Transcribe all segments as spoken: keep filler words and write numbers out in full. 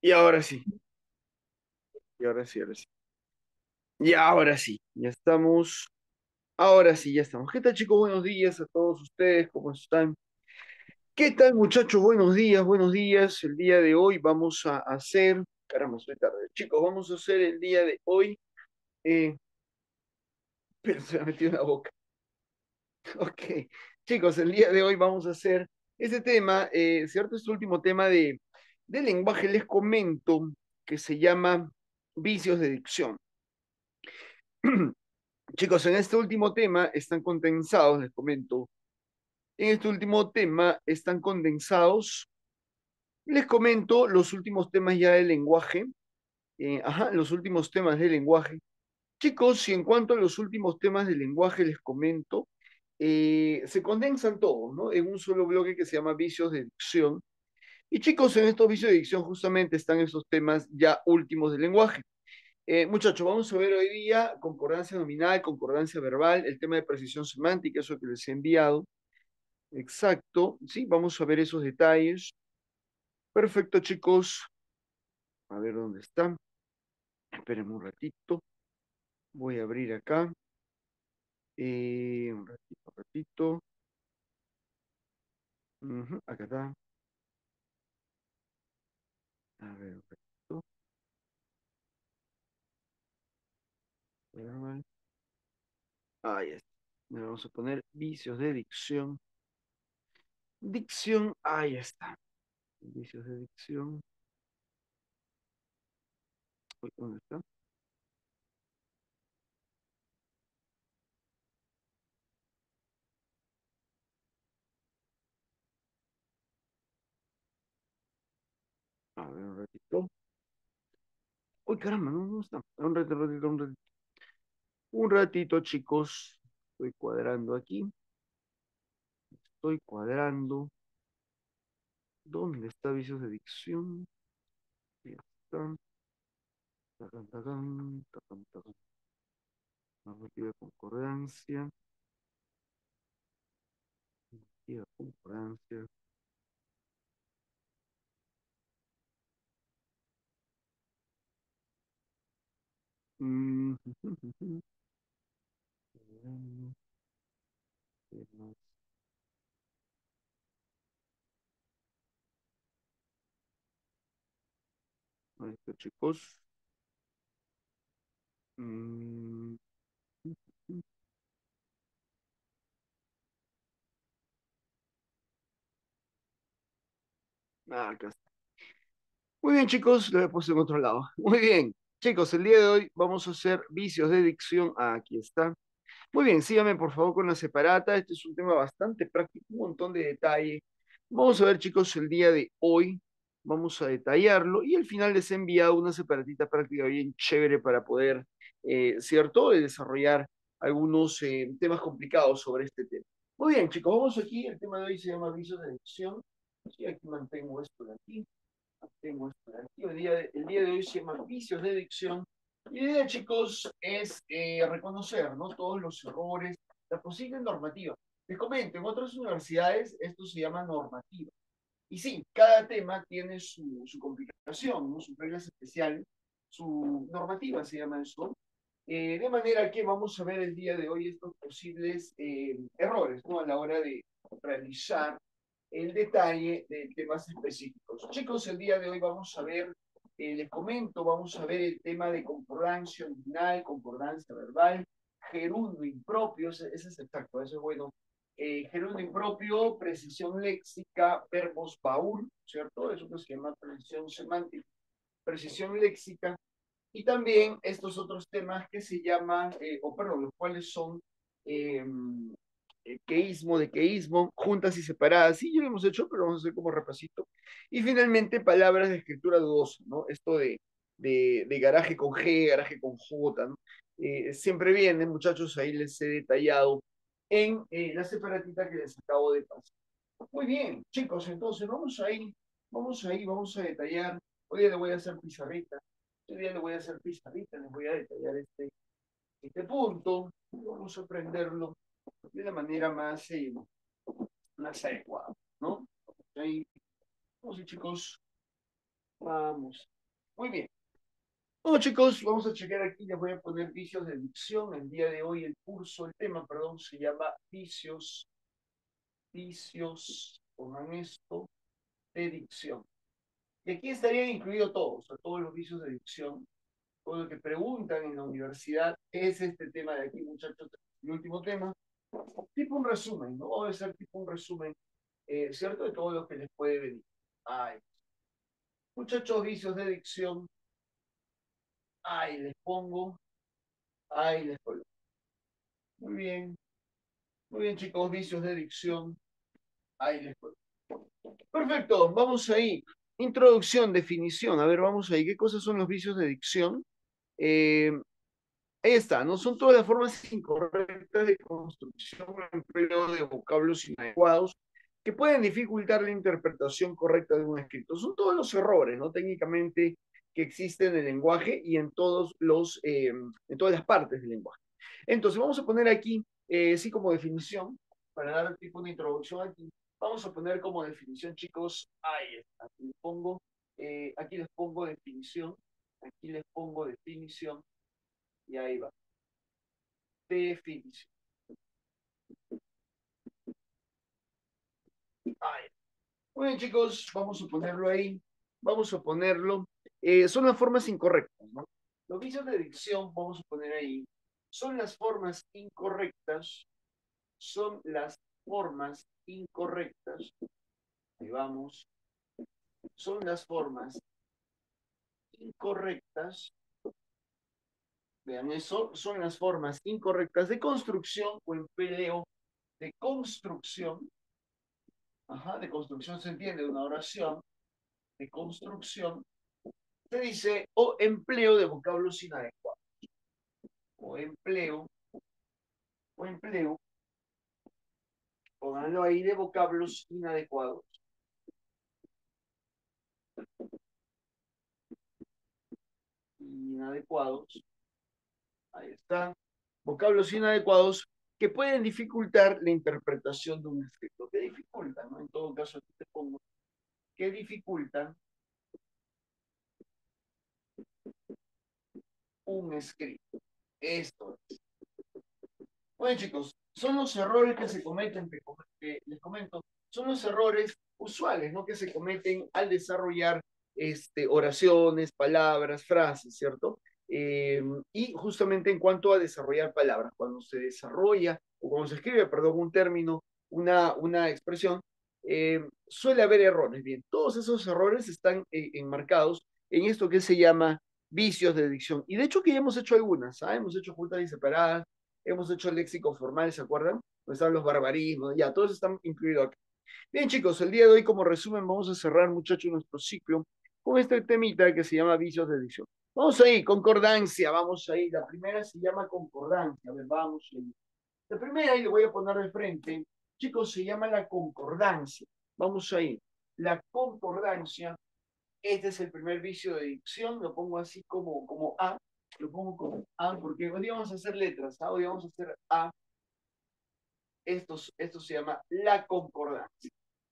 Y ahora sí, y ahora sí, ahora sí. Y ahora sí, ya estamos. Ahora sí, ya estamos. ¿Qué tal, chicos? Buenos días a todos ustedes, ¿cómo están? ¿Qué tal, muchachos? Buenos días, buenos días. El día de hoy vamos a hacer. Caramba, estoy tarde. Chicos, vamos a hacer el día de hoy. Eh... Pero se me ha metido en la boca. Ok. Chicos, el día de hoy vamos a hacer este tema, eh, ¿cierto? Este último tema de, de lenguaje. Les comento que se llama vicios de dicción. Chicos, en este último tema están condensados, les comento. En este último tema están condensados, les comento los últimos temas ya del lenguaje. Eh, ajá, los últimos temas del lenguaje. Chicos, y en cuanto a los últimos temas del lenguaje, les comento, eh, se condensan todos, ¿no? En un solo bloque que se llama vicios de dicción. Y chicos, en estos vicios de dicción justamente están esos temas ya últimos del lenguaje. Eh, muchachos, vamos a ver hoy día concordancia nominal, concordancia verbal, el tema de precisión semántica, eso que les he enviado. Exacto, sí, vamos a ver esos detalles. Perfecto, chicos. A ver dónde están. Espérenme un ratito. Voy a abrir acá. Eh, un ratito, un ratito. Ujú, acá está. A ver, un ratito. Verbal. Ahí está. Le vamos a poner vicios de dicción. Dicción, ahí está. Vicios de dicción. Uy, ¿dónde está? A ver, un ratito. Uy, caramba, no, no está. Un ratito, un ratito, un ratito. Un ratito, chicos. Estoy cuadrando aquí. Estoy cuadrando. ¿Dónde está vicios de dicción? Ya está. Tacan, tacan, tacan, tacan. Narrativa de concordancia. Narrativa de concordancia. Mm, Ahí está, chicos. Mm, ah, acá está. Muy bien, chicos, lo he puesto en otro lado. Muy bien. Chicos, el día de hoy vamos a hacer vicios de dicción. Ah, aquí está. Muy bien, síganme por favor con la separata. Este es un tema bastante práctico, un montón de detalle. Vamos a ver, chicos, el día de hoy. Vamos a detallarlo y al final les he enviado una separatita práctica bien chévere para poder, eh, ¿cierto?, de desarrollar algunos eh, temas complicados sobre este tema. Muy bien, chicos, vamos aquí. El tema de hoy se llama avisos de edición. Sí, aquí mantengo esto de aquí. Tengo esto de aquí. El día de, el día de hoy se llama vicios de dicción. Y la idea, chicos, es eh, reconocer, ¿no?, todos los errores, la posible normativa. Les comento, en otras universidades esto se llama normativa. Y sí, cada tema tiene su, su complicación, ¿no?, sus reglas especiales, su normativa se llama eso. Eh, de manera que vamos a ver el día de hoy estos posibles eh, errores, ¿no?, a la hora de realizar el detalle de temas específicos. Chicos, el día de hoy vamos a ver, eh, les comento, vamos a ver el tema de concordancia original, concordancia verbal, gerundio impropio, ese, ese es exacto, eso es bueno. Eh, gerundio impropio, precisión léxica, verbos baúl, ¿cierto? Eso que se llama precisión semántica, precisión léxica, y también estos otros temas que se llaman, eh, o perdón, los cuales son eh, eh, queísmo, de queísmo, juntas y separadas. Sí, ya lo hemos hecho, pero vamos a hacer como repasito. Y finalmente, palabras de escritura dudosa, ¿no? Esto de, de, de garaje con G, garaje con J, ¿no? Eh, siempre viene, muchachos, ahí les he detallado en eh, la separatita que les acabo de pasar. Muy bien, chicos, entonces vamos ahí, vamos ahí, vamos a detallar. Hoy día le voy a hacer pizarrita. Hoy día le voy a hacer pizarrita, les voy a detallar este, este punto. Vamos a aprenderlo de la manera más, eh, más adecuada, ¿no? Ahí, vamos, chicos. Vamos. Muy bien. Bueno, chicos, vamos a checar aquí. Les voy a poner vicios de dicción. El día de hoy el curso, el tema, perdón, se llama vicios, vicios, pongan esto, de dicción. Y aquí estarían incluidos todos, o sea, todos los vicios de dicción. Todo lo que preguntan en la universidad es este tema de aquí, muchachos. El último tema, tipo un resumen, ¿no? Debe ser tipo un resumen, eh, ¿cierto? De todo lo que les puede venir. Ay, muchachos, vicios de dicción. Ahí les pongo, ahí les pongo. Muy bien, muy bien, chicos, vicios de dicción. Ahí les pongo. Perfecto, vamos ahí. Introducción, definición. A ver, vamos ahí. ¿Qué cosas son los vicios de dicción? Eh, Ahí está, ¿no? Son todas las formas incorrectas de construcción o empleo de vocablos inadecuados que pueden dificultar la interpretación correcta de un escrito. Son todos los errores, ¿no? Técnicamente que existen en el lenguaje y en todos los, eh, en todas las partes del lenguaje. Entonces, vamos a poner aquí, eh, sí, como definición, para dar tipo de introducción aquí, vamos a poner como definición, chicos, ahí está, aquí les pongo, eh, aquí les pongo definición, aquí les pongo definición, y ahí va. Definición. Ahí. Muy bien, chicos, vamos a ponerlo ahí. Vamos a ponerlo. Eh, son las formas incorrectas, ¿no? Los vicios de dicción, vamos a poner ahí, son las formas incorrectas, son las formas incorrectas, ahí vamos, son las formas incorrectas, vean eso, son las formas incorrectas de construcción o empleo de construcción, ajá, de construcción se entiende, de una oración, de construcción, se dice o empleo de vocablos inadecuados, o empleo, o empleo, pónganlo ahí de vocablos inadecuados, inadecuados, ahí está, vocablos inadecuados que pueden dificultar la interpretación de un escrito, que dificultan, ¿no? En todo caso, aquí te pongo, que dificultan un escrito. Esto es. Bueno, chicos, son los errores que se cometen, que, que les comento, son los errores usuales, ¿no? Que se cometen al desarrollar este, oraciones, palabras, frases, ¿cierto? Eh, y justamente en cuanto a desarrollar palabras, cuando se desarrolla o cuando se escribe, perdón, un término, una, una expresión, eh, suele haber errores. Bien, todos esos errores están eh, enmarcados en esto que se llama vicios de dicción. Y de hecho que ya hemos hecho algunas, ¿sabes? Hemos hecho juntas y separadas, hemos hecho el léxico formal, ¿se acuerdan? Donde están los barbarismos, ya, todos están incluidos aquí. Bien, chicos, el día de hoy, como resumen, vamos a cerrar, muchachos, nuestro ciclo con este temita que se llama vicios de dicción. Vamos ahí, concordancia, vamos ahí. La primera se llama concordancia. A ver, vamos ahí. La primera, ahí le voy a poner de frente, chicos, se llama la concordancia. Vamos ahí. La concordancia, este es el primer vicio de dicción, lo pongo así como, como A, lo pongo como A, porque hoy día vamos a hacer letras, ¿ah? Hoy vamos a hacer A, esto, esto se llama la concordancia.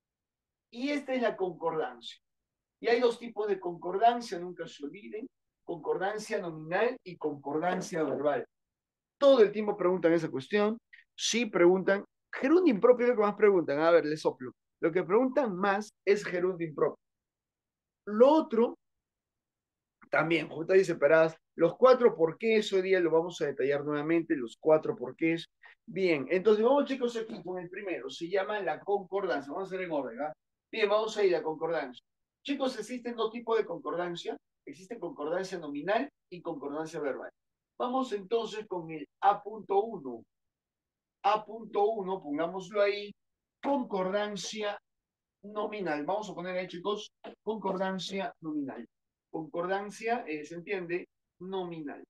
Y esta es la concordancia. Y hay dos tipos de concordancia, nunca se olviden, concordancia nominal y concordancia verbal. Todo el tiempo preguntan esa cuestión, sí preguntan, gerundio impropio es lo que más preguntan, a ver, les soplo. Lo que preguntan más es gerundio impropio. Lo otro también, juntas y separadas. Los cuatro porqués, hoy día lo vamos a detallar nuevamente, los cuatro porqués. Bien, entonces vamos chicos aquí con el primero, se llama la concordancia, vamos a hacer en orden, ¿verdad? Bien, vamos a ir a concordancia. Chicos, existen dos tipos de concordancia, existe concordancia nominal y concordancia verbal. Vamos entonces con el A punto uno. A punto uno, pongámoslo ahí, concordancia nominal. Vamos a poner ahí, chicos, concordancia nominal. Concordancia, eh, ¿se entiende? Nominal.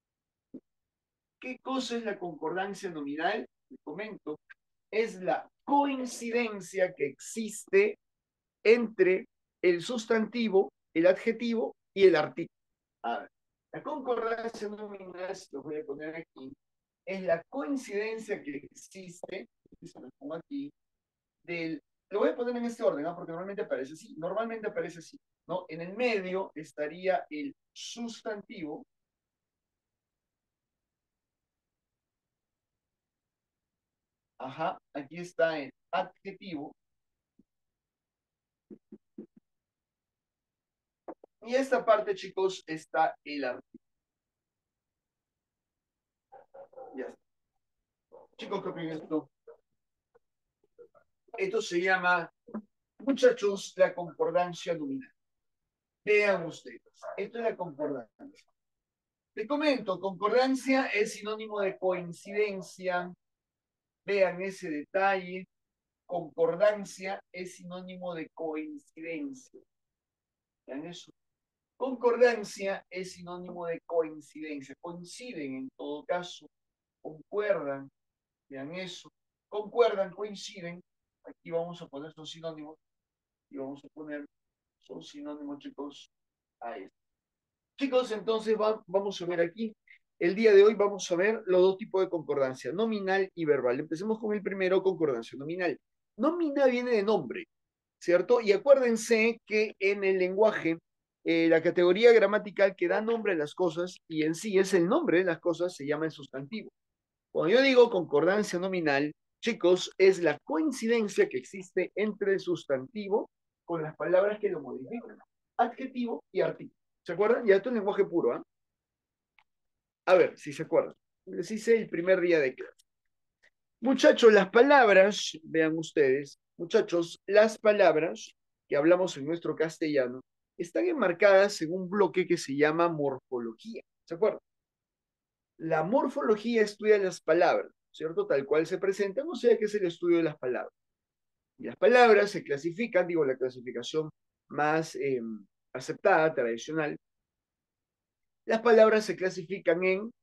¿Qué cosa es la concordancia nominal? Les comento. Es la coincidencia que existe entre el sustantivo, el adjetivo y el artículo. A ver, la concordancia nominal, se lo voy a poner aquí, es la coincidencia que existe, se lo pongo aquí, del lo voy a poner en este orden, ¿no? Porque normalmente aparece así, normalmente aparece así, ¿no? En el medio estaría el sustantivo, ajá, aquí está el adjetivo, y esta parte, chicos, está el artículo. Ya está. Chicos, ¿qué opinan de esto? Esto se llama, muchachos, la concordancia nominal. Vean ustedes, esto es la concordancia. Te comento, concordancia es sinónimo de coincidencia. Vean ese detalle. Concordancia es sinónimo de coincidencia. Vean eso. Concordancia es sinónimo de coincidencia. Coinciden en todo caso. Concuerdan. Vean eso. Concuerdan, coinciden. Aquí vamos a poner sus sinónimos. Y vamos a poner sus sinónimos, chicos. Ahí está. Chicos, entonces va, vamos a ver aquí. El día de hoy vamos a ver los dos tipos de concordancia, nominal y verbal. Empecemos con el primero, concordancia nominal. Nominal viene de nombre, ¿cierto? Y acuérdense que en el lenguaje, eh, la categoría gramatical que da nombre a las cosas y en sí es el nombre de las cosas se llama el sustantivo. Cuando yo digo concordancia nominal, chicos, es la coincidencia que existe entre el sustantivo con las palabras que lo modifican, adjetivo y artículo. ¿Se acuerdan? Ya esto es lenguaje puro, ¿ah? ¿eh? A ver, si se acuerdan. Les hice el primer día de clase. Muchachos, las palabras, vean ustedes, muchachos, las palabras que hablamos en nuestro castellano están enmarcadas en un bloque que se llama morfología. ¿Se acuerdan? La morfología estudia las palabras, ¿cierto? Tal cual se presentan, o sea que es el estudio de las palabras. Y las palabras se clasifican, digo, la clasificación más eh, aceptada, tradicional. Las palabras se clasifican en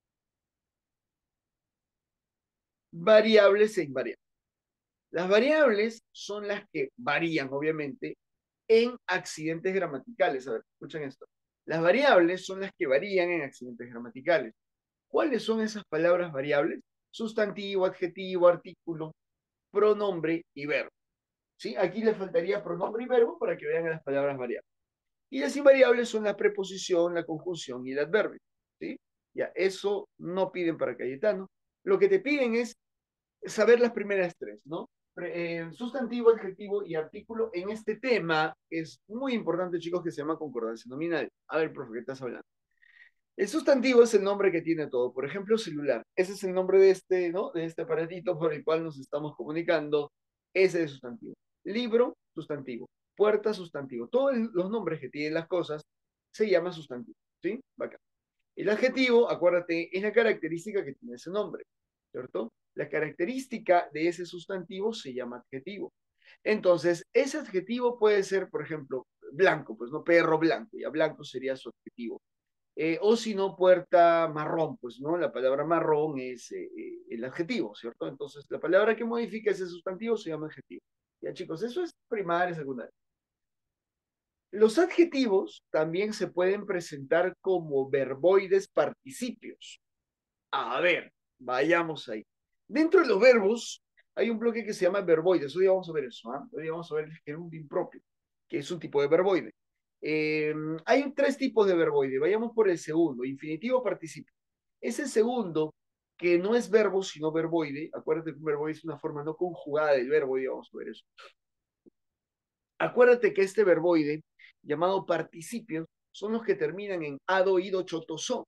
variables e invariables. Las variables son las que varían, obviamente, en accidentes gramaticales. A ver, escuchen esto. Las variables son las que varían en accidentes gramaticales. ¿Cuáles son esas palabras variables? Sustantivo, adjetivo, artículo, pronombre y verbo. ¿Sí? Aquí le faltaría pronombre y verbo para que vean las palabras variables. Y las invariables son la preposición, la conjunción y el adverbio. ¿Sí? Ya, eso no piden para Cayetano. Lo que te piden es saber las primeras tres, ¿no? Eh, sustantivo, adjetivo y artículo. En este tema es muy importante, chicos, que se llama concordancia nominal. A ver, profe, ¿qué estás hablando? El sustantivo es el nombre que tiene todo. Por ejemplo, celular. Ese es el nombre de este, ¿no? De este aparatito por el cual nos estamos comunicando. Ese es el sustantivo. Libro, sustantivo. Puerta, sustantivo. Todos los nombres que tienen las cosas se llama sustantivo. ¿Sí? Bacán. El adjetivo, acuérdate, es la característica que tiene ese nombre, ¿cierto? La característica de ese sustantivo se llama adjetivo. Entonces, ese adjetivo puede ser, por ejemplo, blanco, pues no, perro blanco, ya blanco sería su adjetivo. Eh, o si no, puerta marrón, pues no, la palabra marrón es eh, eh, el adjetivo, ¿cierto? Entonces, la palabra que modifica ese sustantivo se llama adjetivo. Ya, chicos, eso es primaria, secundaria. Los adjetivos también se pueden presentar como verboides participios. A ver, vayamos ahí. Dentro de los verbos hay un bloque que se llama verboides. Hoy vamos a ver eso. ¿eh? Hoy vamos a ver el gerundio impropio, que es un tipo de verboide. Eh, hay tres tipos de verboide. Vayamos por el segundo, infinitivo participio. Ese segundo, que no es verbo, sino verboide. Acuérdate que un verboide es una forma no conjugada del verbo, y vamos a ver eso. Acuérdate que este verboide, llamado participio, son los que terminan en ado, ido, choto, so.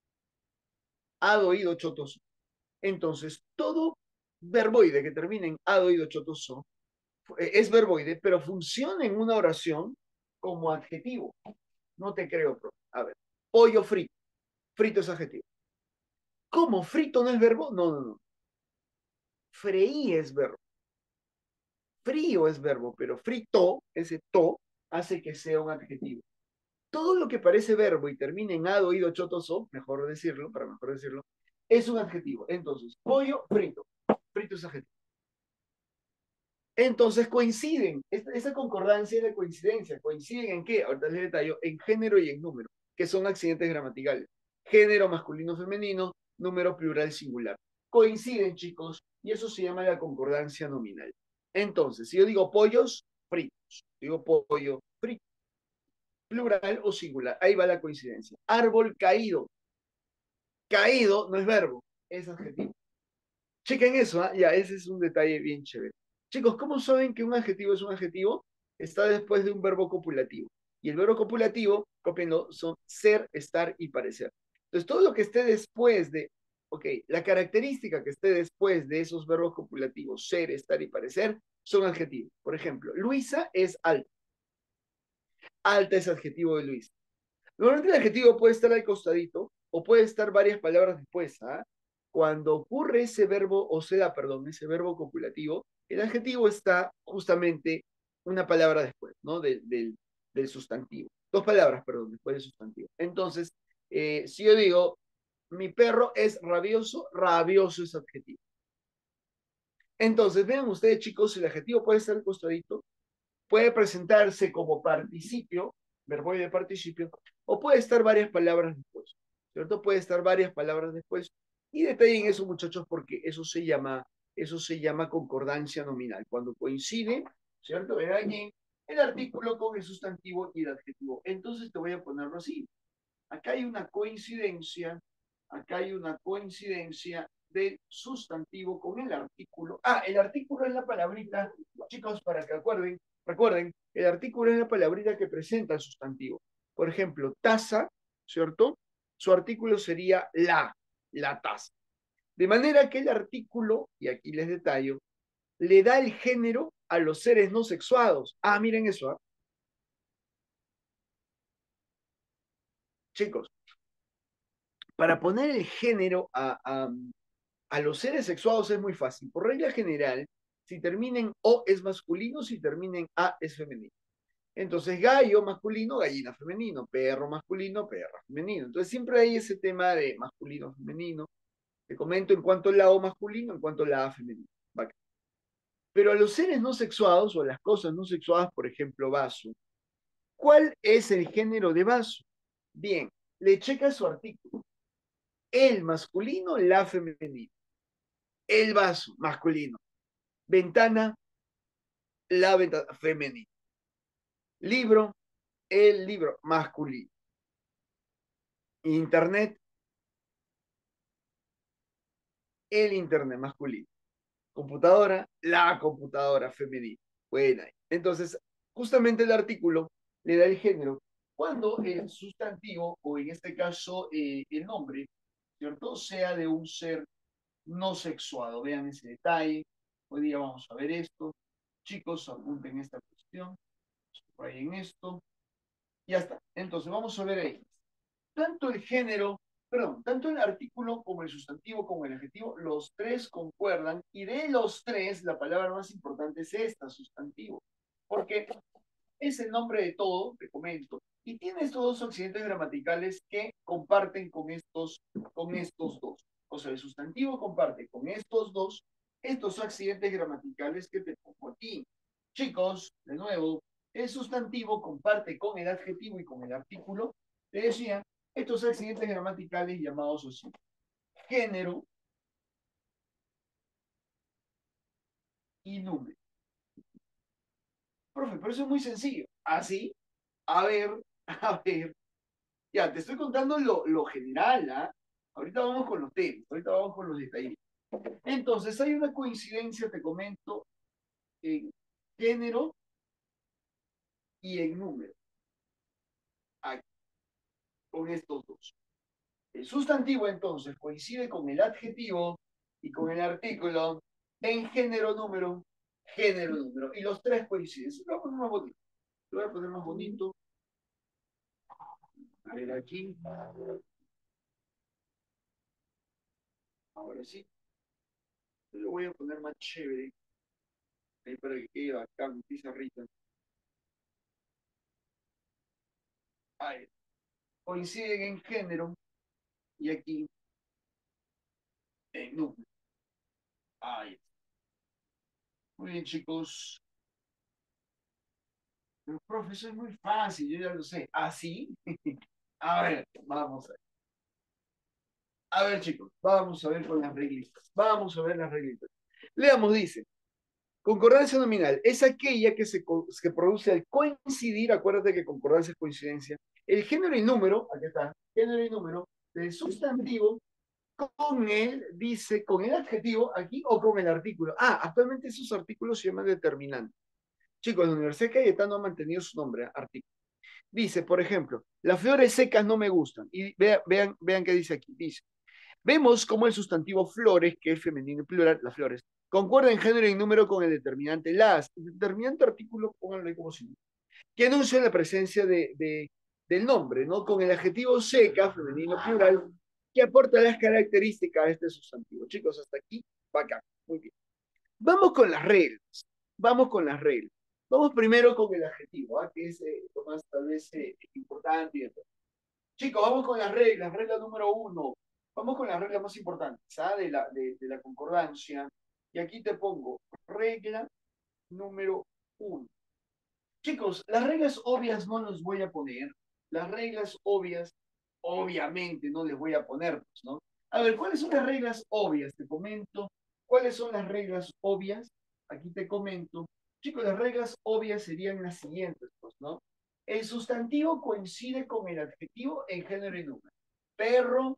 Ado, ido, choto, so. Entonces, todo verboide que termine en ado, ido, choto, so es verboide, pero funciona en una oración como adjetivo. No te creo, bro. A ver, pollo frito. Frito es adjetivo. ¿Cómo? ¿Frito no es verbo? No, no, no. Freí es verbo. Frío es verbo, pero frito, ese to, hace que sea un adjetivo. Todo lo que parece verbo y termina en ado, ido, choto, so, mejor decirlo, para mejor decirlo, es un adjetivo. Entonces, pollo frito. Frito es adjetivo. Entonces coinciden. Esta, esa concordancia y la coincidencia. ¿Coinciden en qué? Ahorita les detallo. En género y en número, que son accidentes gramaticales. Género masculino femenino, número plural singular. Coinciden, chicos, y eso se llama la concordancia nominal. Entonces, si yo digo pollos fritos, digo pollo frito, plural o singular, ahí va la coincidencia. Árbol caído. Caído no es verbo, es adjetivo. Chequen eso, ¿ah? Ya, ese es un detalle bien chévere. Chicos, ¿cómo saben que un adjetivo es un adjetivo? Está después de un verbo copulativo. Y el verbo copulativo, copiando, son ser, estar y parecer. Entonces, todo lo que esté después de, ok, la característica que esté después de esos verbos copulativos, ser, estar y parecer, son adjetivos. Por ejemplo, Luisa es alta. Alta es adjetivo de Luisa. Normalmente el adjetivo puede estar al costadito o puede estar varias palabras después. ¿Ah? Cuando ocurre ese verbo, o sea, perdón, ese verbo copulativo, el adjetivo está justamente una palabra después, ¿no? Del, del, del sustantivo. Dos palabras, perdón, después del sustantivo. Entonces, eh, si yo digo, mi perro es rabioso, rabioso es adjetivo. Entonces, vean ustedes, chicos, el adjetivo puede estar al costadito, puede presentarse como participio, verbo de participio, o puede estar varias palabras después, ¿cierto? Puede estar varias palabras después. Y detallen eso, muchachos, porque eso se llama, eso se llama concordancia nominal. Cuando coincide, ¿cierto? Ven aquí el artículo con el sustantivo y el adjetivo. Entonces te voy a ponerlo así. Acá hay una coincidencia, acá hay una coincidencia del sustantivo con el artículo. Ah, el artículo es la palabrita, chicos, para que acuerden, recuerden, el artículo es la palabrita que presenta el sustantivo. Por ejemplo, taza, ¿cierto? Su artículo sería la, la taza. De manera que el artículo, y aquí les detallo, le da el género a los seres no sexuados. Ah, miren eso, ¿eh? Chicos, para poner el género a, a, a los seres sexuados es muy fácil. Por regla general, si termina en O es masculino, si termina en A es femenino. Entonces, gallo masculino, gallina femenino, perro masculino, perro femenino. Entonces, siempre hay ese tema de masculino, femenino. Te comento en cuanto al lado masculino, en cuanto al lado femenino. Bacán. Pero a los seres no sexuados o a las cosas no sexuadas, por ejemplo, vaso, ¿cuál es el género de vaso? Bien, le checa su artículo. El masculino, la femenina. El vaso masculino. Ventana, la ventana femenina. Libro, el libro masculino. Internet, el internet masculino. Computadora, la computadora femenina. Buena. Entonces, justamente el artículo le da el género cuando el sustantivo, o en este caso eh, el nombre, ¿cierto? Sea de un ser no sexuado. Vean ese detalle. Hoy día vamos a ver esto. Chicos, apunten esta cuestión. Subrayen esto. Ya está. Entonces, vamos a ver ahí. Tanto el género, perdón, tanto el artículo como el sustantivo como el adjetivo, los tres concuerdan y de los tres la palabra más importante es esta, sustantivo, porque es el nombre de todo, te comento, y tiene estos dos accidentes gramaticales que comparten con estos, con estos dos. O sea, el sustantivo comparte con estos dos estos accidentes gramaticales que te pongo aquí. Chicos, de nuevo, el sustantivo comparte con el adjetivo y con el artículo, te decía, estos accidentes gramaticales llamados así. Género y número. Profe, pero eso es muy sencillo. Así, a ver, a ver. Ya, te estoy contando lo, lo general, ¿ah? Ahorita vamos con los temas, ahorita vamos con los detalles. Entonces, hay una coincidencia, te comento, en género y en número, aquí, con estos dos. El sustantivo, entonces, coincide con el adjetivo y con el artículo en género, número, género, número. Y los tres coinciden. Lo voy a poner más bonito. Lo voy a poner más bonito. A ver aquí. Ahora sí. Lo voy a poner más chévere. Ahí para que quede acá mi pizarrita. Ahí. Coinciden en género y aquí en número. Ahí. Muy bien, chicos. Pero, profe, eso es muy fácil, yo ya lo sé. ¿Así? A ver, vamos a ver. A ver, chicos, vamos a ver con las reglitas. Vamos a ver las reglitas. Leamos, dice. Concordancia nominal es aquella que se que produce al coincidir, acuérdate que concordancia es coincidencia, el género y número, aquí está, género y número del sustantivo con el, dice, con el adjetivo aquí o con el artículo. Ah, actualmente esos artículos se llaman determinantes. Chicos, la Universidad de Cayetano ha mantenido su nombre, artículo. Dice, por ejemplo, las flores secas no me gustan. Y vean, vean, vean qué dice aquí. Dice, vemos cómo el sustantivo flores, que es femenino y plural, las flores, concuerda en género y número con el determinante las. El determinante artículo, pónganlo ahí como si que anuncia la presencia de, de, del nombre, ¿no? Con el adjetivo seca, femenino plural, que aporta las características a este sustantivo. Chicos, hasta aquí, va acá. Muy bien. Vamos con las reglas. Vamos con las reglas. Vamos primero con el adjetivo, ¿eh? Que es eh, lo más tal vez eh, importante. Y chicos, vamos con las reglas. Regla número uno. Vamos con las reglas más importantes, ¿sabes? De la, de, de la concordancia. Y aquí te pongo regla número uno. Chicos, las reglas obvias no las voy a poner. Las reglas obvias, obviamente, no les voy a poner, pues, ¿no? A ver, ¿cuáles son las reglas obvias? Te comento. ¿Cuáles son las reglas obvias? Aquí te comento. Chicos, las reglas obvias serían las siguientes, pues, ¿no? El sustantivo coincide con el adjetivo en género y número. Perro,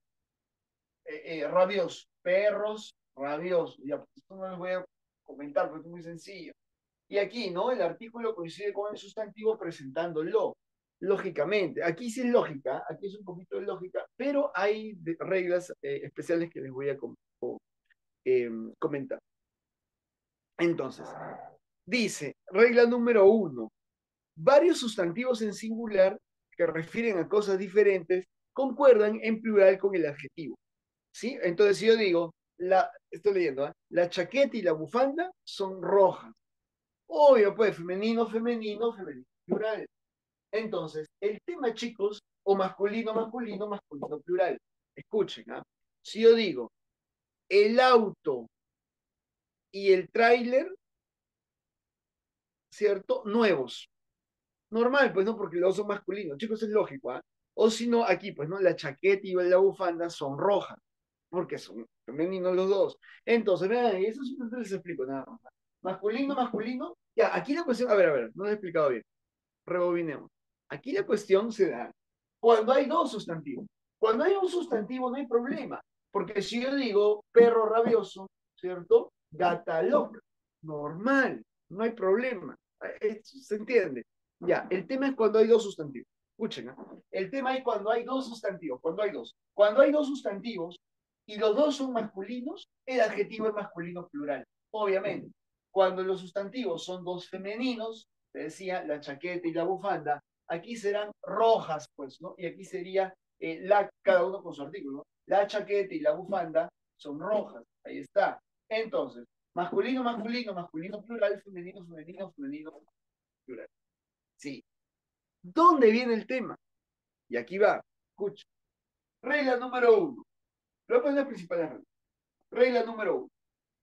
eh, eh, rabioso. Perros, rabioso. Ya, pues, esto no les voy a comentar porque es muy sencillo. Y aquí, ¿no? El artículo coincide con el sustantivo presentándolo. Lógicamente, aquí sí es lógica, aquí es un poquito de lógica, pero hay de, reglas eh, especiales que les voy a com eh, comentar. Entonces, dice, regla número uno, varios sustantivos en singular que refieren a cosas diferentes concuerdan en plural con el adjetivo. ¿Sí? Entonces, si yo digo, la, estoy leyendo, ¿eh? La chaqueta y la bufanda son rojas. Obvio, pues, femenino, femenino, femenino, plural. Entonces, el tema, chicos, o masculino, masculino, masculino, plural. Escuchen, ¿ah? Si yo digo, el auto y el tráiler, ¿cierto? Nuevos. Normal, pues, ¿no? Porque los son masculinos. Chicos, es lógico, ¿ah? O si no, aquí, pues, ¿no? La chaqueta y la bufanda son rojas, porque son femeninos los dos. Entonces, vean, eso sí no les explico nada más. Masculino, masculino. Ya, aquí la cuestión, a ver, a ver, no lo he explicado bien. Rebobinemos. Aquí la cuestión se da cuando hay dos sustantivos. Cuando hay un sustantivo no hay problema, porque si yo digo perro rabioso, ¿cierto? Gata loca, normal, no hay problema. ¿Se entiende? Ya, el tema es cuando hay dos sustantivos. Escuchen, ¿eh? El tema es cuando hay dos sustantivos, cuando hay dos. Cuando hay dos sustantivos y los dos son masculinos, el adjetivo es masculino plural, obviamente. Cuando los sustantivos son dos femeninos, te decía, la chaqueta y la bufanda, aquí serán rojas, pues, ¿no? Y aquí sería eh, la, cada uno con su artículo, ¿no? La chaqueta y la bufanda son rojas, ahí está. Entonces, masculino, masculino, masculino, plural, femenino, femenino, femenino, plural. Sí. ¿Dónde viene el tema? Y aquí va, escucha. Regla número uno. Lo voy a poner las principales reglas. Regla número uno.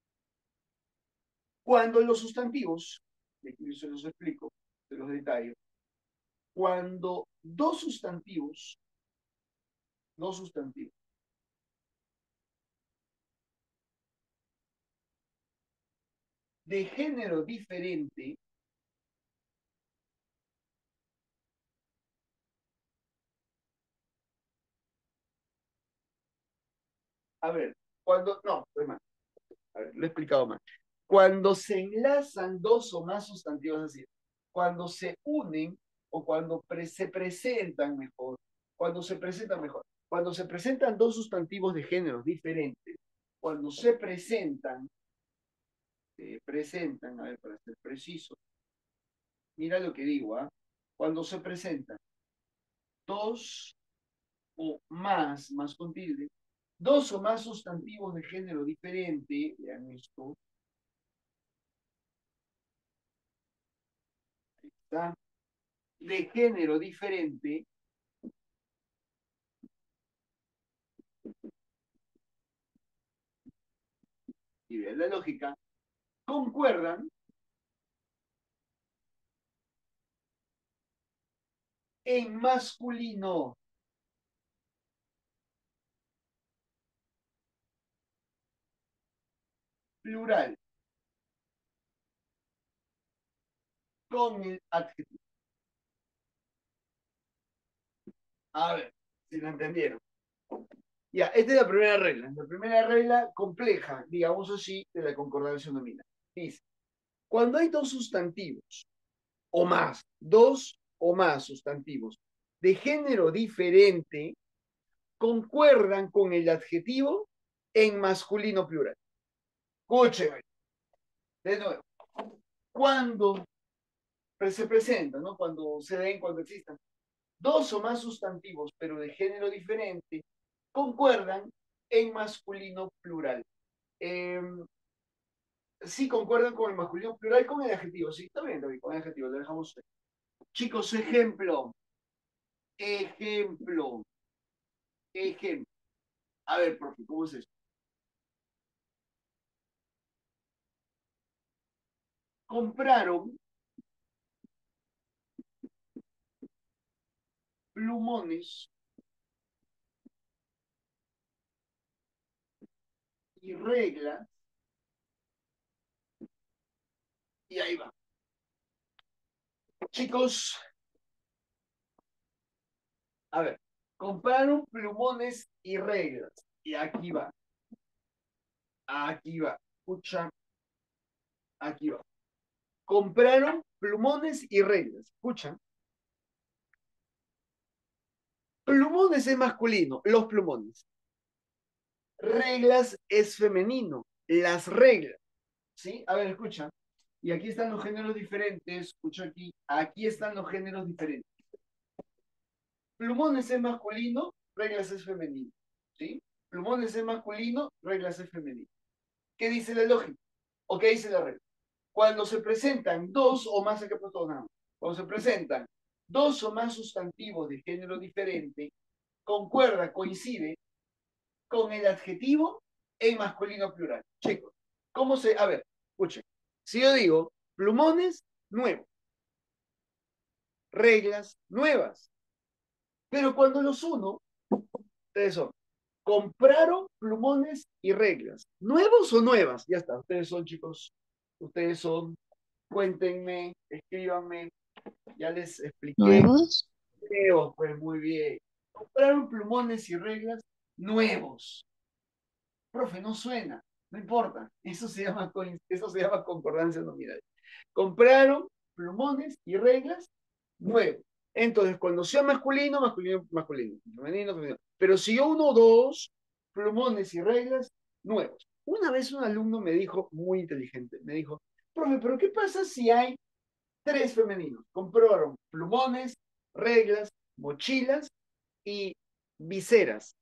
Cuando los sustantivos, y aquí yo se los explico, se los detallo, cuando dos sustantivos, dos sustantivos, de género diferente, a ver, cuando, no, pues más, a ver, lo he explicado mal. Cuando se enlazan dos o más sustantivos así, cuando se unen o cuando pre se presentan mejor, cuando se presentan mejor, cuando se presentan dos sustantivos de géneros diferentes, cuando se presentan, se presentan, a ver, para ser preciso, mira lo que digo, ¿ah? Cuando se presentan dos o más, más con tilde, dos o más sustantivos de género diferente, vean esto, ¿está? De género diferente, y vean la lógica, concuerdan en masculino. Plural. con el adjetivo. A ver, si lo entendieron. Ya, esta es la primera regla. La primera regla compleja, digamos así, de la concordancia nominal. Dice, cuando hay dos sustantivos o más, dos o más sustantivos de género diferente, concuerdan con el adjetivo en masculino plural. Escúcheme, de nuevo. Cuando se presentan, ¿no? Cuando se den, cuando existan dos o más sustantivos, pero de género diferente, concuerdan en masculino plural. Eh, sí, concuerdan con el masculino plural con el adjetivo. Sí, está bien, David, con el adjetivo, lo dejamos usted. Chicos, ejemplo. Ejemplo. Ejemplo. A ver, profe, ¿cómo es eso? Compraron plumones y reglas, y ahí va. Chicos, a ver, compraron plumones y reglas, y aquí va. Aquí va. Escucha, aquí va. Compraron plumones y reglas. Escucha. Plumones es masculino, los plumones. Reglas es femenino, las reglas. ¿Sí? A ver, escucha. Y aquí están los géneros diferentes. Escucha aquí. Aquí están los géneros diferentes. Plumones es masculino, reglas es femenino. ¿Sí? Plumones es masculino, reglas es femenino. ¿Qué dice la lógica? ¿O qué dice la regla? Cuando se presentan dos o más, ¿qué puesto nada? Cuando se presentan dos o más sustantivos de género diferente, concuerda, coincide con el adjetivo en masculino plural. Chicos, ¿cómo se...? A ver, escuchen. Si yo digo plumones nuevos, reglas nuevas, pero cuando los uno, ustedes son, compraron plumones y reglas, ¿nuevos o nuevas? Ya está, ustedes son, chicos, ustedes son, cuéntenme, escríbanme, ya les expliqué. ¿Nuevos? Nuevos, pues muy bien. Compraron plumones y reglas nuevos. Profe, no suena, no importa. Eso se llama, eso se llama concordancia nominal. Compraron plumones y reglas nuevos. Entonces, cuando sea masculino, masculino, masculino, femenino, femenino. Pero si yo uno o dos plumones y reglas nuevos. Una vez un alumno me dijo, muy inteligente, me dijo, profe, pero ¿qué pasa si hay tres femeninos? Compraron plumones, reglas, mochilas y viseras.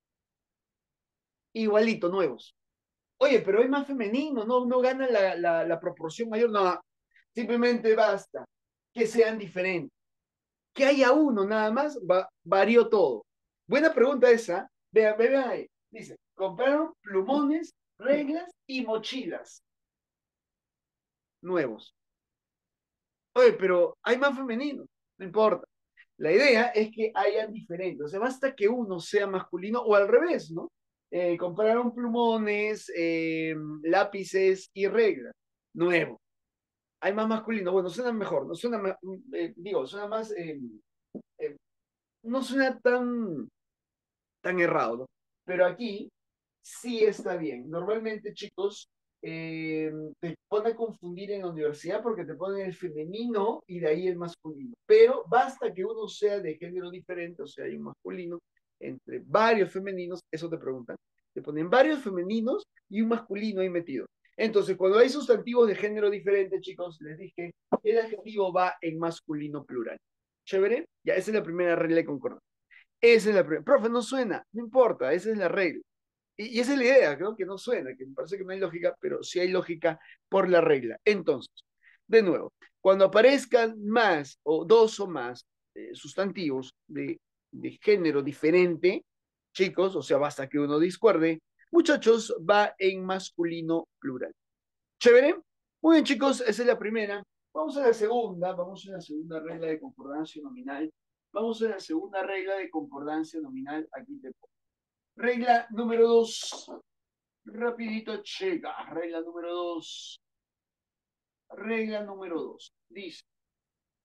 Igualito, nuevos. Oye, pero hay más femenino, no, no gana la, la, la proporción mayor, no, simplemente basta que sean diferentes. Que haya uno nada más, va, varió todo. Buena pregunta esa. Vean, vean ahí. Dice, compraron plumones, reglas y mochilas nuevos. Oye, pero hay más femenino, no importa. La idea es que hayan diferentes, o sea, basta que uno sea masculino o al revés, ¿no? Eh, compraron plumones, eh, lápices y reglas, nuevo. Hay más masculino, bueno, suena mejor, no suena, eh, digo, suena más, eh, eh, no suena tan, tan errado, ¿no? Pero aquí sí está bien. Normalmente, chicos, eh, te pone a confundir en la universidad porque te ponen el femenino y de ahí el masculino. Pero basta que uno sea de género diferente, o sea, hay un masculino entre varios femeninos, eso te preguntan, te ponen varios femeninos y un masculino ahí metido. Entonces, cuando hay sustantivos de género diferente, chicos, les dije, el adjetivo va en masculino plural. ¿Chévere? Ya, esa es la primera regla de concordancia. Esa es la primera. Profe, no suena, no importa, esa es la regla. Y, y esa es la idea, creo que no suena, que me parece que no hay lógica, pero sí hay lógica por la regla. Entonces, de nuevo, cuando aparezcan más o dos o más eh, sustantivos de, de género diferente, chicos, o sea, basta que uno discuerde, muchachos, va en masculino plural. ¿Chévere? Muy bien, chicos, esa es la primera. Vamos a la segunda, vamos a la segunda regla de concordancia nominal. Vamos a la segunda regla de concordancia nominal. Aquí te pongo. Regla número dos. Rapidito, checa. Regla número dos. Regla número dos. Dice,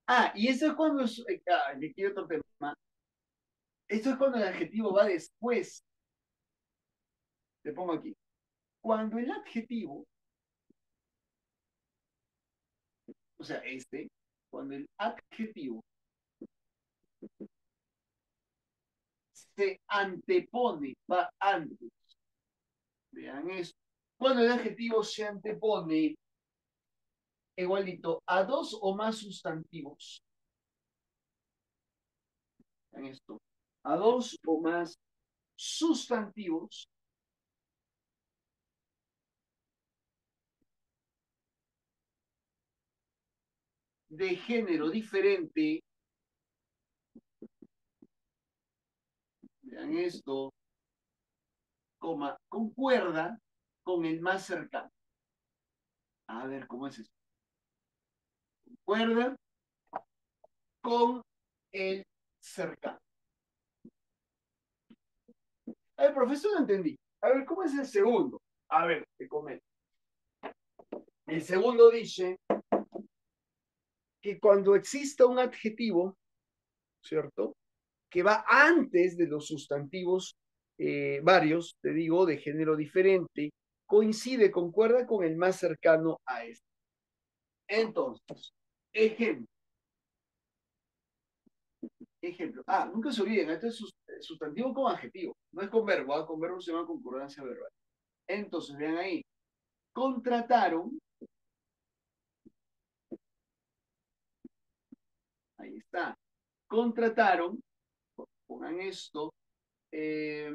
Ah, y eso es cuando es, eh, ah, aquí otro tema. Esto es cuando el adjetivo va después. Le pongo aquí. Cuando el adjetivo, o sea, este, cuando el adjetivo se antepone, va antes. Vean esto. Cuando el adjetivo se antepone igualito a dos o más sustantivos. Vean esto. A dos o más sustantivos de género diferente. Vean esto, coma, concuerda con el más cercano. A ver, ¿cómo es esto? Concuerda con el cercano. A ver, profesor, no entendí. A ver, ¿cómo es el segundo? A ver, te comento. El segundo dice que cuando exista un adjetivo, ¿cierto? Que va antes de los sustantivos eh, varios, te digo, de género diferente, coincide, concuerda con el más cercano a este. Entonces, ejemplo, ejemplo. Ah, nunca se olviden, este es sustantivo con adjetivo, no es con verbo, ¿eh? Con verbo se llama concordancia verbal. Entonces, vean ahí, contrataron, ahí está, contrataron, pongan esto, eh,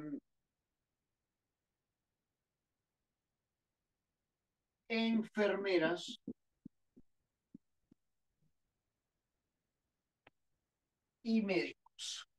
enfermeras y médicos.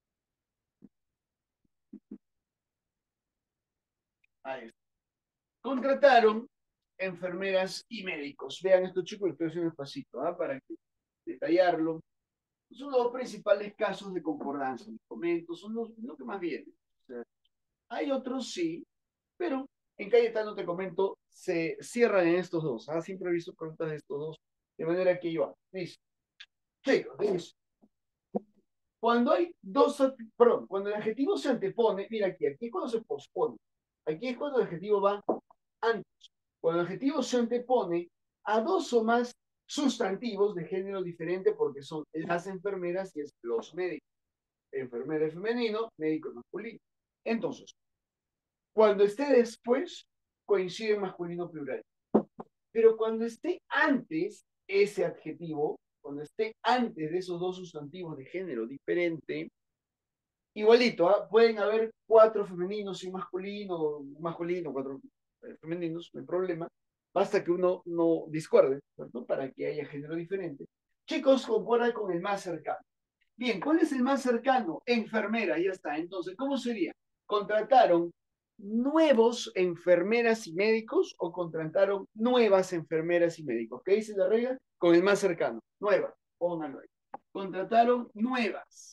Ahí está. Contrataron enfermeras y médicos. Vean estos chicos, lo estoy haciendo despacito, ¿ah? Para que detallarlo. Son los principales casos de concordancia. Les comento, son los, lo que más viene. O sea, hay otros sí, pero en Cayetano te comento, se cierran en estos dos. ¿Ah? Siempre he visto preguntas de estos dos, de manera que iba. Dice, chicos, dice, cuando hay dos, perdón, cuando el adjetivo se antepone, mira aquí, aquí es cuando se pospone. Aquí es cuando el adjetivo va antes. Cuando el adjetivo se antepone a dos o más sustantivos de género diferente porque son las enfermeras y es los médicos. Enfermera es femenino, médico es masculino. Entonces, cuando esté después, coincide en masculino plural. Pero cuando esté antes ese adjetivo, cuando esté antes de esos dos sustantivos de género diferente, igualito, ¿ah? Pueden haber cuatro femeninos y un masculino, un masculino, cuatro eh, femeninos, no hay problema. Basta que uno no discuerde, ¿cierto? Para que haya género diferente. Chicos, concuerda con el más cercano. Bien, ¿cuál es el más cercano? Enfermera, ya está. Entonces, ¿cómo sería? ¿Contrataron nuevos enfermeras y médicos o contrataron nuevas enfermeras y médicos? ¿Qué dice la regla? Con el más cercano. Nuevas, pónganlo ahí. Contrataron nuevas.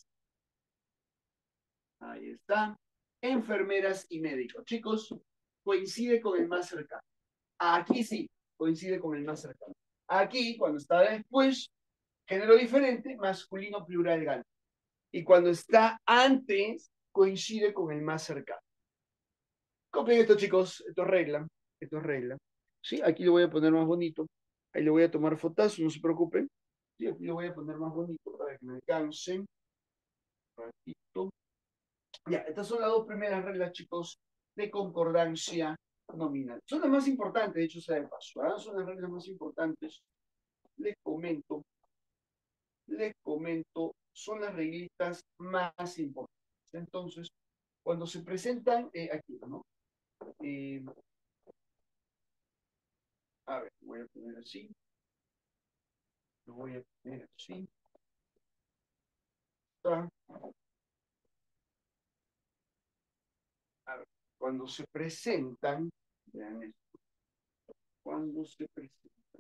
Ahí está. Enfermeras y médicos. Chicos, coincide con el más cercano. Aquí sí, coincide con el más cercano. Aquí, cuando está después, género diferente, masculino plural gana. Y cuando está antes, coincide con el más cercano. Copien esto, chicos. Esto es regla. Esto es regla. ¿Sí? Aquí lo voy a poner más bonito. Ahí le voy a tomar fotos, no se preocupen. Sí, aquí lo voy a poner más bonito para que me alcancen. Un ratito. Ya, estas son las dos primeras reglas, chicos, de concordancia nominal. Son las más importantes, de hecho, sea de paso. ¿Ah? Son las reglas más importantes. Les comento, les comento, son las reglitas más importantes. Entonces, cuando se presentan, eh, aquí, ¿no? Eh, a ver, voy a poner así, lo voy a poner así. Está. A ver, cuando se presentan, vean esto, cuando se presentan.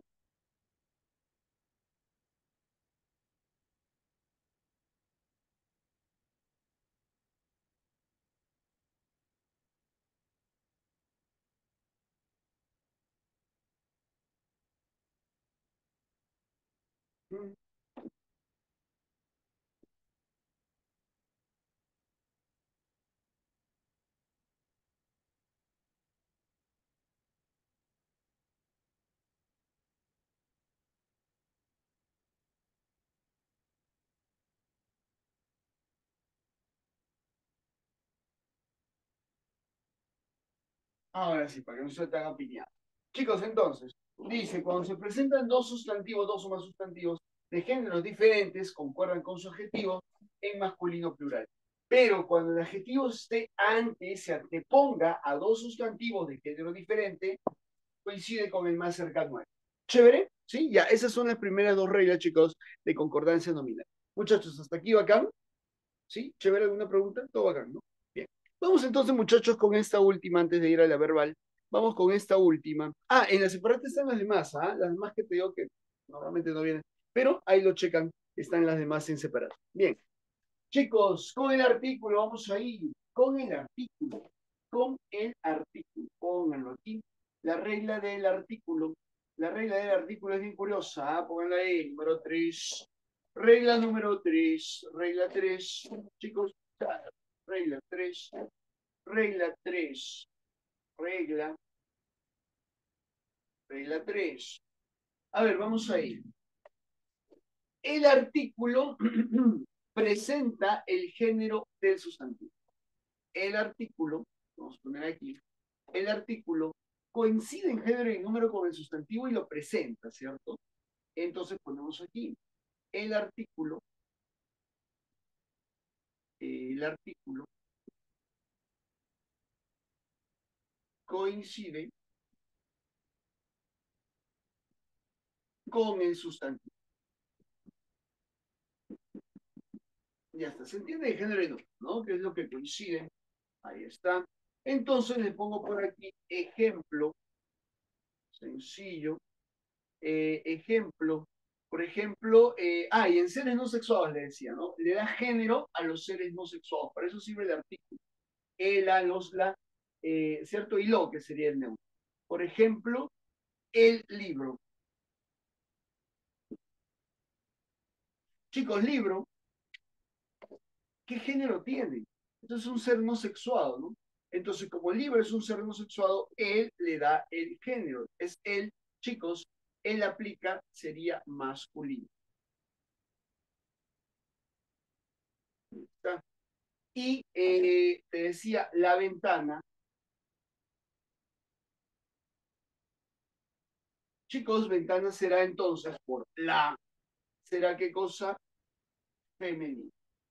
Ahora sí, para que no se tan opinado. Chicos, entonces, dice, cuando se presentan dos sustantivos, dos o más sustantivos de géneros diferentes, concuerdan con su adjetivo en masculino plural. Pero cuando el adjetivo esté antes, se anteponga a dos sustantivos de género diferente, coincide con el más cercano a él. ¿Chévere? ¿Sí? Ya, esas son las primeras dos reglas, chicos, de concordancia nominal. Muchachos, hasta aquí bacán. ¿Sí? ¿Chévere? ¿Alguna pregunta? Todo bacán, ¿no? Bien. Vamos entonces, muchachos, con esta última antes de ir a la verbal. Vamos con esta última. Ah, en la separata están las demás, ¿ah? Las demás que te digo que normalmente no vienen. Pero ahí lo checan, están las demás en separado. Bien. Chicos, con el artículo, vamos ahí. Con el artículo. Con el artículo. Pónganlo aquí. La regla del artículo. La regla del artículo es bien curiosa. ¿Ah? Pónganla ahí, número tres. Regla número tres. Regla tres. Chicos, regla tres. Regla tres. Regla. Regla tres. A ver, vamos a ir. El artículo presenta el género del sustantivo. El artículo, vamos a poner aquí, el artículo coincide en género y número con el sustantivo y lo presenta, ¿cierto? Entonces ponemos aquí, el artículo, eh, el artículo coincide con el sustantivo. Ya está, se entiende el género y número, ¿no? Que es lo que coincide. Ahí está. Entonces le pongo por aquí ejemplo, sencillo, eh, ejemplo, por ejemplo, eh, ah, y en seres no sexuados le decía, ¿no? Le da género a los seres no sexuados, para eso sirve el artículo. El, a, los, la, eh, ¿cierto? Y lo, que sería el neutro. Por ejemplo, el libro. Chicos, libro, ¿qué género tiene? Entonces es un ser no sexuado, ¿no? Entonces, como el libro es un ser no sexuado, él le da el género. Es él, chicos, él aplica, sería masculino. ¿Está? Y eh, te decía, la ventana. Chicos, ventana será entonces por la, ¿será qué cosa? Femenina.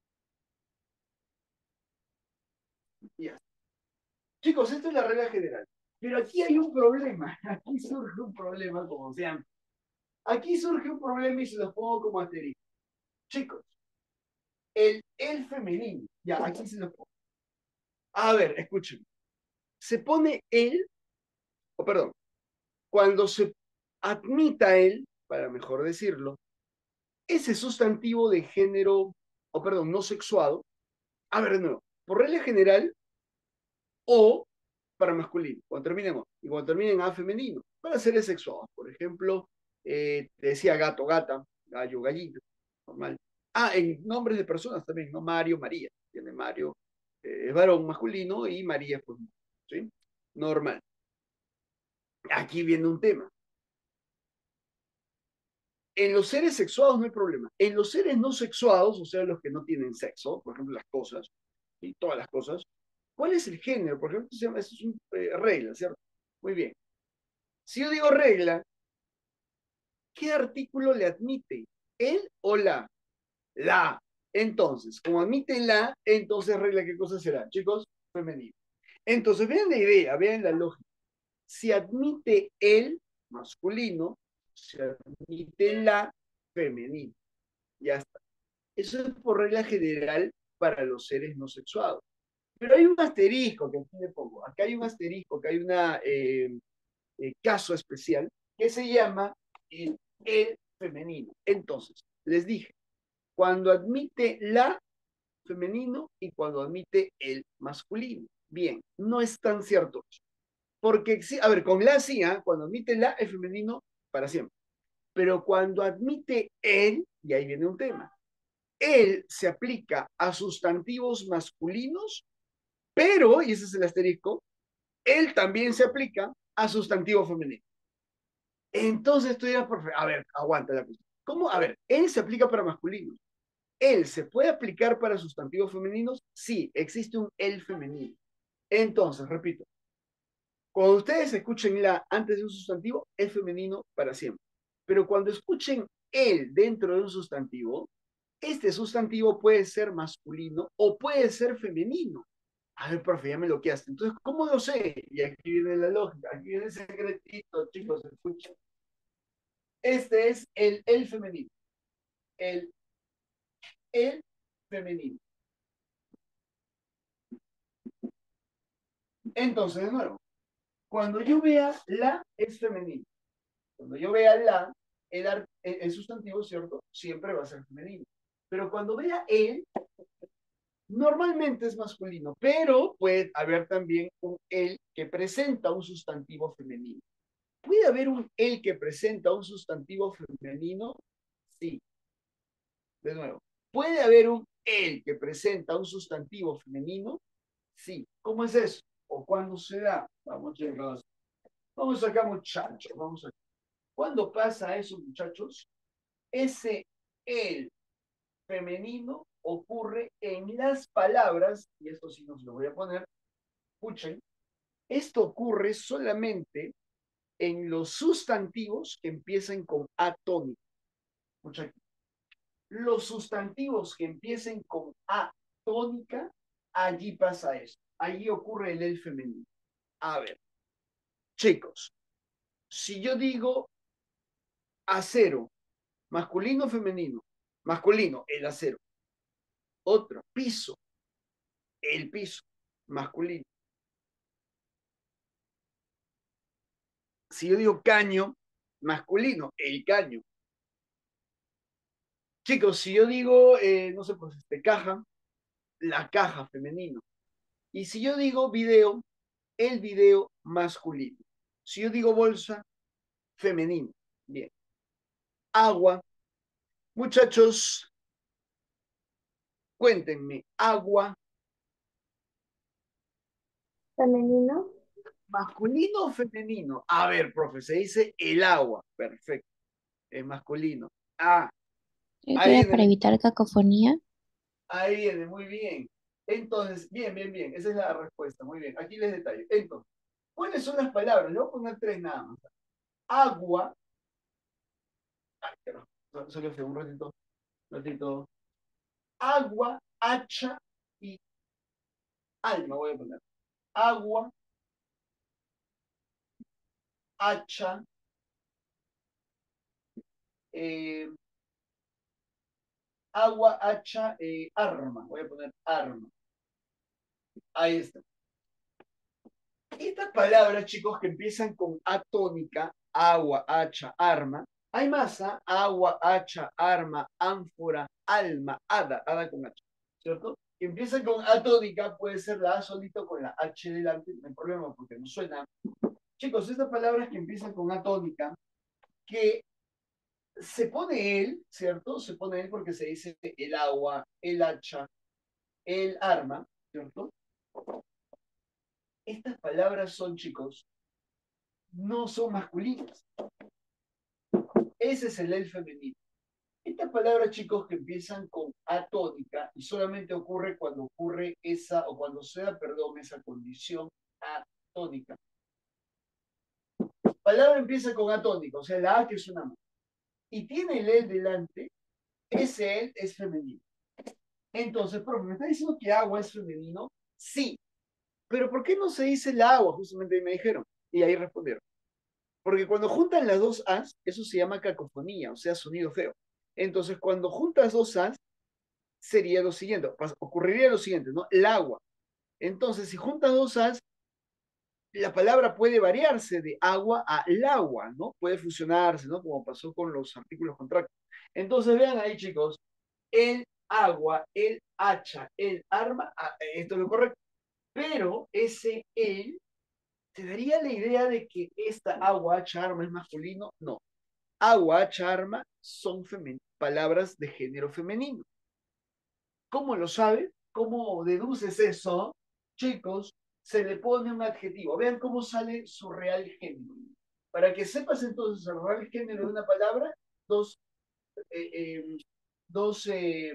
Ya. Chicos, esto es la regla general. Pero aquí hay un problema. Aquí surge un problema, como sean. Aquí surge un problema y se los pongo como asterisco. Chicos, el el femenino. Ya, aquí se los pongo. A ver, escuchen. Se pone el, o perdón, cuando se admita el, para mejor decirlo, ese sustantivo de género, o perdón, no sexuado. A ver, de nuevo. Por regla general, o para masculino, cuando terminen O, y cuando terminen A femenino, para seres sexuados. Por ejemplo, eh, te decía gato, gata, gallo, gallina, normal. Ah, en nombres de personas también, ¿no? Mario, María. Tiene Mario, eh, es varón masculino y María, pues, ¿sí? Normal. Aquí viene un tema. En los seres sexuados no hay problema. En los seres no sexuados, o sea, los que no tienen sexo, por ejemplo, las cosas, y todas las cosas, ¿cuál es el género? Por ejemplo, se llama, eso es una eh, regla, ¿cierto? Muy bien. Si yo digo regla, ¿qué artículo le admite? ¿El o la? La. Entonces, como admite la, entonces regla, ¿qué cosa será? Chicos, femenino. Entonces, vean la idea, vean la lógica. Si admite el masculino, se admite la femenino. Ya está. Eso es por regla general para los seres no sexuados. Pero hay un asterisco que aquí le pongo. Acá hay un asterisco, que hay un eh, eh, caso especial que se llama el, el femenino. Entonces, les dije, cuando admite la femenino y cuando admite el masculino. Bien, no es tan cierto. Porque, a ver, con la sí, ¿eh? Cuando admite la, el femenino, para siempre. Pero cuando admite el, y ahí viene un tema, él se aplica a sustantivos masculinos, pero, y ese es el asterisco, él también se aplica a sustantivo femenino. Entonces tú dirás, a ver, aguanta la cosa. ¿Cómo? A ver, él se aplica para masculinos. ¿Él se puede aplicar para sustantivos femeninos? Sí, existe un él femenino. Entonces, repito, Cuando ustedes escuchen la antes de un sustantivo, es femenino para siempre. Pero cuando escuchen el dentro de un sustantivo, este sustantivo puede ser masculino o puede ser femenino. A ver, profe, ya me lo quedaste. Entonces, ¿cómo lo sé? Y aquí viene la lógica, aquí viene el secretito, chicos, escuchen. Este es el el femenino. El el femenino. Entonces, de nuevo, cuando yo vea la, es femenino. Cuando yo vea la, el, ar- el, el sustantivo, ¿cierto? Siempre va a ser femenino. Pero cuando vea el, normalmente es masculino, pero puede haber también un el que presenta un sustantivo femenino. ¿Puede haber un el que presenta un sustantivo femenino? Sí, de nuevo. ¿Puede haber un el que presenta un sustantivo femenino? Sí. ¿Cómo es eso? ¿O cuándo se da? Vamos, chicos. Vamos acá, muchachos. Vamos acá. ¿Cuándo pasa eso, muchachos? Ese el femenino ocurre en las palabras, y esto sí nos lo voy a poner, escuchen, esto ocurre solamente en los sustantivos que empiezan con A tónica. Escuchen, los sustantivos que empiecen con A tónica, allí pasa eso. Allí ocurre el el femenino. A ver, chicos, si yo digo acero, masculino o femenino, masculino, el acero. Otro, piso, el piso, masculino. Si yo digo caño, masculino, el caño. Chicos, si yo digo, eh, no sé, pues este, caja, la caja femenino. Y si yo digo video, el video masculino. Si yo digo bolsa, femenino. Bien. Agua. Muchachos, cuéntenme, agua, Femenino. masculino o femenino. A ver, profe, se dice el agua. Perfecto. Es masculino. Ah, Creo que ahí era viene, para evitar cacofonía. ahí viene, muy bien. Entonces, bien, bien, bien. Esa es la respuesta. Muy bien. Aquí les detallo. Entonces, ¿cuáles son las palabras? Le voy a poner tres nada más. Agua. Ay, pero, solo fue un ratito, un ratito. Agua, hacha y alma. Voy a poner. Agua, hacha, eh, agua, hacha, eh, arma. Voy a poner arma. Ahí está. Estas palabras, chicos, que empiezan con A tónica, agua, hacha, arma, hay más, ¿ah? Agua, hacha, arma, ánfora, alma, hada, hada con H, ¿cierto? Que empiezan con A tónica, puede ser la A solito con la H delante, no hay problema porque no suena. Chicos, estas palabras que empiezan con A tónica, que se pone él, ¿cierto? Se pone él porque se dice el agua, el hacha, el arma, ¿cierto? Estas palabras son, chicos, no son masculinas. Ese es el el femenino. Estas palabras, chicos, que empiezan con A tónica y solamente ocurre cuando ocurre esa, o cuando se da, perdón, esa condición atónica. Palabra empieza con A tónica, o sea, la A que es una M. Y tiene el el delante, ese el es femenino. Entonces, profe, ¿me está diciendo que agua es femenino? Sí. Pero ¿por qué no se dice el agua? Justamente me dijeron. Y ahí respondieron. Porque cuando juntan las dos As, eso se llama cacofonía, o sea, sonido feo. Entonces, cuando juntas dos As, sería lo siguiente, ocurriría lo siguiente, ¿no? El agua. Entonces, si juntas dos As, la palabra puede variarse de agua a el agua, ¿no? Puede fusionarse, ¿no? Como pasó con los artículos contractos. Entonces, vean ahí, chicos, el agua, el hacha, el arma, ah, esto es lo correcto. Pero ese el, ¿te daría la idea de que esta agua, hacha, arma es masculino? No. Agua, hacha, arma son palabras de género femenino. ¿Cómo lo sabes? ¿Cómo deduces eso? Chicos, se le pone un adjetivo. Vean cómo sale su real género. Para que sepas entonces el real género de una palabra, dos, eh, eh, dos eh,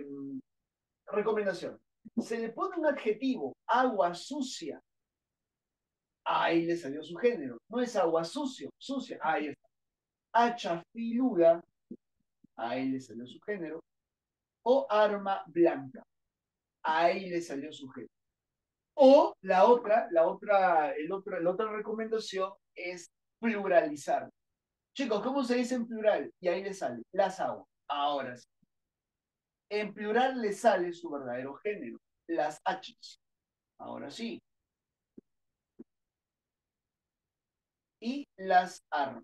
recomendaciones. Se le pone un adjetivo, agua sucia, Ahí le salió su género. No es agua sucio, sucia. Ahí está. Hacha filuda. Ahí le salió su género. O arma blanca. Ahí le salió su género. O la otra, la otra, el otro, la otra recomendación es pluralizar. Chicos, ¿cómo se dice en plural? Y ahí le sale las aguas. Ahora sí. En plural le sale su verdadero género, las H's. Ahora sí. Y las armas.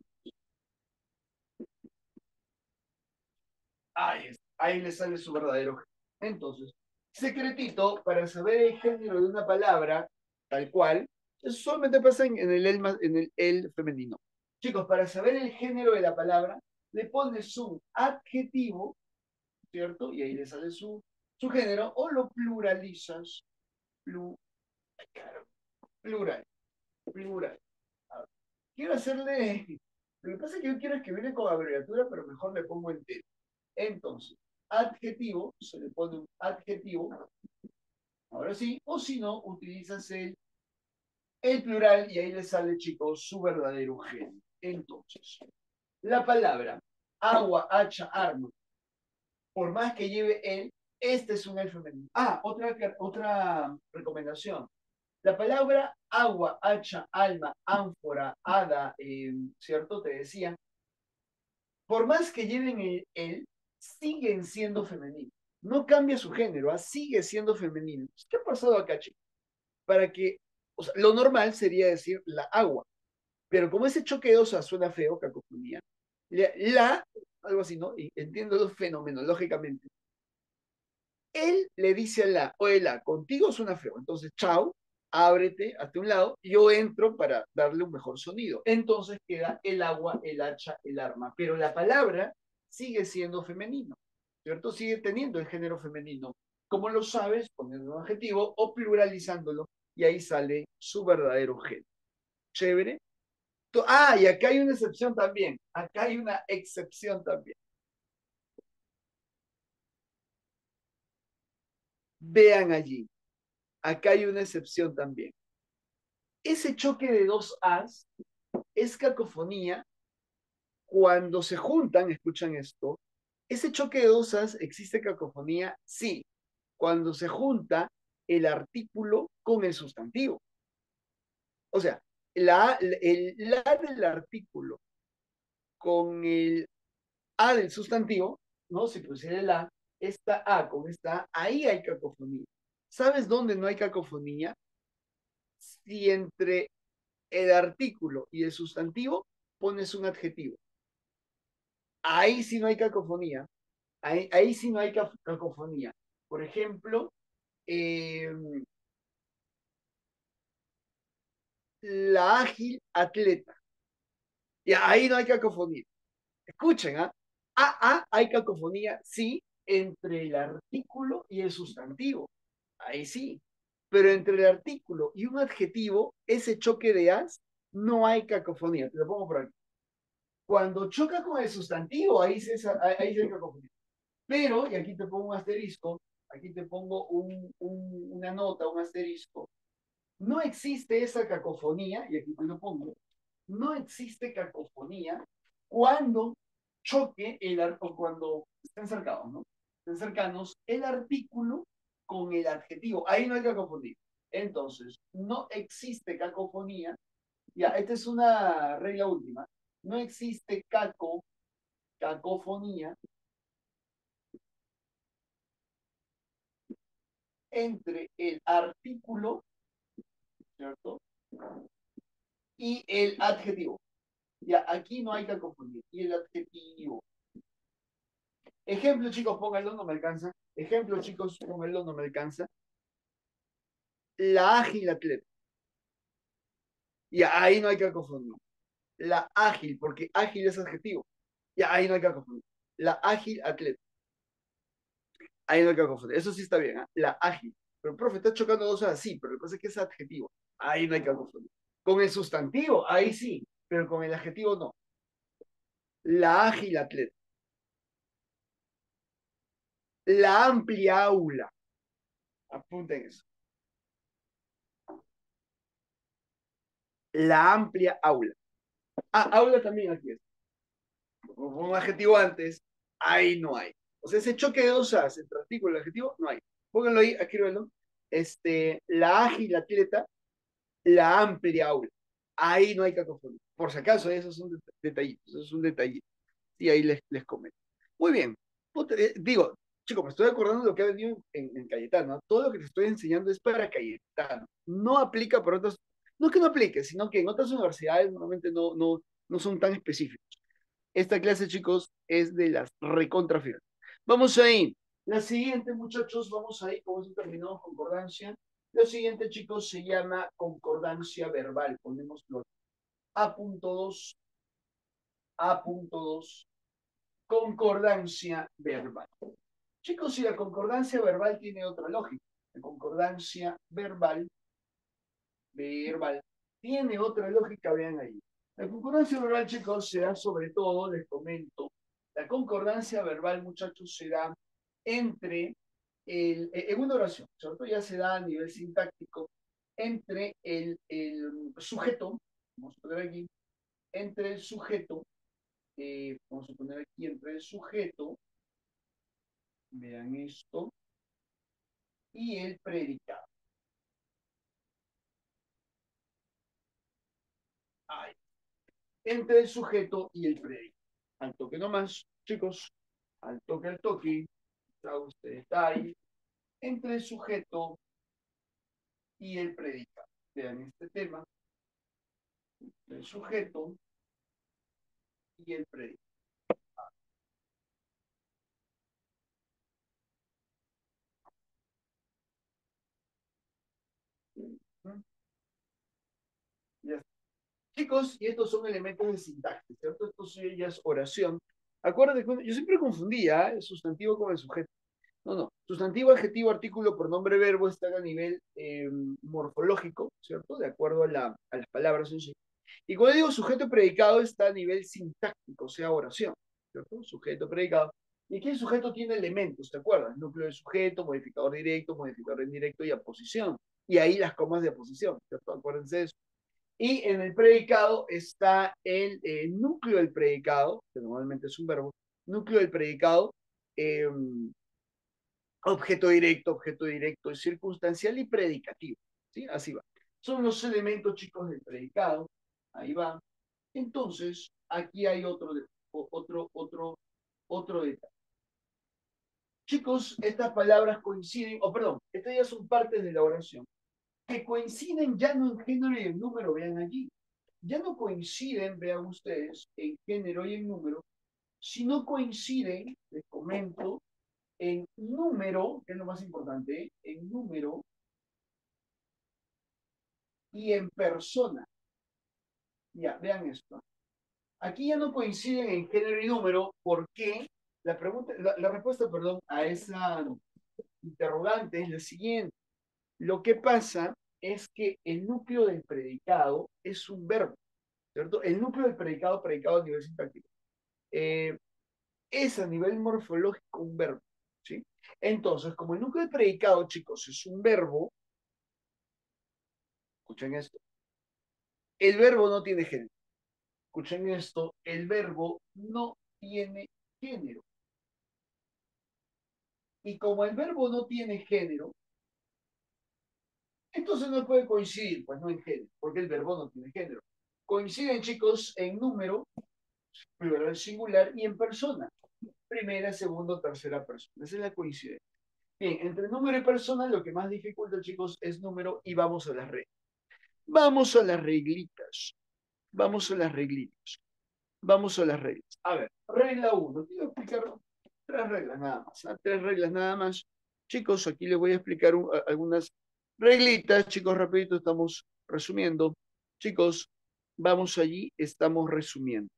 Ahí está. Ahí le sale su verdadero género. Entonces, secretito para saber el género de una palabra, tal cual, eso solamente pasa en, en el, el, en el el femenino. Chicos, para saber el género de la palabra, le pones un adjetivo, ¿cierto? Y ahí le sale su, su género, o lo pluralizas. Plu, plural, plural. A ver, quiero hacerle. Lo que pasa es que yo quiero escribirle con abreviatura, pero mejor le pongo entero. Entonces, adjetivo, se le pone un adjetivo, ahora sí, o si no, utilizas el, el plural y ahí le sale, chicos, su verdadero género. Entonces, la palabra agua, hacha, arma, por más que lleve el, este es un el femenino. Ah, otra, otra recomendación. La palabra agua, hacha, alma, ánfora, hada, eh, ¿cierto? Te decía, por más que lleven el, el, siguen siendo femeninos. No cambia su género, ¿ah? Sigue siendo femenino. ¿Qué ha pasado acá, chicos? Para que, o sea, lo normal sería decir la agua, pero como ese choque de osa suena feo, cacofonía, la, la, algo así, ¿no? Y entiendo fenomenológicamente. Él le dice a la, oye, la, contigo suena feo, entonces, chao, ábrete, hazte un lado, yo entro para darle un mejor sonido. Entonces queda el agua, el hacha, el arma, pero la palabra sigue siendo femenino, ¿cierto? Sigue teniendo el género femenino. ¿Cómo lo sabes? Poniendo un adjetivo o pluralizándolo, y ahí sale su verdadero género. Chévere. Ah, y acá hay una excepción también. Acá hay una excepción también. Vean allí. Acá hay una excepción también. Ese choque de dos As es cacofonía cuando se juntan, escuchan esto, ese choque de dos As existe cacofonía, sí, cuando se junta el artículo con el sustantivo. O sea, la, el, la del artículo con el A del sustantivo, ¿no? Si pusiera el A, esta A con esta A, ahí hay cacofonía. ¿Sabes dónde no hay cacofonía? Si entre el artículo y el sustantivo pones un adjetivo. Ahí sí no hay cacofonía. Ahí, ahí sí no hay cacofonía. Por ejemplo, eh, la ágil atleta. Y ahí no hay cacofonía. Escuchen, ¿ah? A, a, hay cacofonía, sí, entre el artículo y el sustantivo. Ahí sí. Pero entre el artículo y un adjetivo, ese choque de as, no hay cacofonía. Te lo pongo por aquí. Cuando choca con el sustantivo, ahí se, ahí se hay cacofonía. Pero, y aquí te pongo un asterisco, aquí te pongo un, un, una nota, un asterisco, no existe esa cacofonía, y aquí te lo pongo, no existe cacofonía cuando choque el o cuando estén cercanos, ¿no? Estén cercanos el artículo con el adjetivo. Ahí no hay cacofonía. Entonces, no existe cacofonía. Ya, esta es una regla última. No existe caco, cacofonía entre el artículo, ¿cierto? Y el adjetivo. Ya, aquí no hay cacofonía. Y el adjetivo. Ejemplo, chicos, pónganlo, no me alcanza. Ejemplo, chicos, pónganlo, no me alcanza. La ágil atleta. Ya, ahí no hay cacofonía. La ágil, porque ágil es adjetivo. Ya, ahí no hay cacofonía. La ágil atleta. Ahí no hay cacofonía. Eso sí está bien, ¿eh? La ágil. Pero, profe, está chocando dos horas. Sí, pero lo que pasa es que es adjetivo. Ahí no hay cacofonía. Con el sustantivo, ahí sí, pero con el adjetivo no. La ágil atleta. La amplia aula. Apunten eso. La amplia aula. Ah, aula también aquí es. Un adjetivo antes, ahí no hay. O sea, ese choque de dos A's entre artículo y adjetivo, no hay. Pónganlo ahí, escríbanlo. Este, la ágil atleta, la amplia aula. Ahí no hay cacofonía. Por si acaso, esos son detallitos, eso es un detallito. Y ahí les, les comento. Muy bien. Eh, digo, chicos, me estoy acordando de lo que ha venido en, en Cayetano. ¿No? Todo lo que te estoy enseñando es para Cayetano. No aplica para otras, no es que no aplique, sino que en otras universidades normalmente no, no, no son tan específicos. Esta clase, chicos, es de las recontrafirmas. Vamos ahí. La siguiente, muchachos, vamos ahí, como si terminamos concordancia. Lo siguiente, chicos, se llama concordancia verbal. Ponemos A punto dos, A punto dos, concordancia verbal. Chicos, si la concordancia verbal tiene otra lógica, la concordancia verbal, verbal, tiene otra lógica, vean ahí. La concordancia verbal, chicos, se da sobre todo, les comento, la concordancia verbal, muchachos, se da entre, el, en una oración, ¿cierto? Ya se da a nivel sintáctico, entre el, el sujeto, vamos a poner aquí, entre el sujeto, eh, vamos a poner aquí, entre el sujeto, vean esto, y el predicado. Ahí. Entre el sujeto y el predicado. Al toque nomás, chicos, al toque, al toque, está usted está ahí, entre el sujeto y el predicado. Vean este tema, el sujeto y el predicado. ¿Mm? Ya. Chicos, y estos son elementos de sintaxis, ¿cierto? Esto sí ya es oración. Acuérdense, yo siempre confundía el sustantivo con el sujeto. No, no. Sustantivo, adjetivo, artículo, pronombre, verbo están a nivel eh, morfológico, ¿cierto? De acuerdo a, la, a las palabras en sí. Y cuando digo sujeto predicado está a nivel sintáctico, o sea, oración, ¿cierto? Sujeto predicado. Y aquí el sujeto tiene elementos, ¿te acuerdas? Núcleo de sujeto, modificador directo, modificador indirecto y aposición. Y ahí las comas de aposición, ¿cierto? Acuérdense de eso. Y en el predicado está el eh, núcleo del predicado, que normalmente es un verbo, núcleo del predicado, eh, objeto directo, objeto directo, circunstancial y predicativo. ¿Sí? Así va. Son los elementos, chicos, del predicado. Ahí va. Entonces, aquí hay otro, otro, otro, otro detalle. Chicos, estas palabras coinciden, o oh, perdón, estas ya son partes de la oración, que coinciden ya no en género y en número, vean allí. Ya no coinciden, vean ustedes, en género y en número, sino coinciden, les comento, en número, que es lo más importante, en número y en persona. Ya, vean esto. Aquí ya no coinciden en género y número, ¿por qué? La, pregunta, la, la respuesta, perdón, a esa interrogante es la siguiente. Lo que pasa es que el núcleo del predicado es un verbo, ¿cierto? El núcleo del predicado, predicado a nivel sintáctico, eh, es a nivel morfológico un verbo, ¿sí? Entonces, como el núcleo del predicado, chicos, es un verbo, escuchen esto, el verbo no tiene género. Escuchen esto, el verbo no tiene género. Y como el verbo no tiene género, entonces no puede coincidir, pues no en género, porque el verbo no tiene género. Coinciden, chicos, en número, plural singular, y en persona. Primera, segunda, tercera persona. Esa es la coincidencia. Bien, entre número y persona, lo que más dificulta, chicos, es número y vamos a las reglas. Vamos a las reglitas. Vamos a las reglitas. Vamos a las reglas. A ver, regla uno. Te voy a explicar tres reglas nada más. ¿eh? Tres reglas nada más. Chicos, aquí les voy a explicar un, a, algunas reglitas. Chicos, rapidito, estamos resumiendo. Chicos, vamos allí, estamos resumiendo.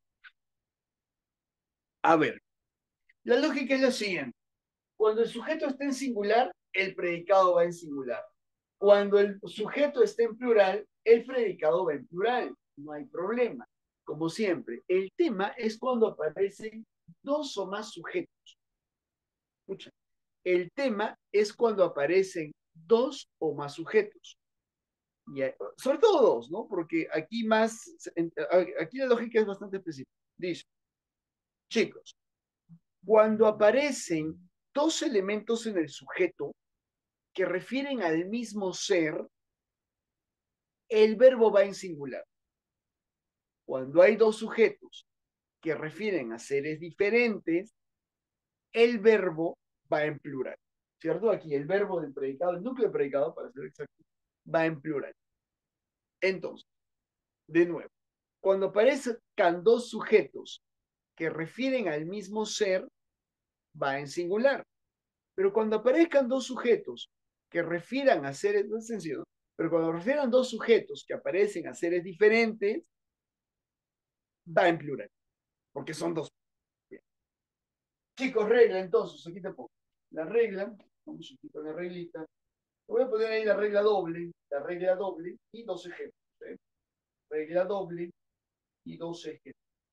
A ver, la lógica es la siguiente. Cuando el sujeto esté en singular, el predicado va en singular. Cuando el sujeto esté en plural, el predicado va en plural. No hay problema. Como siempre, el tema es cuando aparecen dos o más sujetos. Escucha, el tema es cuando aparecen dos o más sujetos. Y, eh, sobre todo dos, ¿no? Porque aquí más, aquí la lógica es bastante específica. Dice, chicos, cuando aparecen dos elementos en el sujeto que refieren al mismo ser, el verbo va en singular. Cuando hay dos sujetos que refieren a seres diferentes, el verbo va en plural. ¿Cierto? Aquí el verbo del predicado, el núcleo del predicado, para ser exacto, va en plural. Entonces, de nuevo, cuando aparezcan dos sujetos que refieren al mismo ser, va en singular. Pero cuando aparezcan dos sujetos que refieran a seres, no es sencillo, pero cuando refieran dos sujetos que aparecen a seres diferentes, va en plural, porque son dos. Bien. Chicos, regla entonces, aquí te pongo. La regla, vamos aquí con la reglita. Voy a poner ahí la regla doble, la regla doble y dos ejemplos. ¿eh? Regla doble y dos ejemplos.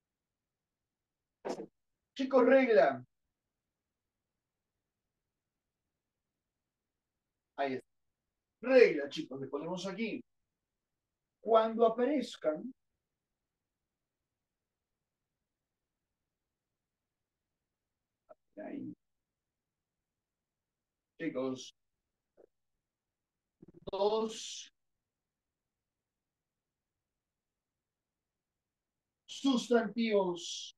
Chicos, regla. Ahí está. Regla, chicos, le ponemos aquí. Cuando aparezcan, ahí, chicos, dos sustantivos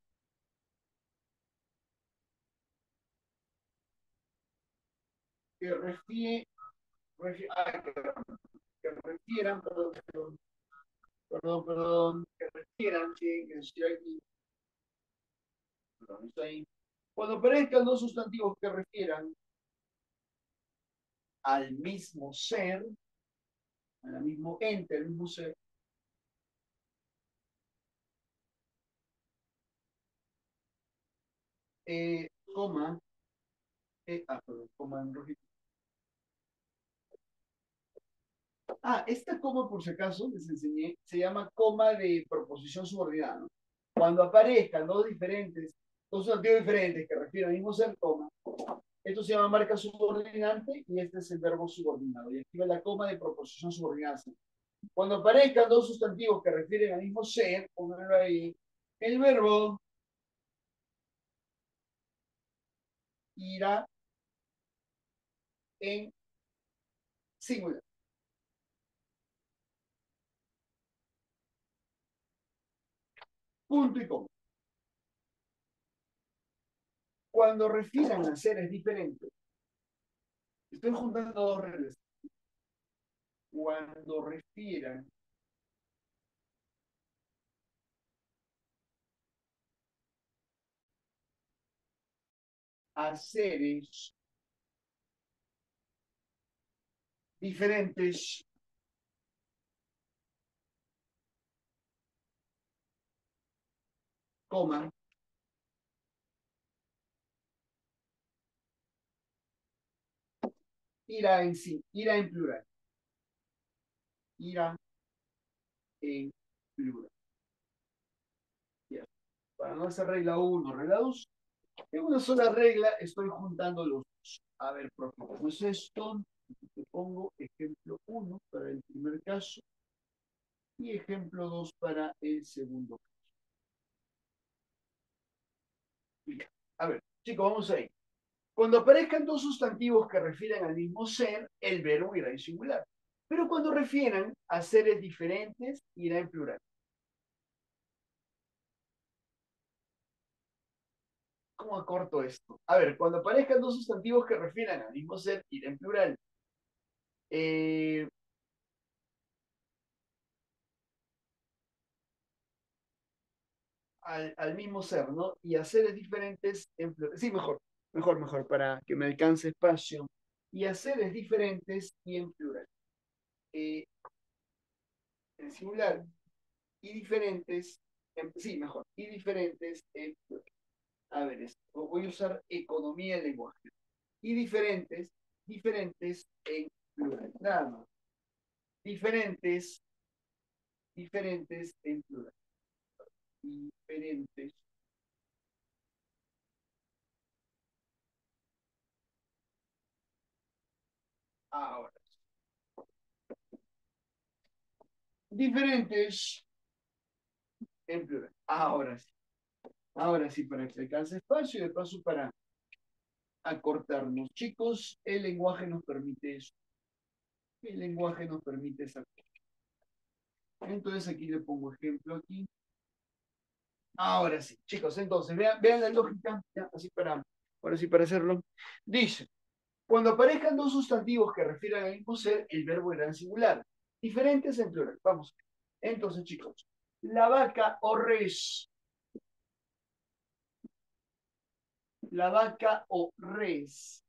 que, refie, refie, ah, que refieran, perdón, perdón, perdón, perdón, que refieran, sí, que estoy aquí, perdón, está ahí. Cuando aparezcan dos sustantivos que refieran al mismo ser, al mismo ente, al mismo ser, eh, coma, eh, ah, perdón, coma en rojito. Ah, esta coma, por si acaso, les enseñé, se llama coma de proposición subordinada, ¿no? Cuando aparezcan dos diferentes, dos sustantivos diferentes que refieren al mismo ser, coma, esto se llama marca subordinante y este es el verbo subordinado. Y aquí va la coma de proposición subordinada. Cuando aparezcan dos sustantivos que refieren al mismo ser, pónganlo ahí, el verbo irá en singular. Punto y coma. Cuando refieran a seres diferentes, estoy juntando dos reglas. Cuando refieran a seres diferentes, coma, irá en sí, irá en plural. Irá en plural. Ya. Para no hacer regla uno, regla dos, en una sola regla estoy juntando los dos. A ver, profe, ¿cómo es esto? Te pongo ejemplo uno para el primer caso y ejemplo dos para el segundo caso. A ver, chicos, vamos ahí. Cuando aparezcan dos sustantivos que refieren al mismo ser, el verbo irá en singular. Pero cuando refieran a seres diferentes, irá en plural. ¿Cómo acorto esto? A ver, cuando aparezcan dos sustantivos que refieran al mismo ser, irá en plural. Eh, al, al, mismo ser, ¿no? Y a seres diferentes en plural. Sí, mejor, mejor, mejor, para que me alcance espacio. Y a seres diferentes y en plural. Eh, en singular. Y diferentes, en, sí, mejor. Y diferentes en plural. A ver, esto, voy a usar economía del lenguaje. Y diferentes, diferentes en plural. Nada más. Diferentes, diferentes en plural. Diferentes. Ahora. diferentes en plural. Ahora sí. Ahora sí, para que alcance espacio y de paso para acortarnos. Chicos, el lenguaje nos permite eso. El lenguaje nos permite esa cosa. Entonces aquí le pongo ejemplo aquí. Ahora sí, chicos, entonces vean, vean la lógica, ya, así para, ahora sí para hacerlo. Dice, cuando aparezcan dos sustantivos que refieran al mismo ser, el verbo irá en singular. Diferentes en plural. Vamos. Entonces, chicos, la vaca o res. La vaca o res.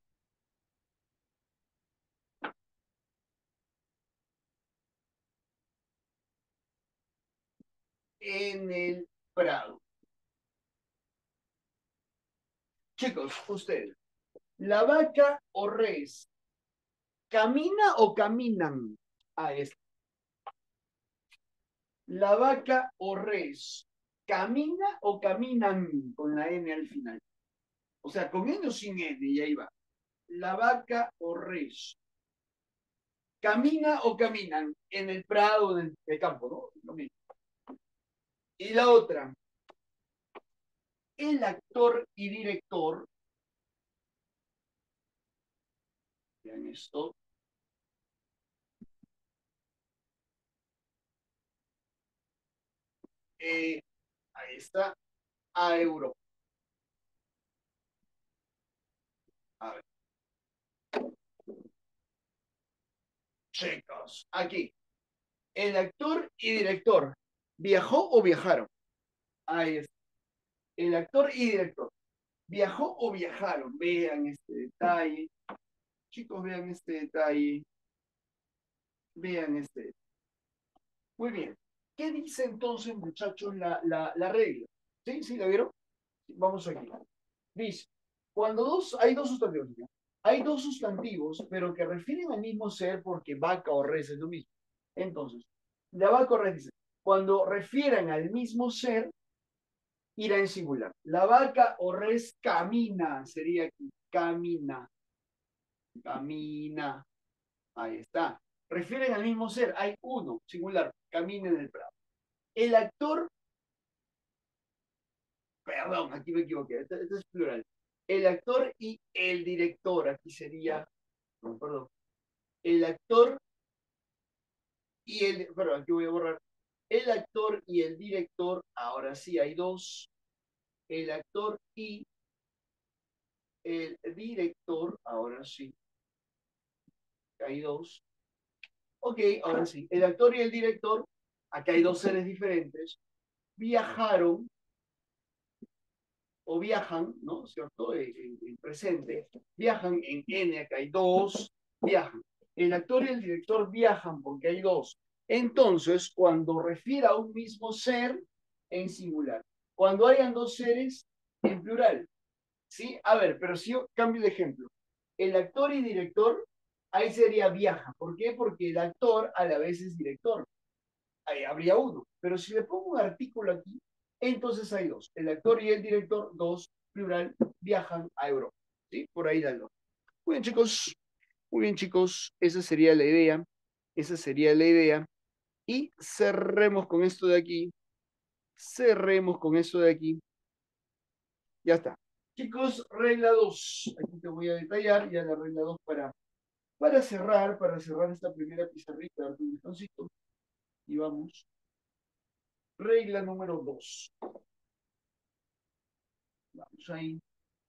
En el prado. Chicos, ustedes, la vaca o res, ¿camina o caminan? Ah, es. La vaca o res, ¿camina o caminan? Con la N al final. O sea, con N o sin N, y ahí va. La vaca o res, ¿camina o caminan? En el prado del, del campo, ¿no? Lo mismo. Y la otra, el actor y director, vean esto, eh, ahí está, a Europa. A ver, chicos, aquí, el actor y director, ¿viajó o viajaron? Ahí está, el actor y director, ¿viajó o viajaron? Vean este detalle, chicos, vean este detalle, vean este detalle. Muy bien, ¿qué dice entonces, muchachos, la, la, la regla? ¿Sí? ¿Sí? ¿La vieron? Vamos aquí. Dice, cuando dos, hay dos sustantivos, ¿no? Hay dos sustantivos, pero que refieren al mismo ser porque vaca o res es lo mismo. Entonces, la vaca o res dice, cuando refieran al mismo ser, irá en singular. La vaca o res camina, sería aquí, camina, camina, ahí está. Refieren al mismo ser, hay uno, singular, camina en el prado. El actor, perdón, aquí me equivoqué, esto, esto es plural. El actor y el director, aquí sería, no, perdón, el actor y el, perdón, aquí voy a borrar, el actor y el director, ahora sí hay dos, el actor y el director, ahora sí, hay dos, ok, ahora sí, el actor y el director, acá hay dos seres diferentes, viajaron o viajan, ¿no? ¿Cierto? En, en presente, viajan en N, acá hay dos, viajan. El actor y el director viajan porque hay dos. Entonces, cuando refiere a un mismo ser, en singular. Cuando hayan dos seres, en plural. ¿Sí? A ver, pero si yo cambio de ejemplo. El actor y director, ahí sería viaja. ¿Por qué? Porque el actor a la vez es director. Ahí habría uno. Pero si le pongo un artículo aquí, entonces hay dos. El actor y el director, dos, plural, viajan a Europa. ¿Sí? Por ahí la lógica. Muy bien, chicos. Muy bien, chicos. Esa sería la idea. Esa sería la idea. Y cerremos con esto de aquí. Cerremos con esto de aquí. Ya está. Chicos, regla dos. Aquí te voy a detallar ya la regla dos para, para cerrar, para cerrar esta primera pizarrita. Darte un descansito. Y vamos. Regla número dos. Vamos ahí.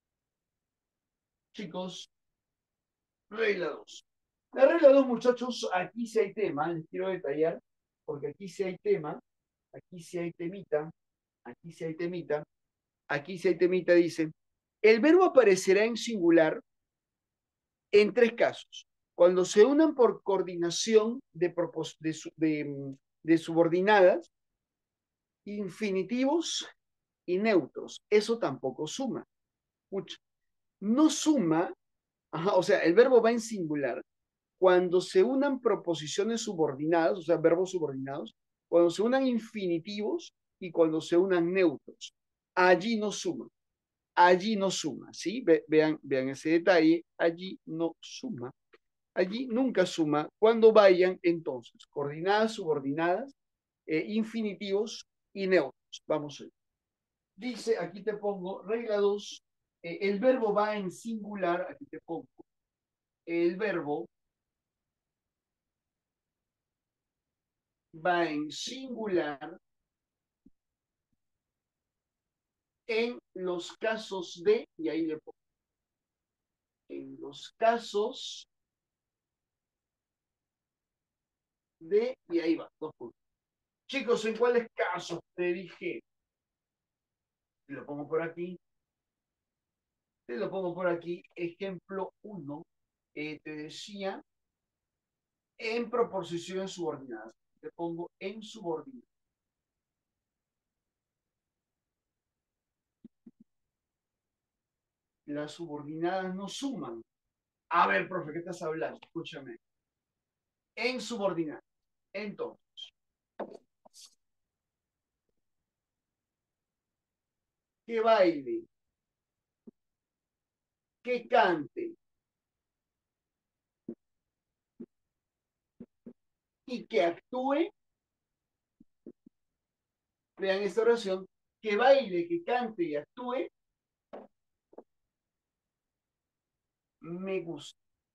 Chicos, regla dos. La regla dos, muchachos, aquí sí hay tema, les quiero detallar, porque aquí sí hay tema, aquí sí hay temita, aquí sí hay temita, aquí sí hay temita, dice, el verbo aparecerá en singular en tres casos. Cuando se unan por coordinación de, de, de, de subordinadas, infinitivos y neutros. Eso tampoco suma. Mucho. No suma, ajá, o sea, el verbo va en singular cuando se unan proposiciones subordinadas, o sea, verbos subordinados, cuando se unan infinitivos y cuando se unan neutros. Allí no suma, allí no suma, ¿sí? Ve, vean, vean ese detalle, allí no suma, allí nunca suma. Cuando vayan, entonces, coordinadas, subordinadas, eh, infinitivos y neutros. Vamos a ver. Dice, aquí te pongo, regla dos, eh, el verbo va en singular, aquí te pongo, el verbo va en singular en los casos de, y ahí le pongo, en los casos de, y ahí va, dos puntos. Chicos, ¿en cuáles casos te dije? Te lo pongo por aquí, te lo pongo por aquí, ejemplo uno, eh, te decía, en proposiciones subordinadas, te pongo en subordinadas. Las subordinadas no suman. A ver, profe, ¿qué estás hablando? Escúchame. En subordinadas. Entonces, que baile, que cante y que actúe, vean esta oración, que baile, que cante y actúe, me gusta.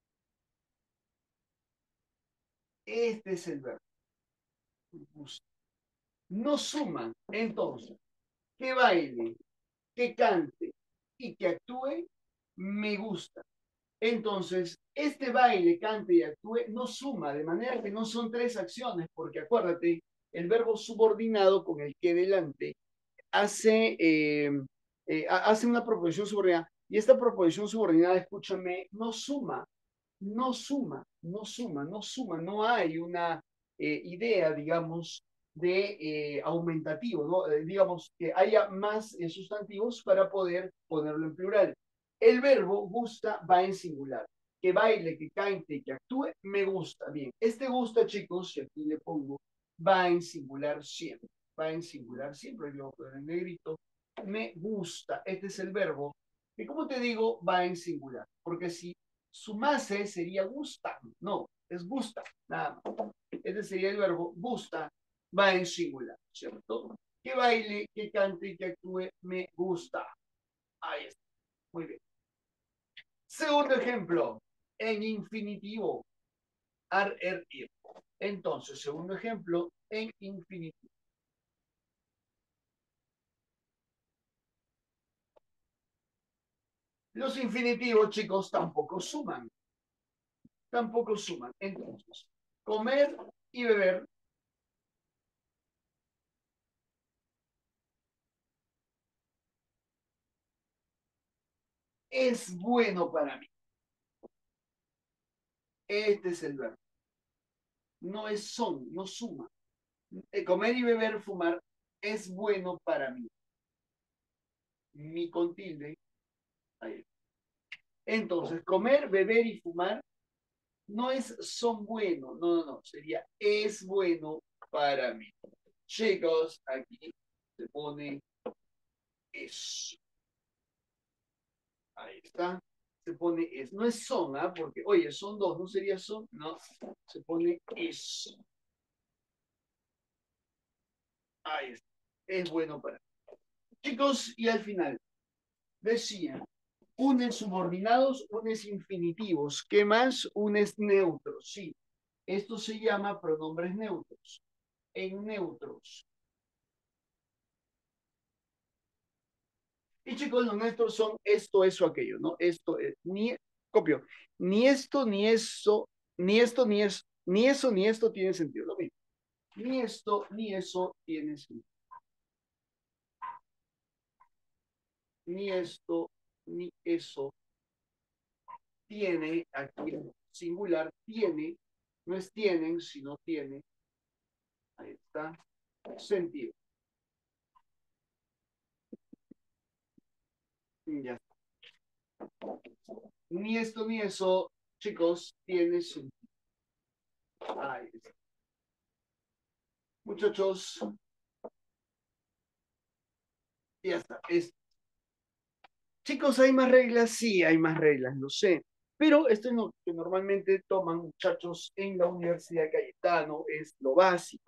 Este es el verbo. Me gusta. No suman. Entonces, que baile, que cante y que actúe, me gusta. Entonces, este baile, cante y actúe no suma, de manera que no son tres acciones, porque acuérdate, el verbo subordinado con el que delante hace, eh, eh, hace una proposición subordinada, y esta proposición subordinada, escúchame, no suma, no suma, no suma, no suma, no hay una eh, idea, digamos, de eh, aumentativo, ¿no? Eh, digamos, que haya más eh, sustantivos para poder ponerlo en plural. El verbo gusta va en singular. Que baile, que cante, que actúe, me gusta. Bien, este gusta, chicos, y aquí le pongo, va en singular siempre. Va en singular siempre, yo voy a poner en negrito. Me gusta, este es el verbo. Y como te digo, va en singular. Porque si sumase sería gusta. No, es gusta, nada más. Este sería el verbo gusta, va en singular, ¿cierto? Que baile, que cante y que actúe, me gusta. Ahí está. Muy bien. Segundo ejemplo, en infinitivo. Ar, er, ir. Entonces, segundo ejemplo, en infinitivo. Los infinitivos, chicos, tampoco suman. Tampoco suman. Entonces, comer y beber es bueno para mí. Este es el verbo. No es son, no suma. Comer y beber, fumar, es bueno para mí. Mi con tilde. Ahí. Entonces, comer, beber y fumar no es son bueno, no, no, no, sería es bueno para mí. Chicos, aquí se pone es. Ahí está. Se pone es. No es son, ¿ah? Porque, oye, son dos, ¿no sería son? No, se pone es. Ahí está. Es bueno para mí. Chicos, y al final, decía, unes subordinados, unes infinitivos. ¿Qué más? Unes neutros. Sí, esto se llama pronombres neutros. En neutros. Y chicos, los neutros son esto, eso, aquello, ¿no? Esto es, ni, copio, ni esto, ni eso, ni esto, ni eso, ni eso, ni esto tiene sentido. Lo mismo. Ni esto, ni eso tiene sentido. Ni esto, ni eso tiene, aquí en singular, tiene, no es tienen, sino tiene, ahí está, sentido. Ya. Ni esto ni eso, chicos, tiene sentido. Ahí está. Muchachos, ya está. Es... Chicos, ¿hay más reglas? Sí, hay más reglas, lo sé. Pero esto es lo que normalmente toman muchachos en la Universidad de Cayetano, es lo básico.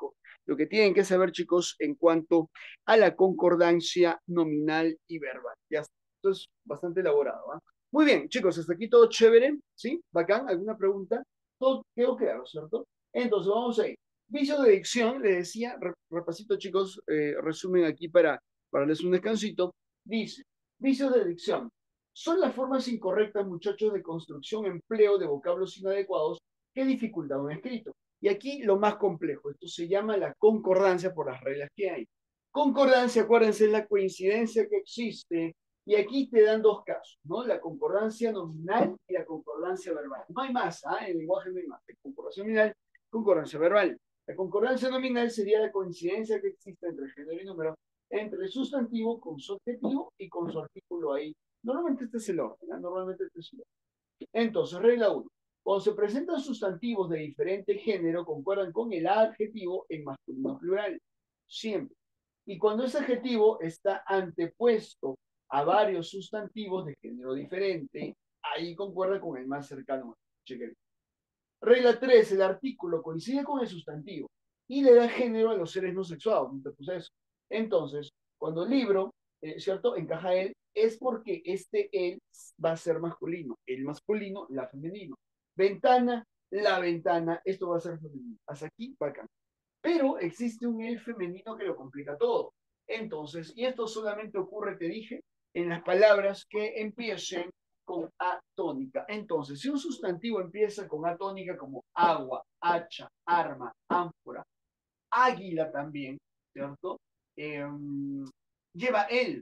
lo que tienen que saber, chicos, en cuanto a la concordancia nominal y verbal. Ya está. Esto es bastante elaborado. ¿Ah? Muy bien, chicos, hasta aquí todo chévere, ¿sí? Bacán, ¿alguna pregunta? Todo quedó claro, ¿cierto? Entonces, vamos a ir. Vicio de dicción, le decía, repasito, chicos, eh, resumen aquí para, para darles un descansito. Dice, vicios de dicción. Son las formas incorrectas, muchachos, de construcción, empleo de vocablos inadecuados que dificultan un escrito. Y aquí lo más complejo, esto se llama la concordancia por las reglas que hay. Concordancia, acuérdense, es la coincidencia que existe, y aquí te dan dos casos, ¿no? La concordancia nominal y la concordancia verbal. No hay más, ¿ah? En el lenguaje no hay más. Concordancia nominal, concordancia verbal. La concordancia nominal sería la coincidencia que existe entre género y número, entre el sustantivo con su adjetivo y con su artículo ahí. Normalmente este es el orden, ¿eh? Normalmente este es el orden. Entonces, regla uno. Cuando se presentan sustantivos de diferente género, concuerdan con el adjetivo en masculino plural. Siempre. Y cuando ese adjetivo está antepuesto a varios sustantivos de género diferente, ahí concuerda con el más cercano. Chequen. Regla tres. El artículo coincide con el sustantivo y le da género a los seres no sexuados. ¿No te puse eso? Entonces, cuando el libro, eh, ¿cierto? Encaja él, es porque este él va a ser masculino. El masculino, la femenino. Ventana, la ventana, esto va a ser femenino. Hasta aquí, bacán. Pero existe un él femenino que lo complica todo. Entonces, y esto solamente ocurre, te dije, en las palabras que empiecen con A tónica. Entonces, si un sustantivo empieza con A tónica como agua, hacha, arma, ánfora, águila también, ¿cierto? Eh, lleva él,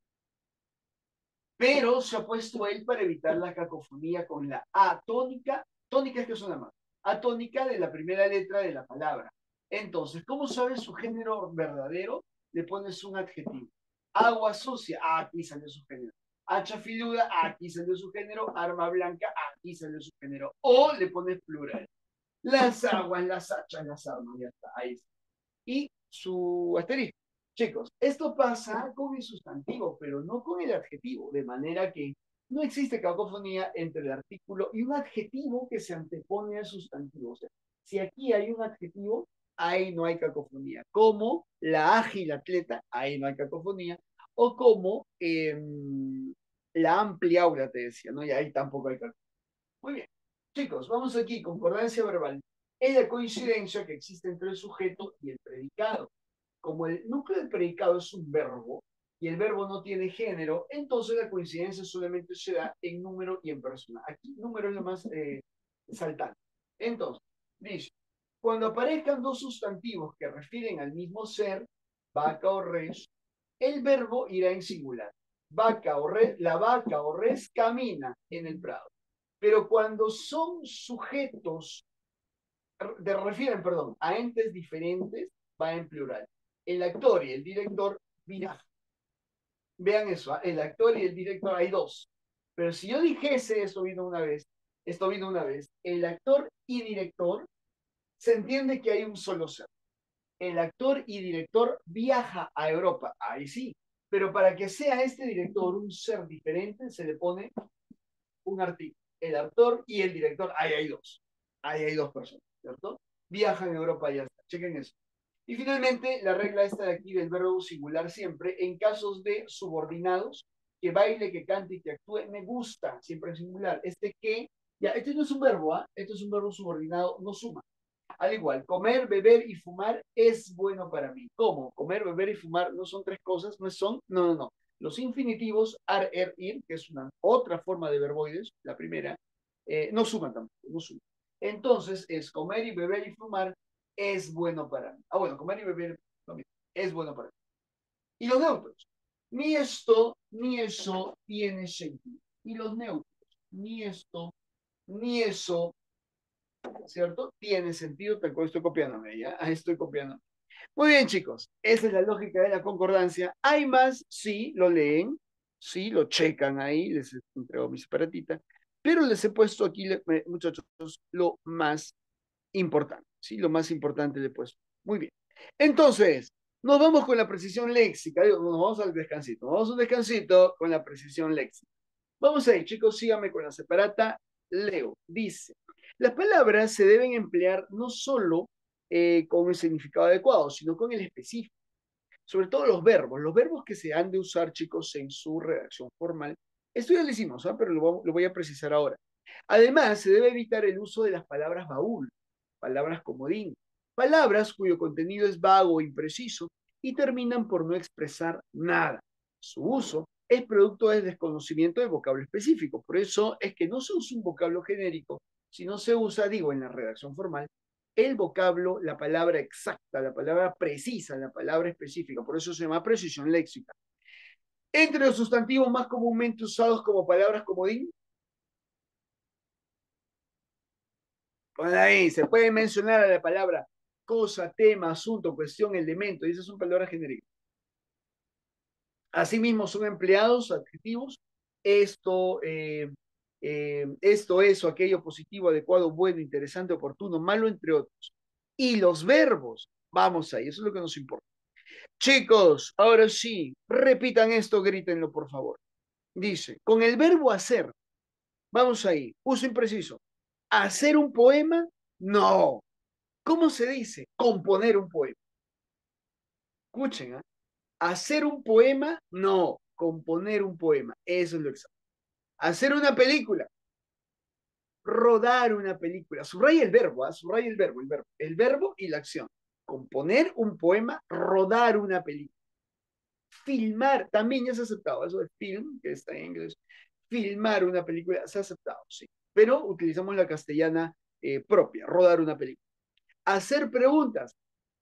pero se ha puesto él para evitar la cacofonía con la A tónica. Tónica es que suena más. A tónica de la primera letra de la palabra. Entonces, ¿cómo sabes su género verdadero? Le pones un adjetivo. Agua sucia, ah, aquí salió su género. Hacha filuda, aquí salió su género. Arma blanca, aquí salió su género. O le pones plural. Las aguas, las hachas, las armas, ya está, ahí está. Y su asterisco. Chicos, esto pasa con el sustantivo, pero no con el adjetivo, de manera que no existe cacofonía entre el artículo y un adjetivo que se antepone al sustantivo. O sea, si aquí hay un adjetivo, ahí no hay cacofonía. Como la ágil atleta, ahí no hay cacofonía. O como eh, la amplia aula, te decía, ¿no? Y ahí tampoco hay cacofonía. Muy bien. Chicos, vamos aquí, concordancia verbal. Es la coincidencia que existe entre el sujeto y el predicado. Como el núcleo del predicado es un verbo y el verbo no tiene género, entonces la coincidencia solamente se da en número y en persona. Aquí número es lo más eh, saltante. Entonces, dice, cuando aparezcan dos sustantivos que refieren al mismo ser, vaca o res, el verbo irá en singular. Vaca o res, la vaca o res camina en el prado. Pero cuando son sujetos, de, refieren, perdón, a entes diferentes, va en plural. El actor y el director viajan. Vean eso, ¿eh? El actor y el director, hay dos. Pero si yo dijese esto vino una vez, esto vino una vez, el actor y director, se entiende que hay un solo ser. El actor y director viaja a Europa, ahí sí. Pero para que sea este director un ser diferente, se le pone un artículo. El actor y el director, ahí hay dos. Ahí hay dos personas, ¿cierto? Viajan a Europa y ya está. Chequen eso. Y finalmente, la regla esta de aquí del verbo singular siempre, en casos de subordinados, que baile, que cante y que actúe, me gusta, siempre en singular. Este que, ya, este no es un verbo, ¿ah? ¿eh? Este es un verbo subordinado, no suma. Al igual, comer, beber y fumar es bueno para mí. ¿Cómo? Comer, beber y fumar no son tres cosas, no son, no, no, no. Los infinitivos, ar, er, ir, que es una otra forma de verboides, la primera, eh, no suman tampoco, no suman. Entonces, es comer y beber y fumar es bueno para mí. Ah, bueno, comer y beber no, es bueno para mí. Y los neutros, ni esto ni eso tiene sentido. Y los neutros, ni esto ni eso, ¿cierto? Tiene sentido, tal cual estoy copiándome, ¿ya? Ahí estoy copiando. Muy bien, chicos, esa es la lógica de la concordancia. ¿Hay más? Sí, lo leen, sí, lo checan ahí, les entrego mi separatita, pero les he puesto aquí, muchachos, lo más importante, ¿sí? Lo más importante le he puesto. Muy bien. Entonces, nos vamos con la precisión léxica, nos vamos al descansito, nos vamos a un descansito con la precisión léxica. Vamos ahí, chicos, síganme con la separata. Leo, dice, las palabras se deben emplear no solo eh, con el significado adecuado, sino con el específico. Sobre todo los verbos, los verbos que se han de usar, chicos, en su redacción formal. Esto ya lo hicimos, ¿eh? Pero lo, lo voy a precisar ahora. Además, se debe evitar el uso de las palabras baúl, palabras comodín, palabras cuyo contenido es vago o impreciso y terminan por no expresar nada. Su uso es producto del desconocimiento del vocablo específico. Por eso es que no se usa un vocablo genérico, sino se usa, digo, en la redacción formal, el vocablo, la palabra exacta, la palabra precisa, la palabra específica. Por eso se llama precisión léxica. Entre los sustantivos más comúnmente usados como palabras comodín, por ahí se puede mencionar a la palabra cosa, tema, asunto, cuestión, elemento, y esas son palabras genéricas. Asimismo, son empleados adjetivos, esto, eh, eh, esto, eso, aquello, positivo, adecuado, bueno, interesante, oportuno, malo, entre otros. Y los verbos, vamos ahí, eso es lo que nos importa. Chicos, ahora sí, repitan esto, grítenlo, por favor. Dice, con el verbo hacer, vamos ahí, uso impreciso. ¿Hacer un poema? No. ¿Cómo se dice? Componer un poema. Escuchen, ¿eh? ¿Hacer un poema? No. Componer un poema. Eso es lo exacto. ¿Hacer una película? Rodar una película. Subraya el verbo, ¿eh? Subraya el verbo, el verbo. El verbo y la acción. Componer un poema, rodar una película. Filmar, también ya se ha aceptado. Eso de film, que está en inglés. Filmar una película, se ha aceptado, sí. Pero utilizamos la castellana eh, propia, rodar una película. Hacer preguntas,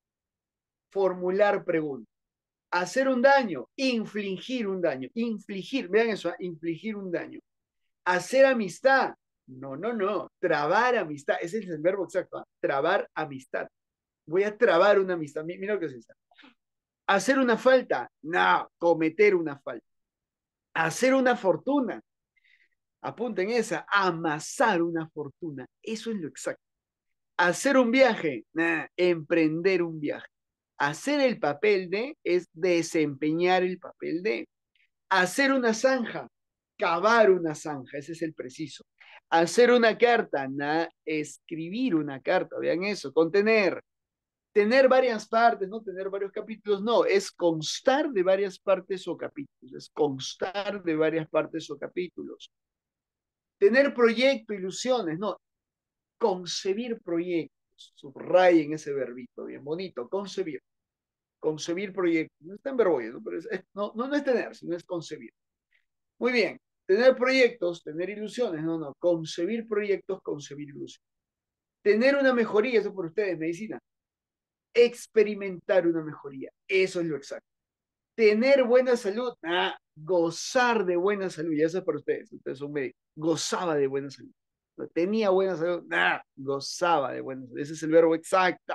formular preguntas. Hacer un daño, infligir un daño. Infligir, vean eso, ¿eh? Infligir un daño. Hacer amistad, no, no, no. Trabar amistad, ese es el verbo exacto, ¿eh? Trabar amistad. Voy a trabar una amistad, mira lo que es eso. Hacer una falta, no, cometer una falta. Hacer una fortuna, apunten esa, amasar una fortuna, eso es lo exacto. Hacer un viaje, nah, emprender un viaje. Hacer el papel de es desempeñar el papel de. Hacer una zanja, cavar una zanja, ese es el preciso. Hacer una carta, nah, escribir una carta, vean eso, contener. Tener varias partes, no tener varios capítulos, no, es constar de varias partes o capítulos, es constar de varias partes o capítulos. Tener proyecto, ilusiones, no, concebir proyectos, subrayen ese verbito, bien bonito, concebir, concebir proyectos, no está en verbo, ¿no? Pero es, es, no, no, no es tener, sino es concebir. Muy bien, tener proyectos, tener ilusiones, no, no, concebir proyectos, concebir ilusiones. Tener una mejoría, eso por ustedes, medicina. Experimentar una mejoría, eso es lo exacto. Tener buena salud, ah, gozar de buena salud, ya eso es para ustedes, ustedes son médicos, gozaba de buena salud. No tenía buena salud, ah, gozaba de buena salud, ese es el verbo exacto.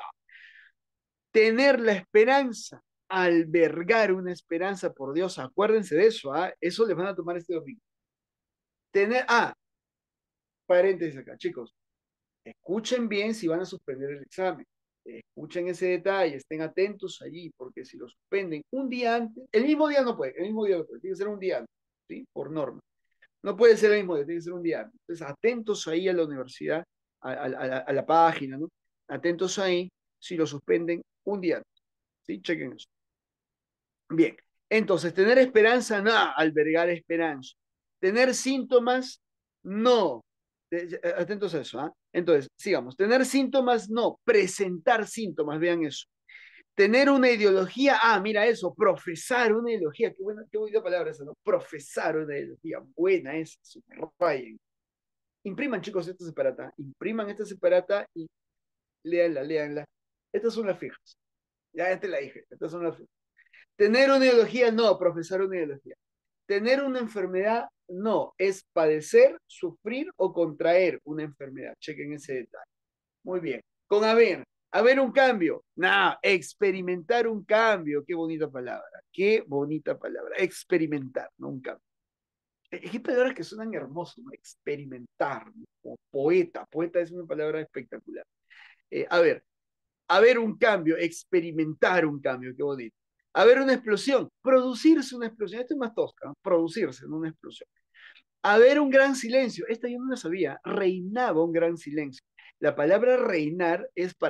Tener la esperanza, albergar una esperanza, por Dios, acuérdense de eso, ¿ah? Eso les van a tomar este domingo. Tener, ah, paréntesis acá, chicos, escuchen bien si van a suspender el examen. Escuchen ese detalle, estén atentos allí, porque si lo suspenden un día antes, el mismo día no puede, el mismo día no puede, tiene que ser un día antes, ¿sí? Por norma. No puede ser el mismo día, tiene que ser un día antes. Entonces, atentos ahí a la universidad, a, a, a, la, a la página, ¿no? Atentos ahí si lo suspenden un día antes, ¿sí? Chequen eso. Bien, entonces, tener esperanza, no, albergar esperanza. Tener síntomas, no. Atentos a eso, ¿ah? ¿eh? Entonces, sigamos. Tener síntomas, no. Presentar síntomas, vean eso. Tener una ideología, ah, mira eso, profesar una ideología, qué buena, qué bonita palabra esa, ¿no? Profesar una ideología, buena esa, subrayen. Impriman, chicos, esta separata, impriman esta separata y léanla, léanla. Estas son las fijas. Ya te la dije, estas son las fijas. Tener una ideología, no, profesar una ideología. Tener una enfermedad, no, es padecer, sufrir o contraer una enfermedad. Chequen ese detalle. Muy bien. Con haber, haber un cambio. No, experimentar un cambio. Qué bonita palabra. Qué bonita palabra. Experimentar, no un cambio. Hay palabras que suenan hermosas, ¿no? Experimentar, ¿no? Como poeta. Poeta es una palabra espectacular. Eh, a ver, haber un cambio, experimentar un cambio, qué bonito. Haber una explosión, producirse una explosión. Esto es más tosca, ¿no? Producirse, no una explosión. Haber un gran silencio. Esta yo no la sabía. Reinaba un gran silencio. La palabra reinar es para,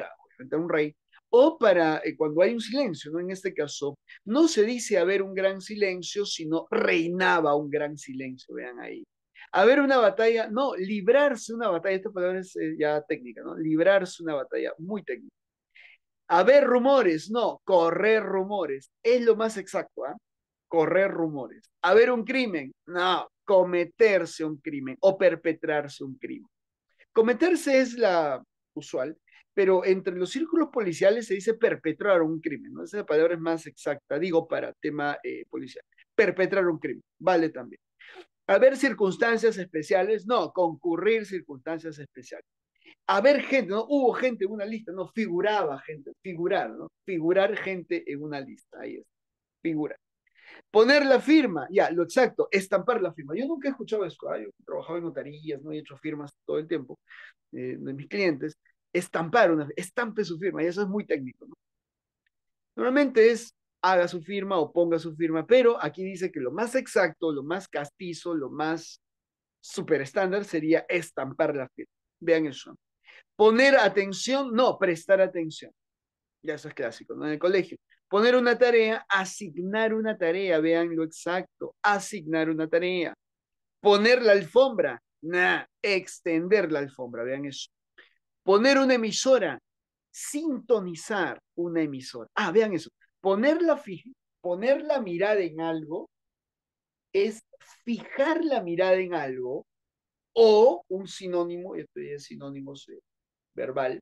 frente a un rey, o para eh, cuando hay un silencio, ¿no? En este caso, no se dice haber un gran silencio, sino reinaba un gran silencio, vean ahí. Haber una batalla, no, librarse una batalla, esta palabra es eh, ya técnica, ¿no? Librarse una batalla, muy técnica. Haber rumores, no, correr rumores, es lo más exacto, ¿ah? Correr rumores. Haber un crimen, no, cometerse un crimen o perpetrarse un crimen. Cometerse es la usual, pero entre los círculos policiales se dice perpetrar un crimen, ¿no? Esa palabra es más exacta, digo, para tema eh, policial. Perpetrar un crimen, vale también. Haber circunstancias especiales, no, concurrir circunstancias especiales. Haber gente, no hubo gente en una lista, no figuraba gente, figurar, ¿no? Figurar gente en una lista, ahí es, figurar. Poner la firma, ya, lo exacto, estampar la firma. Yo nunca he escuchado eso, ¿eh? Yo he trabajado en notarías, no he hecho firmas todo el tiempo eh, de mis clientes. Estampar una, estampe su firma, y eso es muy técnico, ¿no? Normalmente es haga su firma o ponga su firma, pero aquí dice que lo más exacto, lo más castizo, lo más super estándar sería estampar la firma. Vean eso. Poner atención, no, prestar atención. Ya eso es clásico, ¿no? En el colegio. Poner una tarea, asignar una tarea, vean lo exacto, asignar una tarea. Poner la alfombra, nah, extender la alfombra, vean eso. Poner una emisora, sintonizar una emisora. Ah, vean eso. Poner la, poner la mirada en algo es fijar la mirada en algo o un sinónimo, esto ya es sinónimos eh, verbal,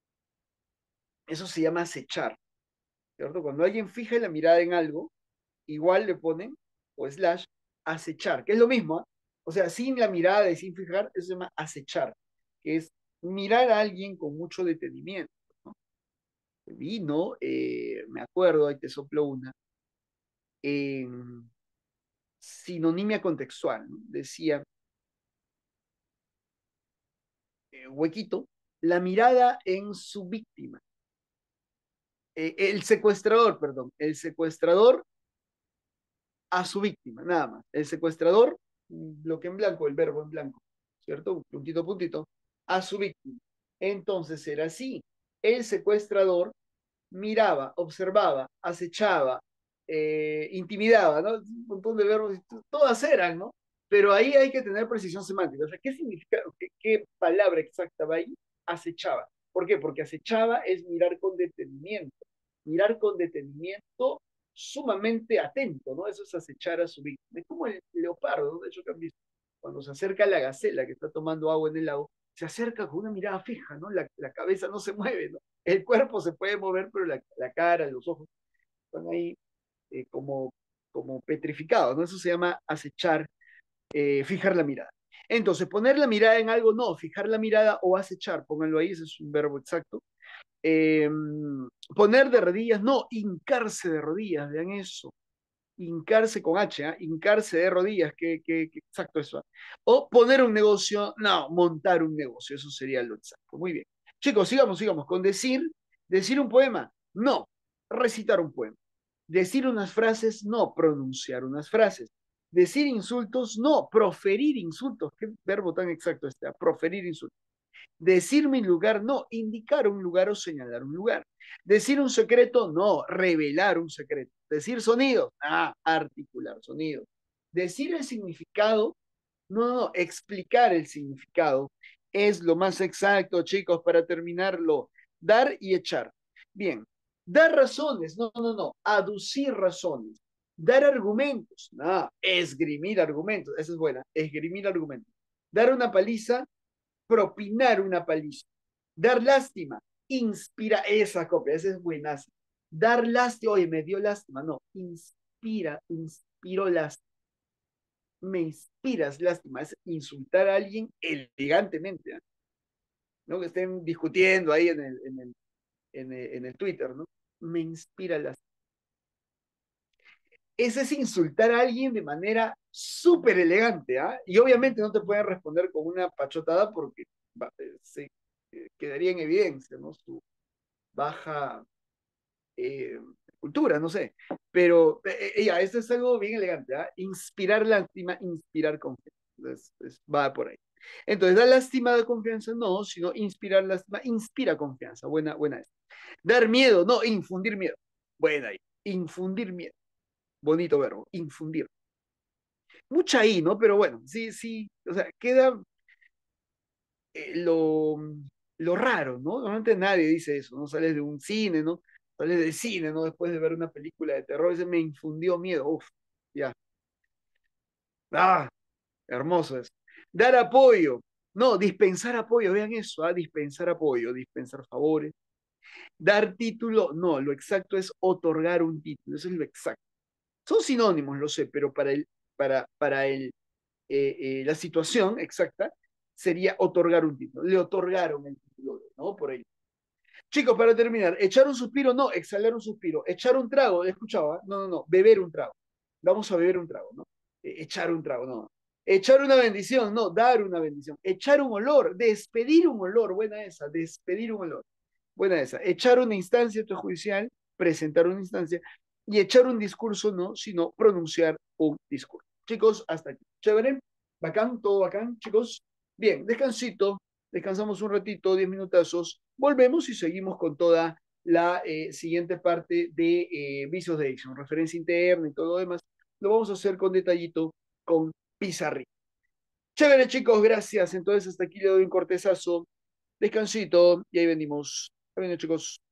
eso se llama acechar, ¿cierto? Cuando alguien fija la mirada en algo, igual le ponen, o slash, acechar, que es lo mismo, ¿eh? O sea, sin la mirada y sin fijar, eso se llama acechar, que es mirar a alguien con mucho detenimiento, ¿no? Vino, eh, me acuerdo, ahí te soplo una, en sinonimia contextual, ¿no? Decía, eh, huequito, la mirada en su víctima. Eh, el secuestrador, perdón, el secuestrador a su víctima, nada más. El secuestrador, bloque en blanco, el verbo en blanco, ¿cierto? Puntito, puntito, a su víctima. Entonces era así. El secuestrador miraba, observaba, acechaba, eh, intimidaba, ¿no? Un montón de verbos, todas eran, ¿no? Pero ahí hay que tener precisión semántica. O sea, ¿qué significa, qué, qué palabra exacta va ahí? Acechaba. ¿Por qué? Porque acechaba es mirar con detenimiento. Mirar con detenimiento sumamente atento, ¿no? Eso es acechar a su víctima. Es como el leopardo, ¿no? De hecho, que han visto, cuando se acerca a la gacela que está tomando agua en el lago, se acerca con una mirada fija, ¿no? La, la cabeza no se mueve, ¿no? El cuerpo se puede mover, pero la, la cara, los ojos están ahí eh, como, como petrificados, ¿no? Eso se llama acechar, eh, fijar la mirada. Entonces, poner la mirada en algo, no, fijar la mirada o acechar, pónganlo ahí, ese es un verbo exacto. Eh, poner de rodillas, no, hincarse de rodillas, vean eso. Hincarse con H, ¿eh? Hincarse de rodillas, que, que, que exacto eso. ¿Eh? O poner un negocio, no, montar un negocio, eso sería lo exacto. Muy bien. Chicos, sigamos, sigamos. Con decir, decir un poema, no, recitar un poema. Decir unas frases, no, pronunciar unas frases. Decir insultos, no, proferir insultos. Qué verbo tan exacto este, ¿eh? Proferir insultos. Decir mi lugar, no. Indicar un lugar o señalar un lugar. Decir un secreto, no. Revelar un secreto. Decir sonidos, ah, articular sonidos. Decir el significado, no, no, no. Explicar el significado es lo más exacto, chicos, para terminarlo. Dar y echar. Bien. Dar razones, no, no, no. Aducir razones. Dar argumentos, no. Esgrimir argumentos, esa es buena. Esgrimir argumentos. Dar una paliza, propinar una paliza. Dar lástima, inspira, esa copia, esa es buenaza. Dar lástima, oye, me dio lástima, no, inspira, inspiró lástima. Me inspiras lástima, es insultar a alguien elegantemente, ¿eh? No que estén discutiendo ahí en el, en el, en el, en el Twitter, ¿no? Me inspira lástima. Ese es insultar a alguien de manera súper elegante, ¿ah? ¿eh? Y obviamente no te pueden responder con una pachotada porque se eh, quedaría en evidencia, ¿no? Su baja eh, cultura, no sé. Pero eh, eh, ya, esto es algo bien elegante, ¿ah? ¿eh? Inspirar lástima, inspirar confianza. Entonces, es, va por ahí. Entonces, da lástima de confianza, no, sino inspirar lástima, inspira confianza. Buena, buena esta. Dar miedo, no, infundir miedo. Buena ahí. Infundir miedo. Bonito verbo, infundir. Mucha ahí, ¿no? Pero bueno, sí, sí. O sea, queda eh, lo, lo raro, ¿no? Normalmente nadie dice eso, ¿no? Sales de un cine, ¿no? Sales del cine, ¿no? Después de ver una película de terror, ese me infundió miedo. Uf, ya. Ah, hermoso eso. Dar apoyo. No, dispensar apoyo, vean eso, ¿ah? Dispensar apoyo, dispensar favores. Dar título, no, lo exacto es otorgar un título, eso es lo exacto. Son sinónimos, lo sé, pero para, el, para, para el, eh, eh, la situación exacta sería otorgar un título. Le otorgaron el título, ¿no? Por ello. Chicos, para terminar, echar un suspiro, no, exhalar un suspiro. Echar un trago, escuchaba, no, no, no, beber un trago. Vamos a beber un trago, ¿no? Eh, echar un trago, no. Echar una bendición, no, dar una bendición. Echar un olor, despedir un olor, buena esa, despedir un olor. Buena esa. Echar una instancia judicial, presentar una instancia, y echar un discurso, no, sino pronunciar un discurso. Chicos, hasta aquí. Chévere, bacán, todo bacán, chicos. Bien, descansito, descansamos un ratito, diez minutazos, volvemos y seguimos con toda la eh, siguiente parte de eh, vicios de dicción, referencia interna y todo lo demás. Lo vamos a hacer con detallito, con pizarrín. Chévere, chicos, gracias. Entonces, hasta aquí le doy un cortezazo, descansito, y ahí venimos. Está bien, chicos.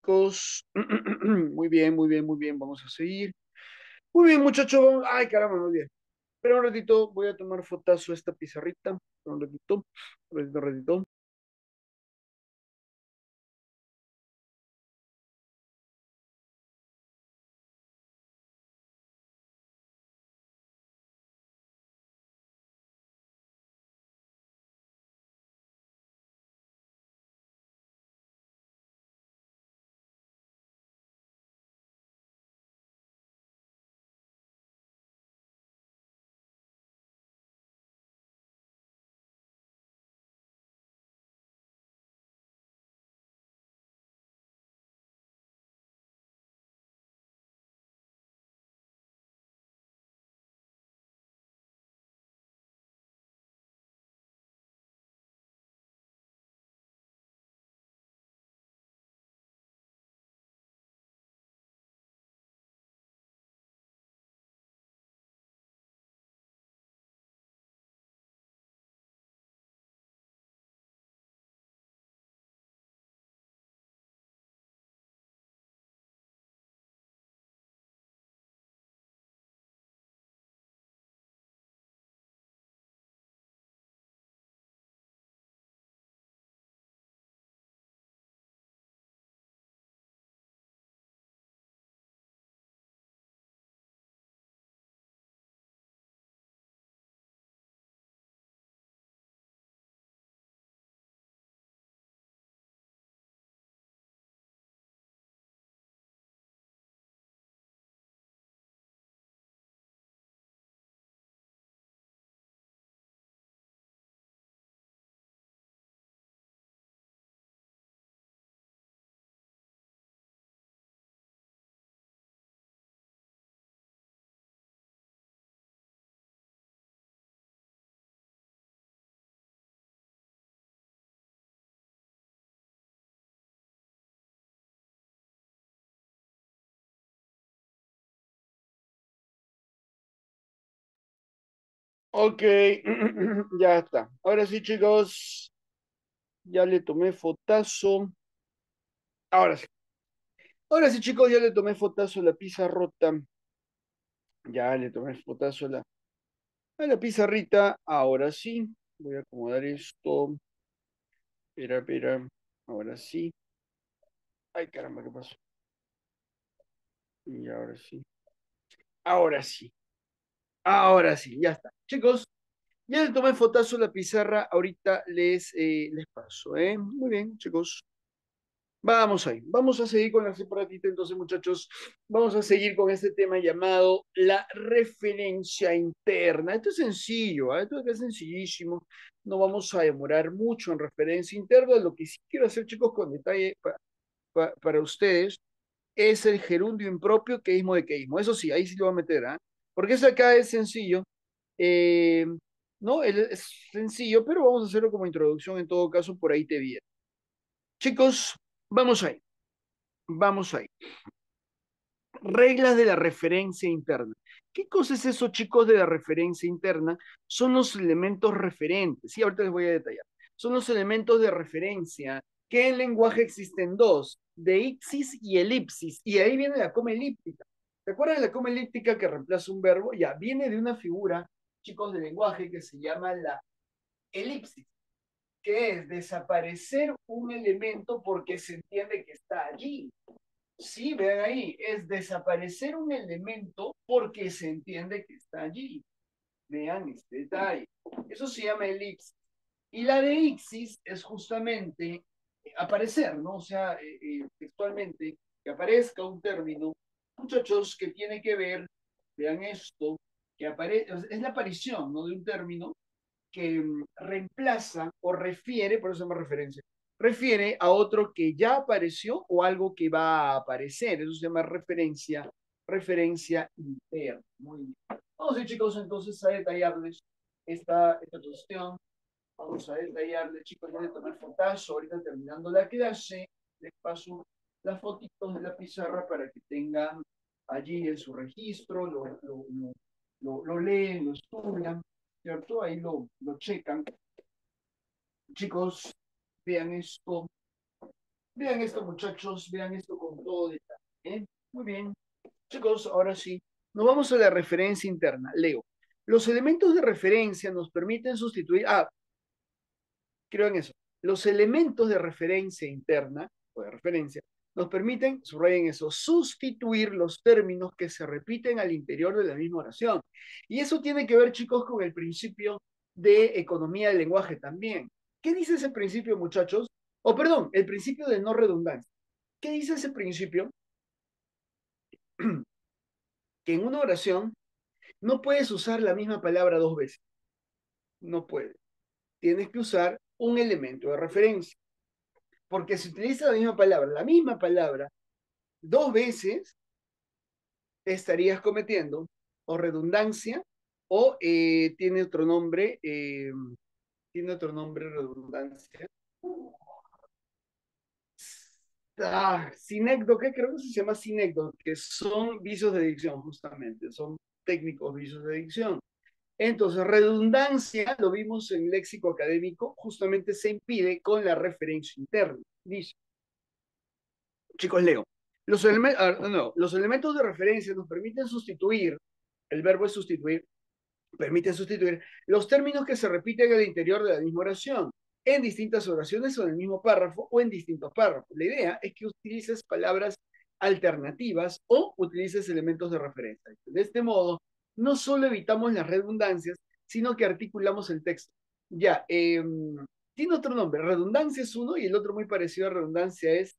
chicos. Muy bien, muy bien, muy bien. Vamos a seguir. Muy bien, muchachos. Vamos- Ay, caramba, muy bien. Pero un ratito voy a tomar fotazo a esta pizarrita. Un ratito, un ratito, un ratito. Ok, ya está. Ahora sí, chicos, ya le tomé fotazo. Ahora sí. Ahora sí, chicos, ya le tomé fotazo a la pizarrota. Ya le tomé fotazo a la, a la pizarrita. Ahora sí. Voy a acomodar esto. Espera, espera. Ahora sí. Ay, caramba, ¿qué pasó? Y ahora sí. Ahora sí. Ahora sí, ya está. Chicos, ya le tomé fotazo a la pizarra. Ahorita les, eh, les paso, ¿eh? Muy bien, chicos. Vamos ahí, vamos a seguir con la separatita, entonces muchachos, vamos a seguir con este tema llamado la referencia interna. Esto es sencillo, ¿ah? Esto es sencillísimo, no vamos a demorar mucho en referencia interna. Lo que sí quiero hacer, chicos, con detalle pa- pa- para ustedes es el gerundio impropio, queísmo de queísmo. Eso sí, ahí sí lo voy a meter, ¿ah? Porque eso acá es sencillo, eh, ¿no? Es sencillo, pero vamos a hacerlo como introducción en todo caso, por ahí te viene. Chicos, vamos ahí. Vamos ahí. Reglas de la referencia interna. ¿Qué cosa es eso, chicos, de la referencia interna? Son los elementos referentes. Sí, ahorita les voy a detallar. Son los elementos de referencia que en lenguaje existen dos, de ixis y elipsis. Y ahí viene la coma elíptica. ¿Se acuerdan de la coma elíptica que reemplaza un verbo? Ya, viene de una figura, chicos, de lenguaje que se llama la elipsis, que es desaparecer un elemento porque se entiende que está allí. Sí, vean ahí, es desaparecer un elemento porque se entiende que está allí. Vean este detalle. Eso se llama elipsis. Y la de ixis es justamente eh, aparecer, ¿no? O sea, eh, eh, textualmente, que aparezca un término, muchachos, que tiene que ver, vean esto, que aparece, es la aparición, ¿no? De un término que mm, reemplaza o refiere, por eso se llama referencia, refiere a otro que ya apareció o algo que va a aparecer. Eso se llama referencia, referencia interna. Muy bien. Vamos a ir, chicos, entonces a detallarles esta, esta cuestión. Vamos a detallarles, chicos, voy a tomar fotazo. Ahorita terminando la clase, les paso las fotitos de la pizarra para que tengan allí en su registro, lo, lo, lo, lo, lo leen, lo estudian, ¿cierto? Ahí lo, lo checan. Chicos, vean esto. Vean esto, muchachos, vean esto con todo detalle. ¿Eh? Muy bien. Chicos, ahora sí. Nos vamos a la referencia interna. Leo. Los elementos de referencia nos permiten sustituir. Ah, creo en eso. Los elementos de referencia interna, o de referencia, nos permiten, subrayen eso, sustituir los términos que se repiten al interior de la misma oración. Y eso tiene que ver, chicos, con el principio de economía del lenguaje también. ¿Qué dice ese principio, muchachos? O oh, perdón, el principio de no redundancia. ¿Qué dice ese principio? Que en una oración no puedes usar la misma palabra dos veces. No puedes. Tienes que usar un elemento de referencia. Porque si utiliza la misma palabra, la misma palabra, dos veces, estarías cometiendo o redundancia o eh, tiene otro nombre, eh, tiene otro nombre redundancia. Ah, sinécdo, ¿qué creo que se llama sinécdo? Que son vicios de dicción, justamente, son técnicos vicios de dicción. Entonces, redundancia, lo vimos en léxico académico, justamente se impide con la referencia interna. Dice, chicos, leo. Los, elementos, ah, no, los elementos de referencia nos permiten sustituir, el verbo es sustituir, permiten sustituir los términos que se repiten al interior de la misma oración, en distintas oraciones o en el mismo párrafo o en distintos párrafos. La idea es que utilices palabras alternativas o utilices elementos de referencia. De este modo, no solo evitamos las redundancias, sino que articulamos el texto. Ya, eh, tiene otro nombre. Redundancia es uno y el otro muy parecido a redundancia es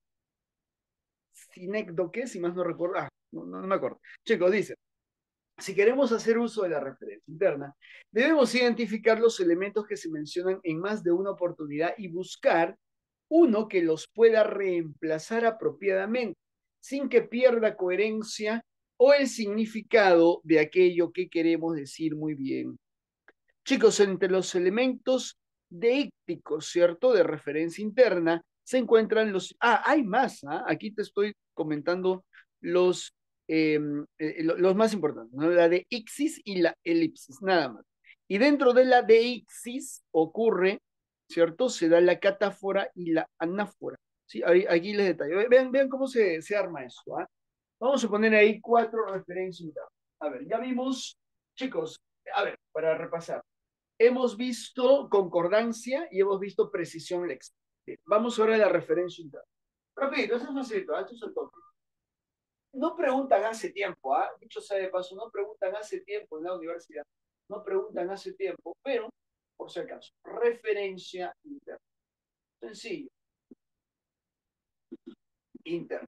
sinécdoque, si más no recuerdo. Ah, no, no, no me acuerdo. Chicos, dice, si queremos hacer uso de la referencia interna, debemos identificar los elementos que se mencionan en más de una oportunidad y buscar uno que los pueda reemplazar apropiadamente, sin que pierda coherencia o el significado de aquello que queremos decir muy bien. Chicos, entre los elementos deícticos, ¿cierto? De referencia interna, se encuentran los... Ah, hay más, ¿ah? Aquí te estoy comentando los, eh, eh, los más importantes, ¿no? La de ixis y la elipsis, nada más. Y dentro de la de ixis ocurre, ¿cierto? Se da la catáfora y la anáfora. ¿Sí? Aquí les detallo. Vean, vean cómo se, se arma eso, ¿ah? Vamos a poner ahí cuatro referencias. A ver, ya vimos, chicos, a ver, para repasar hemos visto concordancia y hemos visto precisión léxica. Vamos ahora a la referencia interna. Rapidito, eso es facilito, esto es el toque. No preguntan hace tiempo, ¿ah? Dicho sea de paso, no preguntan hace tiempo en la universidad, no preguntan hace tiempo, pero, por si acaso, referencia interna. Sencillo, interna.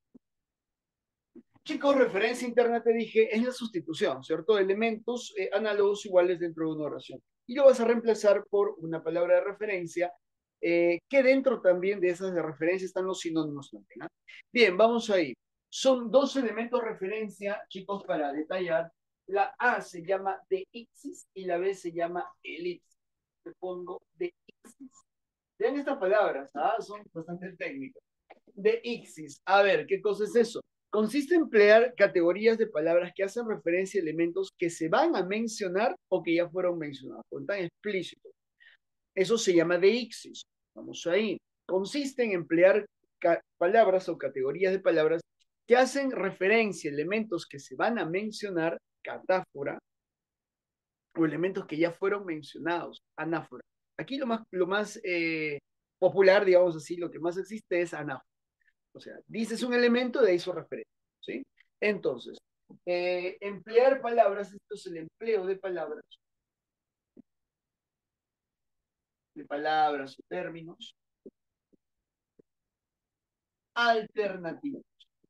Chicos, referencia interna, te dije, es la sustitución, ¿cierto? De elementos eh, análogos iguales dentro de una oración. Y lo vas a reemplazar por una palabra de referencia, eh, que dentro también de esas de referencia están los sinónimos también. ¿eh? Bien, vamos ahí. Son dos elementos de referencia, chicos, para detallar. La A se llama deixis y la B se llama elipsis. Te pongo deixis. Vean estas palabras, ¿ah? Son bastante técnicas. Deixis. A ver, ¿qué cosa es eso? Consiste en emplear categorías de palabras que hacen referencia a elementos que se van a mencionar o que ya fueron mencionados, con tan explícito. Eso se llama deixis. Vamos ahí. Consiste en emplear palabras o categorías de palabras que hacen referencia a elementos que se van a mencionar, catáfora, o elementos que ya fueron mencionados, anáfora. Aquí lo más, lo más eh, popular, digamos así, lo que más existe es anáfora. O sea, dices un elemento, de ahí su referencia. ¿Sí? Entonces, eh, emplear palabras, esto es el empleo de palabras, de palabras o términos alternativos.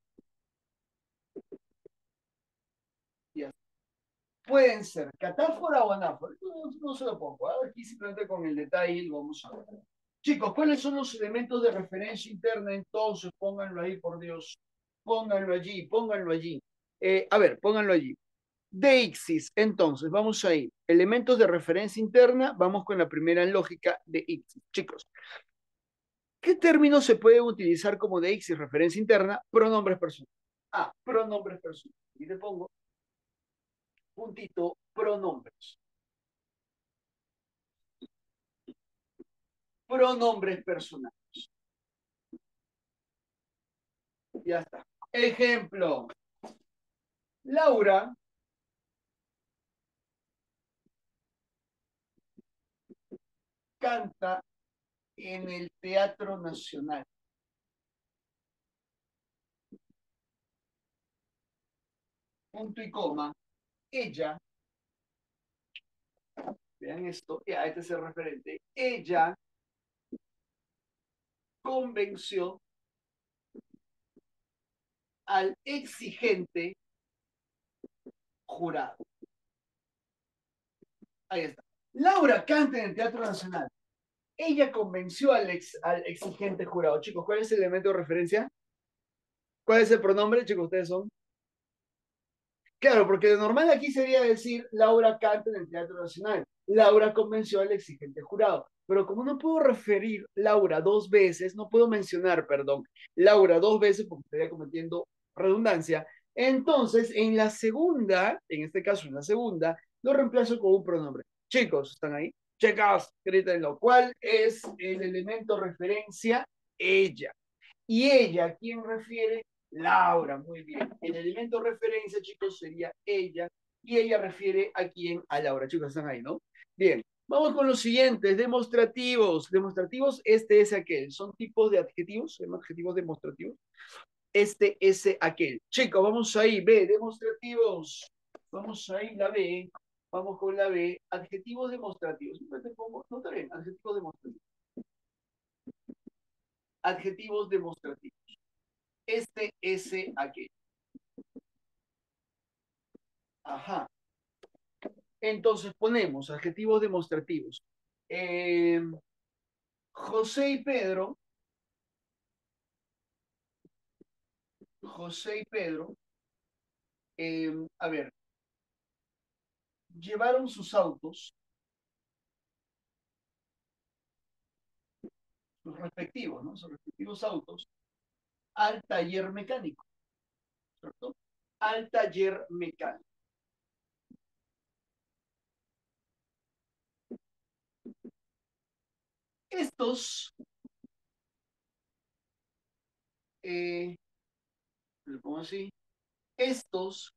Ya. Pueden ser catáfora o anáfora. No, no se lo pongo. ¿eh? Aquí simplemente con el detalle lo vamos a ver. Chicos, ¿cuáles son los elementos de referencia interna? Entonces, pónganlo ahí, por Dios. Pónganlo allí, pónganlo allí. Eh, a ver, pónganlo allí. Deixis, entonces, vamos a ir. Elementos de referencia interna, vamos con la primera lógica de ixis. Chicos, ¿qué términos se pueden utilizar como deixis, referencia interna? Pronombres personales. Ah, pronombres personales. Y le pongo puntito pronombres. Pronombres personales. Ya está. Ejemplo. Laura canta en el Teatro Nacional. Punto y coma. Ella, vean esto, ya, este es el referente. Ella convenció al exigente jurado. Ahí está. Laura canta en el Teatro Nacional. Ella convenció al, ex, al exigente jurado. Chicos, ¿cuál es el elemento de referencia? ¿Cuál es el pronombre? Chicos, ustedes son. Claro, porque de normal aquí sería decir Laura canta en el Teatro Nacional. Laura convenció al exigente jurado. Pero como no puedo referir Laura dos veces, no puedo mencionar, perdón, Laura dos veces porque estaría cometiendo redundancia. Entonces, en la segunda, en este caso en la segunda, lo reemplazo con un pronombre. Chicos, ¿están ahí? Chicos, grítenlo. ¿Cuál es el elemento referencia? Ella. Y ella, ¿a quién refiere? Laura, muy bien. El elemento referencia, chicos, sería ella. Y ella refiere a quién? A Laura. Chicos, están ahí, ¿no? Bien. Vamos con los siguientes, demostrativos. Demostrativos, este es aquel. Son tipos de adjetivos, son adjetivos demostrativos. Este es aquel. Chicos, vamos ahí. B, demostrativos. Vamos ahí, la B. Vamos con la B. Adjetivos demostrativos. Siempre te pongo, no te ven, adjetivos demostrativos. Adjetivos demostrativos. Este, ese, aquel. Ajá. Entonces ponemos adjetivos demostrativos. Eh, José y Pedro, José y Pedro, eh, a ver, llevaron sus autos, sus respectivos, ¿no? Sus respectivos autos, al taller mecánico, ¿cierto? Al taller mecánico. Estos, eh, lo pongo así, estos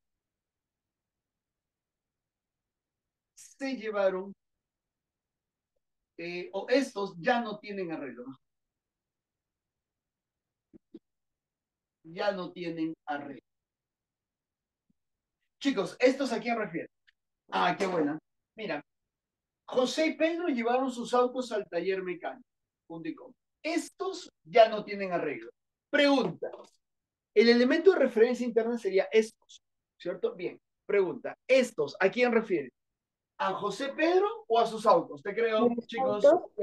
se llevaron, eh, o estos ya no tienen arreglo, ¿no? Ya no tienen arreglo. Chicos, ¿estos a quién refieren? Ah, qué buena. Mira, José y Pedro llevaron sus autos al taller mecánico. Punto y coma. Estos ya no tienen arreglo. Pregunta. El elemento de referencia interna sería estos, ¿cierto? Bien. Pregunta. ¿Estos a quién refieren? ¿A José Pedro o a sus autos? Te creo, Los chicos. autos.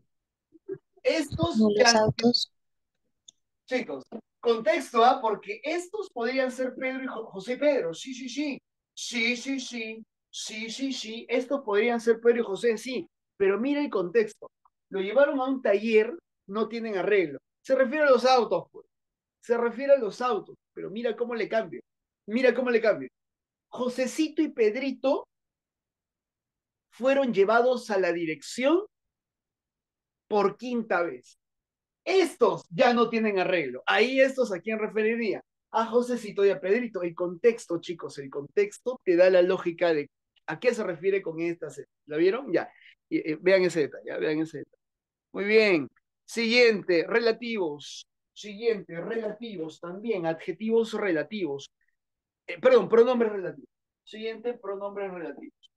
Estos No, ya los no tienen. autos. Chicos, contexto, ¿ah? Porque estos podrían ser Pedro y Jo- José Pedro. Sí, sí, sí. Sí, sí, sí. Sí, sí, sí. Estos podrían ser Pedro y José, sí. Pero mira el contexto. Lo llevaron a un taller, no tienen arreglo. Se refiere a los autos, pues. Se refiere a los autos. Pero mira cómo le cambio. Mira cómo le cambio. Josecito y Pedrito fueron llevados a la dirección por quinta vez. Estos ya no tienen arreglo. Ahí estos a quién referiría. A Josecito y a Pedrito. El contexto, chicos, el contexto te da la lógica de a qué se refiere con esta serie. ¿La vieron? Ya. Y, eh, vean ese detalle, ya, vean ese detalle. Muy bien. Siguiente, relativos. Siguiente, relativos también, adjetivos relativos. Eh, perdón, pronombres relativos. Siguiente, pronombres relativos.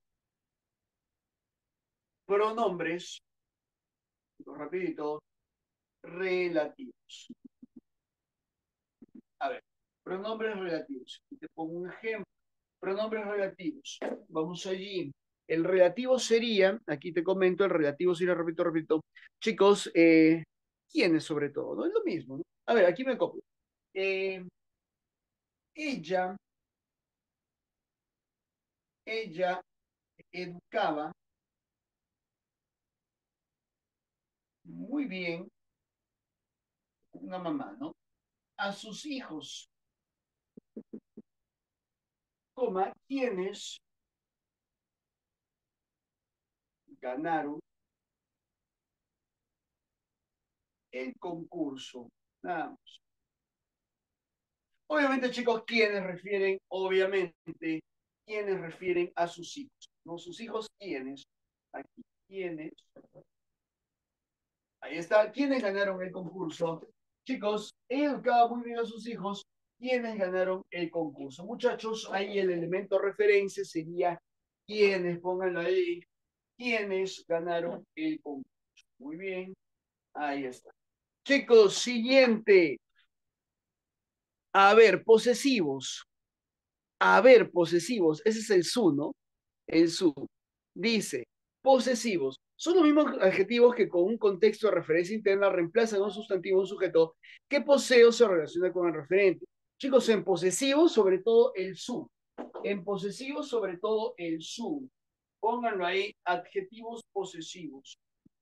Pronombres, rapidito, relativos. A ver, pronombres relativos. Te pongo un ejemplo. Pronombres relativos. Vamos allí. El relativo sería, aquí te comento, el relativo sería, repito, repito, chicos, eh, ¿quiénes sobre todo? No es lo mismo, ¿no? A ver, aquí me copio. Eh, ella, ella educaba muy bien, una mamá, ¿no? A sus hijos, coma, quienes ganaron el concurso. Nada más. Obviamente, chicos, ¿quiénes refieren? Obviamente, ¿quiénes refieren a sus hijos? ¿No? Sus hijos, ¿quiénes? Aquí, ¿quiénes? Ahí está. ¿Quiénes ganaron el concurso? Chicos, he educado muy bien a sus hijos. ¿Quiénes ganaron el concurso? Muchachos, ahí el elemento referencia sería ¿quiénes? Pónganlo ahí. ¿Quiénes ganaron el concurso? Muy bien. Ahí está. Chicos, siguiente. A ver, posesivos. A ver, posesivos. Ese es el su, ¿no? El su. Dice, posesivos. Son los mismos adjetivos que con un contexto de referencia interna reemplazan a un sustantivo o un sujeto que posee o se relaciona con el referente. Chicos, en posesivos, sobre todo el su. En posesivos, sobre todo el su. Pónganlo ahí, adjetivos posesivos.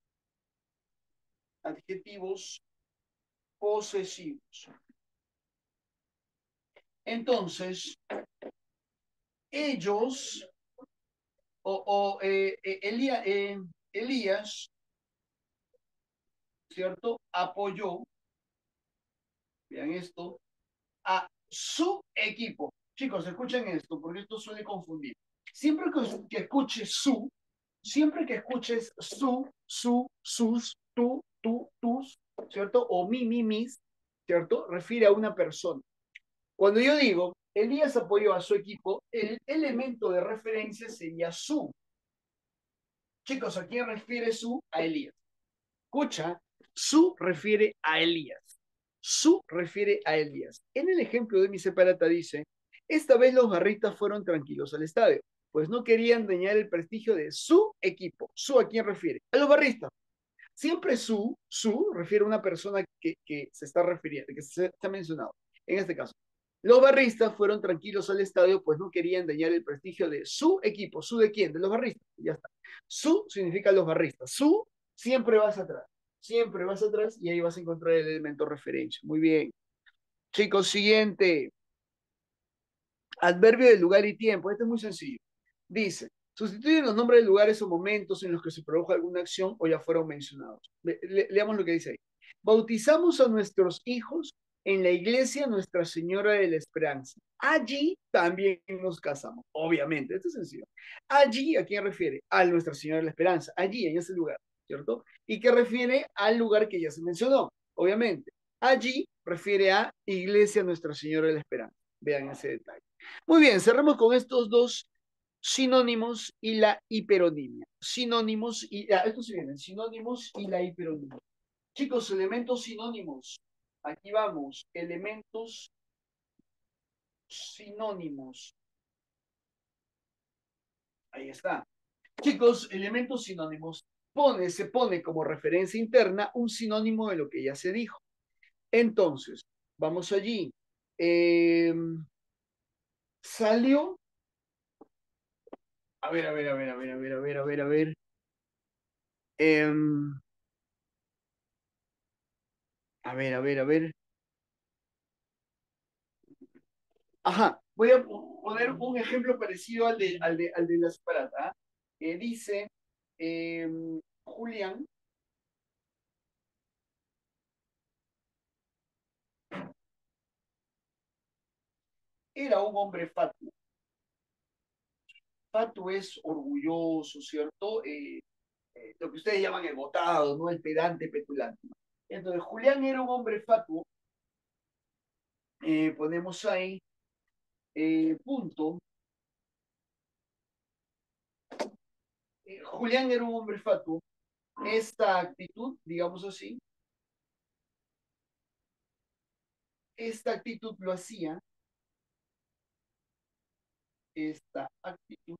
Adjetivos posesivos. Entonces, ellos o, o eh, eh, Elías, eh, Elías, ¿cierto? Apoyó, vean esto, a su equipo. Chicos, escuchen esto, porque esto suele confundir. Siempre que, que escuches su, siempre que escuches su, su, sus, tú, tú, tus, ¿cierto? O mi, mi, mis, ¿cierto? Refiere a una persona. Cuando yo digo, Elías apoyó a su equipo, el elemento de referencia sería su. Chicos, ¿a quién refiere su? A Elías. Escucha, su refiere a Elías. Su refiere a Elías. En el ejemplo de mi separata dice, esta vez los barristas fueron tranquilos al estadio, pues no querían dañar el prestigio de su equipo. ¿Su a quién refiere? A los barristas. Siempre su, su refiere a una persona que, que se está refiriendo, que se está mencionado. En este caso, los barristas fueron tranquilos al estadio, pues no querían dañar el prestigio de su equipo. ¿Su de quién? De los barristas. Ya está. Su significa los barristas. Su siempre vas atrás. Siempre vas atrás y ahí vas a encontrar el elemento referencia. Muy bien. Chicos, siguiente. Adverbio de lugar y tiempo. Este es muy sencillo. Dice, sustituyen los nombres de lugares o momentos en los que se produjo alguna acción o ya fueron mencionados. Le, le, leamos lo que dice ahí. Bautizamos a nuestros hijos en la iglesia Nuestra Señora de la Esperanza. Allí también nos casamos, obviamente. Esto es sencillo. Allí, ¿a quién refiere? A Nuestra Señora de la Esperanza. Allí, en ese lugar, ¿cierto? Y que refiere al lugar que ya se mencionó, obviamente. Allí refiere a Iglesia Nuestra Señora de la Esperanza. Vean ese detalle. Muy bien, cerramos con estos dos sinónimos y la hiperonimia. Sinónimos y, ah, estos se vienen, sinónimos y la hiperonimia. Chicos, elementos sinónimos. Aquí vamos, elementos sinónimos. Ahí está. Chicos, elementos sinónimos. Pone, se pone como referencia interna un sinónimo de lo que ya se dijo. Entonces, vamos allí. Eh, salió. A ver, a ver, a ver, a ver, a ver, a ver, a ver, a ver. Eh, a ver, a ver, a ver. Ajá, voy a poner un ejemplo parecido al de, al de, al de la separata. Eh, dice, eh, Julián era un hombre fatuo. Fatuo es orgulloso, ¿cierto? Eh, eh, lo que ustedes llaman el botado, ¿no? El pedante, petulante. Entonces, Julián era un hombre fatuo. Eh, ponemos ahí, eh, punto. Eh, Julián era un hombre fatuo. Esta actitud, digamos así, esta actitud lo hacía, esta actitud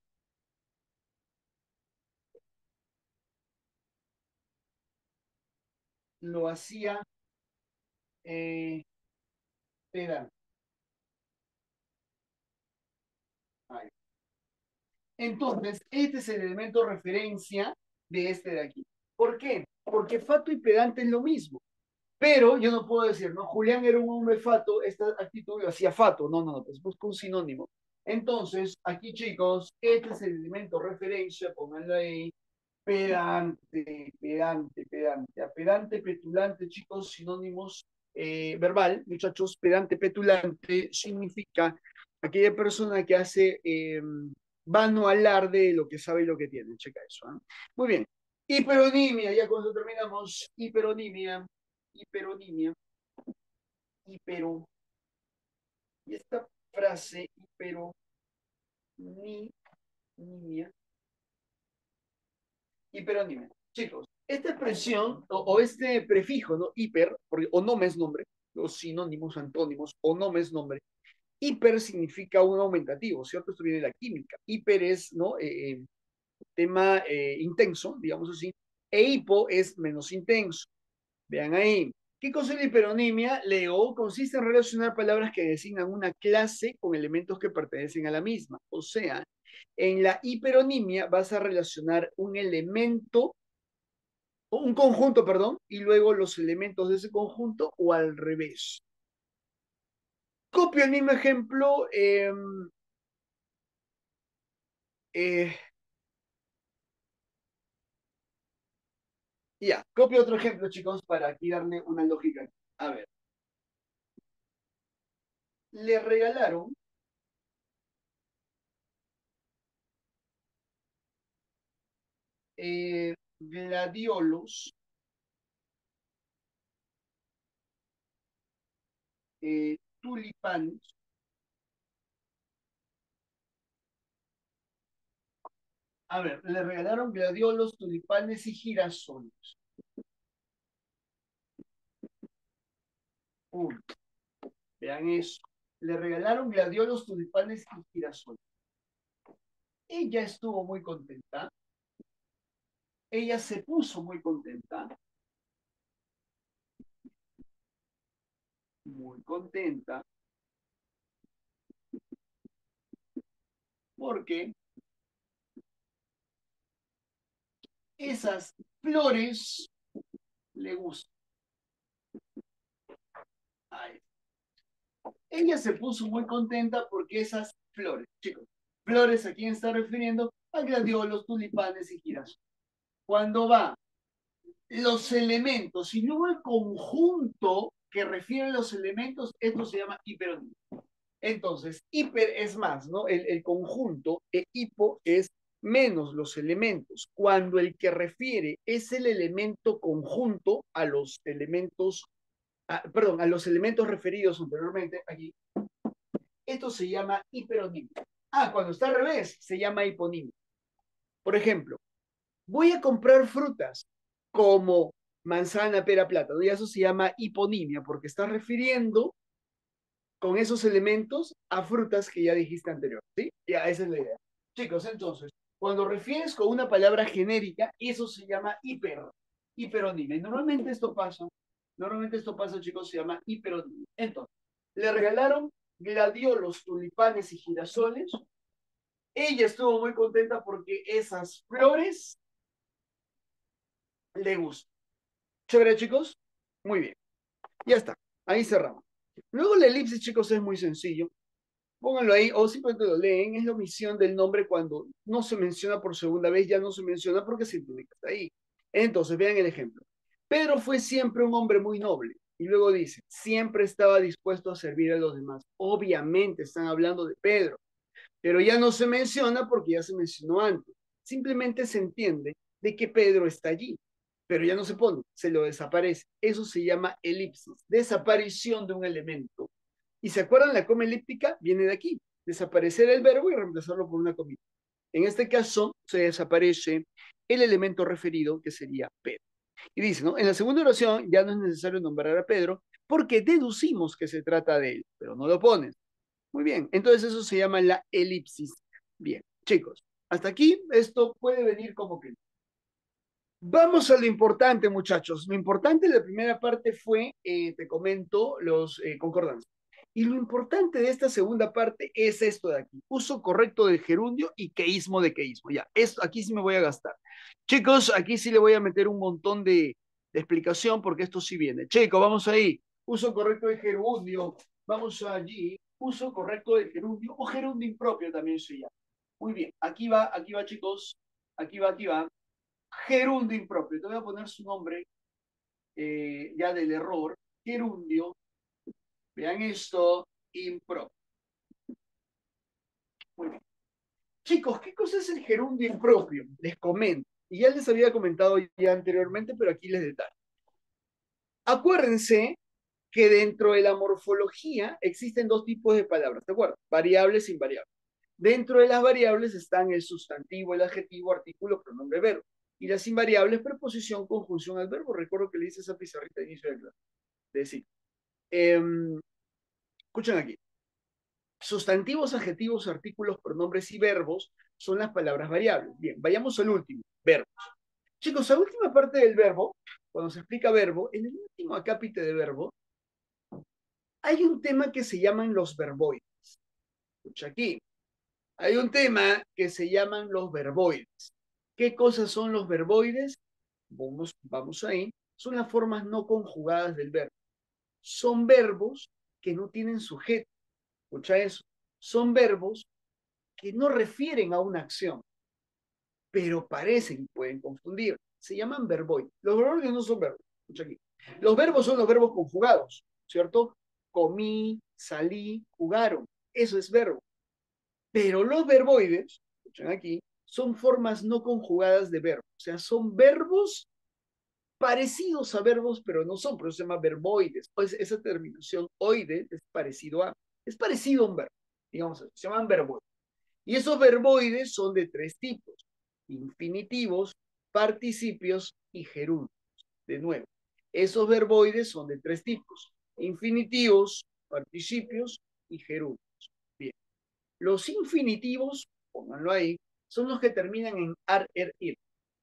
lo hacía eh, pedante. Ahí. Entonces, este es el elemento de referencia de este de aquí. ¿Por qué? Porque fato y pedante es lo mismo. Pero yo no puedo decir, no, Julián era un hombre fato, esta actitud lo hacía fato. No, no, no, pues busco un sinónimo. Entonces, aquí chicos, este es el elemento de referencia, pónganlo ahí. Pedante, pedante, pedante. A pedante, petulante, chicos, sinónimos eh, verbal, muchachos, pedante, petulante, significa aquella persona que hace eh, vano alarde de lo que sabe y lo que tiene. Checa eso. ¿Eh? Muy bien. Hiperonimia, ya cuando terminamos, hiperonimia, hiperonimia, hipero, y esta frase, hiperonimia, hiperonimia. Chicos, esta expresión o, o este prefijo, ¿no? Hiper, porque onome es nombre, los sinónimos, antónimos, onome es nombre. Hiper significa un aumentativo, ¿cierto? Esto viene de la química. Hiper es, ¿no? Eh, eh, tema eh, intenso, digamos así, e hipo es menos intenso. Vean ahí. ¿Qué cosa es la hiperonimia? Leo, consiste en relacionar palabras que designan una clase con elementos que pertenecen a la misma. O sea, en la hiperonimia vas a relacionar un elemento, un conjunto, perdón, y luego los elementos de ese conjunto o al revés. Copio el mismo ejemplo. Eh, eh, ya, copio otro ejemplo, chicos, para aquí darle una lógica. A ver, le regalaron eh, gladiolos, eh, tulipanes. A ver, le regalaron gladiolos, tulipanes y girasoles. Uy, vean eso. Le regalaron gladiolos, tulipanes y girasoles. Ella estuvo muy contenta. Ella se puso muy contenta. Muy contenta. Porque esas flores le gustan. Ay, ella se puso muy contenta porque esas flores, chicos, flores a quién está refiriendo, a gladiolos, tulipanes y girasoles. Cuando va los elementos y luego el conjunto que refiere a los elementos, esto se llama hiperonimia. Entonces, hiper es más, ¿no? El, el conjunto, e hipo es menos los elementos. Cuando el que refiere es el elemento conjunto a los elementos, a, perdón, a los elementos referidos anteriormente aquí, esto se llama hiperonimia. Ah, cuando está al revés, se llama hiponimia. Por ejemplo, voy a comprar frutas como manzana, pera, plátano, y eso se llama hiponimia, porque está refiriendo con esos elementos a frutas que ya dijiste anterior, ¿sí? Ya, esa es la idea. Chicos, entonces, cuando refieres con una palabra genérica, eso se llama hiper, hiperonimia. Y normalmente esto pasa, normalmente esto pasa, chicos, se llama hiperonimia. Entonces, le regalaron gladiolos, tulipanes y girasoles. Ella estuvo muy contenta porque esas flores le gustan. ¿Chévere, chicos? Muy bien. Ya está. Ahí cerramos. Luego la elipsis, chicos, es muy sencillo. Pónganlo ahí o simplemente lo leen. Es la omisión del nombre cuando no se menciona por segunda vez, ya no se menciona porque se indica ahí. Entonces, vean el ejemplo. Pedro fue siempre un hombre muy noble. Y luego dice, siempre estaba dispuesto a servir a los demás. Obviamente están hablando de Pedro, pero ya no se menciona porque ya se mencionó antes. Simplemente se entiende de que Pedro está allí, pero ya no se pone, se lo desaparece. Eso se llama elipsis, desaparición de un elemento. ¿Y se acuerdan? La coma elíptica viene de aquí, desaparecer el verbo y reemplazarlo por una comita. En este caso, se desaparece el elemento referido, que sería Pedro. Y dice, ¿no? En la segunda oración ya no es necesario nombrar a Pedro porque deducimos que se trata de él, pero no lo pones. Muy bien, entonces eso se llama la elipsis. Bien, chicos, hasta aquí esto puede venir como que... Vamos a lo importante, muchachos. Lo importante de la primera parte fue, eh, te comento, los eh, concordancias. Y lo importante de esta segunda parte es esto de aquí. Uso correcto del gerundio y queísmo de queísmo. Ya, esto aquí sí me voy a gastar. Chicos, aquí sí le voy a meter un montón de, de explicación porque esto sí viene. Chicos, vamos ahí. Uso correcto del gerundio. Vamos allí. Uso correcto del gerundio o gerundio impropio también se llama. Muy bien. Aquí va, aquí va, chicos. Aquí va, aquí va. Gerundio impropio. Te voy a poner su nombre eh, ya del error. gerundio. Vean esto, impropio. Muy bien. Chicos, ¿qué cosa es el gerundio impropio? Les comento. Y ya les había comentado ya anteriormente, pero aquí les detallo. Acuérdense que dentro de la morfología existen dos tipos de palabras, ¿de acuerdo? Variables e invariables. Dentro de las variables están el sustantivo, el adjetivo, artículo, pronombre, verbo. Y las invariables, preposición, conjunción al verbo. Recuerdo que le hice esa pizarrita de inicio de clase. Es decir, eh, escuchen aquí. Sustantivos, adjetivos, artículos, pronombres y verbos son las palabras variables. Bien, vayamos al último, verbos. Chicos, la última parte del verbo, cuando se explica verbo, en el último acápite de verbo, hay un tema que se llaman los verboides. Escucha aquí. Hay un tema que se llaman los verboides. ¿Qué cosas son los verboides? Vamos, vamos ahí. Son las formas no conjugadas del verbo. Son verbos que no tienen sujeto. Escucha eso. Son verbos que no refieren a una acción, pero parecen, pueden confundir. Se llaman verboides. Los verboides no son verbos. Escucha aquí. Los verbos son los verbos conjugados, ¿cierto? Comí, salí, jugaron. Eso es verbo. Pero los verboides, escuchen aquí, son formas no conjugadas de verbo. O sea, son verbos parecidos a verbos, pero no son, por eso se llama verboides. Pues esa terminación oide es parecido a, es parecido a un verbo. Digamos así, se llaman verboides. Y esos verboides son de tres tipos: infinitivos, participios y gerundios. De nuevo, esos verboides son de tres tipos: infinitivos, participios y gerundios. Bien. Los infinitivos, pónganlo ahí, son los que terminan en ar, er, ir.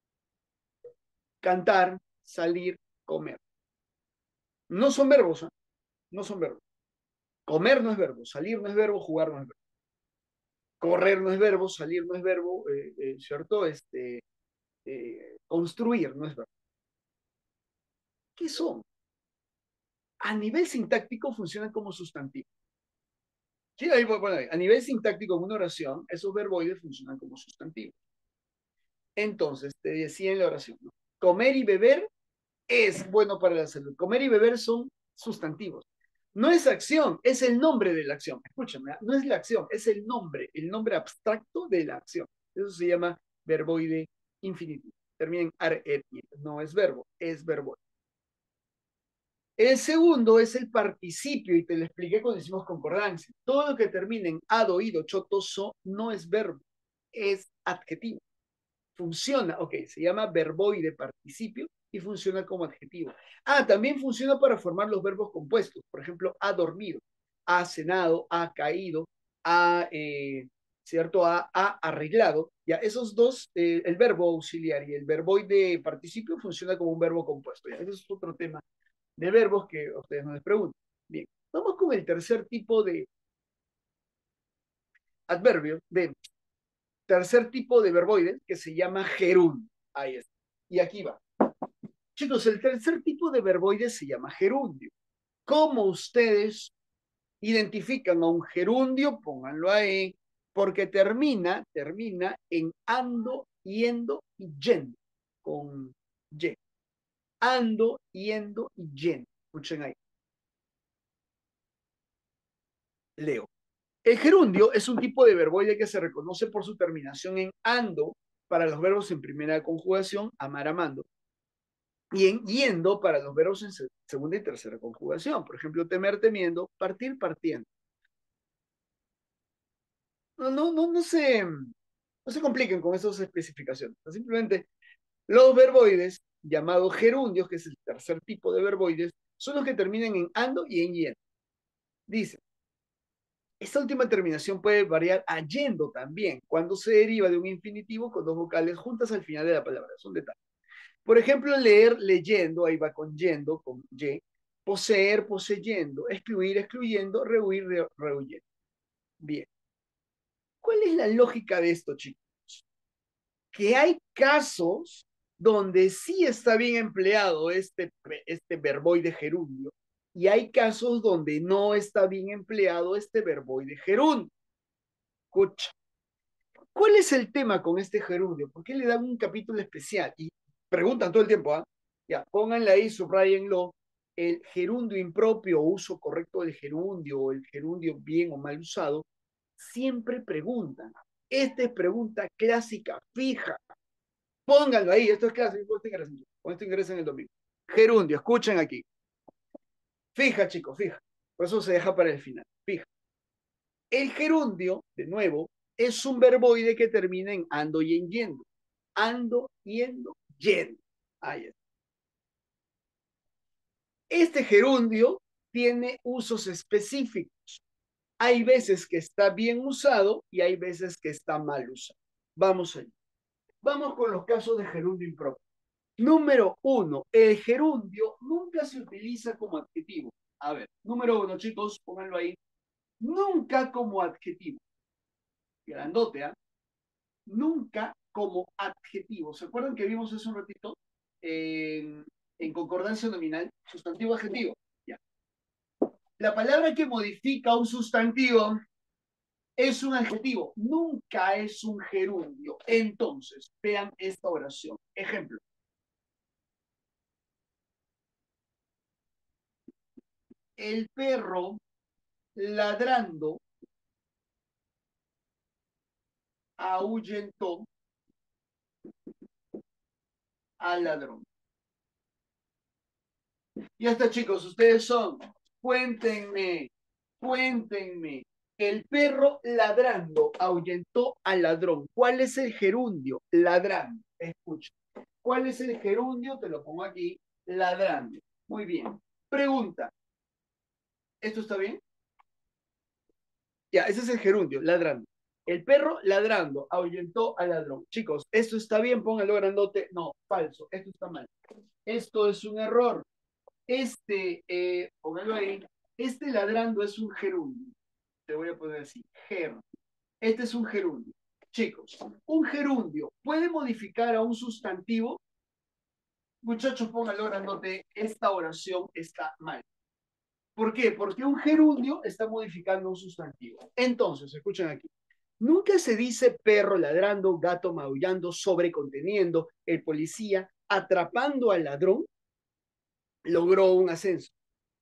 Cantar, salir, comer. No son verbos, ¿eh? No son verbos. Comer no es verbo, salir no es verbo, jugar no es verbo. Correr no es verbo, salir no es verbo, eh, eh, ¿cierto? Este, eh, construir no es verbo. ¿Qué son? A nivel sintáctico funcionan como sustantivos. Sí, ahí, bueno, a nivel sintáctico en una oración, esos verboides funcionan como sustantivos. Entonces, te decía en la oración, ¿no? Comer y beber es bueno para la salud. Comer y beber son sustantivos. No es acción, es el nombre de la acción. Escúchame, no es la acción, es el nombre, el nombre abstracto de la acción. Eso se llama verboide infinitivo. Termina en ar, er, ir. No es verbo, es verboide. El segundo es el participio, y te lo expliqué cuando hicimos concordancia. Todo lo que termine en ad, oído, choto, so, no es verbo, es adjetivo. Funciona, ok, se llama verboide participio y funciona como adjetivo. Ah, también funciona para formar los verbos compuestos. Por ejemplo, ha dormido, ha cenado, ha caído, ha, eh, ¿cierto? Ha, ha arreglado. Ya, esos dos, eh, el verbo auxiliar y el verboide participio funciona como un verbo compuesto. Ya, ese es otro tema de verbos que ustedes no les preguntan. Bien, vamos con el tercer tipo de adverbio, de tercer tipo de verboide que se llama gerundio. Ahí está. Y aquí va. Chicos, el tercer tipo de verboide se llama gerundio. ¿Cómo ustedes identifican a un gerundio? Pónganlo ahí, porque termina, termina en ando, yendo y yendo, con y. Ando, yendo y yendo. Escuchen ahí. Leo. El gerundio es un tipo de verboide que se reconoce por su terminación en ando para los verbos en primera conjugación, amar, amando, y en yendo para los verbos en segunda y tercera conjugación. Por ejemplo, temer, temiendo, partir, partiendo. No, no, no, no se, no se compliquen con esas especificaciones. Simplemente los verboides, llamados gerundios, que es el tercer tipo de verboides, son los que terminan en ando y en yendo. Dice, esta última terminación puede variar a yendo también, cuando se deriva de un infinitivo con dos vocales juntas al final de la palabra. Es un detalle. Por ejemplo, leer, leyendo, ahí va con yendo, con y. Poseer, poseyendo. Excluir, excluyendo. Rehuir, re, rehuyendo. Bien. ¿Cuál es la lógica de esto, chicos? Que hay casos donde sí está bien empleado este, este verboide gerundio y hay casos donde no está bien empleado este verboide gerundio. Escucha. ¿Cuál es el tema con este gerundio? ¿Por qué le dan un capítulo especial? Y preguntan todo el tiempo, ¿ah? ¿eh? Ya, pónganle ahí, subrayenlo. el gerundio impropio o uso correcto del gerundio o el gerundio bien o mal usado, siempre preguntan. Esta es pregunta clásica, fija. Pónganlo ahí, esto es clásico, con esto ingresan, con esto ingresan el domingo. Gerundio, escuchen aquí. Fija, chicos, fija. Por eso se deja para el final. Fija. El gerundio, de nuevo, es un verboide que termina en ando y en yendo. Ando, yendo, yendo. Ahí está. Este gerundio tiene usos específicos. Hay veces que está bien usado y hay veces que está mal usado. Vamos allá. Vamos con los casos de gerundio impropio. Número uno, el gerundio nunca se utiliza como adjetivo. A ver, número uno, chicos, pónganlo ahí. Nunca como adjetivo. Grandote, ¿ah? ¿eh? Nunca como adjetivo. ¿Se acuerdan que vimos hace un ratito? En, en concordancia nominal, sustantivo adjetivo. Ya. La palabra que modifica un sustantivo es un adjetivo, nunca es un gerundio. Entonces, vean esta oración. Ejemplo. El perro ladrando ahuyentó al ladrón. Ya está, chicos, ustedes son. Cuéntenme, cuéntenme. El perro ladrando ahuyentó al ladrón. ¿Cuál es el gerundio? Ladrando. Escucha. ¿Cuál es el gerundio? Te lo pongo aquí. Ladrando. Muy bien. Pregunta. ¿Esto está bien? Ya, ese es el gerundio, ladrando. El perro ladrando ahuyentó al ladrón. Chicos, ¿esto está bien? Póngalo grandote. No, falso. Esto está mal. Esto es un error. Este, eh, póngalo ahí. Este ladrando es un gerundio. Te voy a poner así. Ger. Este es un gerundio. Chicos, un gerundio puede modificar a un sustantivo. Muchachos, póngalo grandote. Esta oración está mal. ¿Por qué? Porque un gerundio está modificando un sustantivo. Entonces, escuchen aquí. Nunca se dice perro ladrando, gato maullando, sobreconteniendo, el policía atrapando al ladrón logró un ascenso.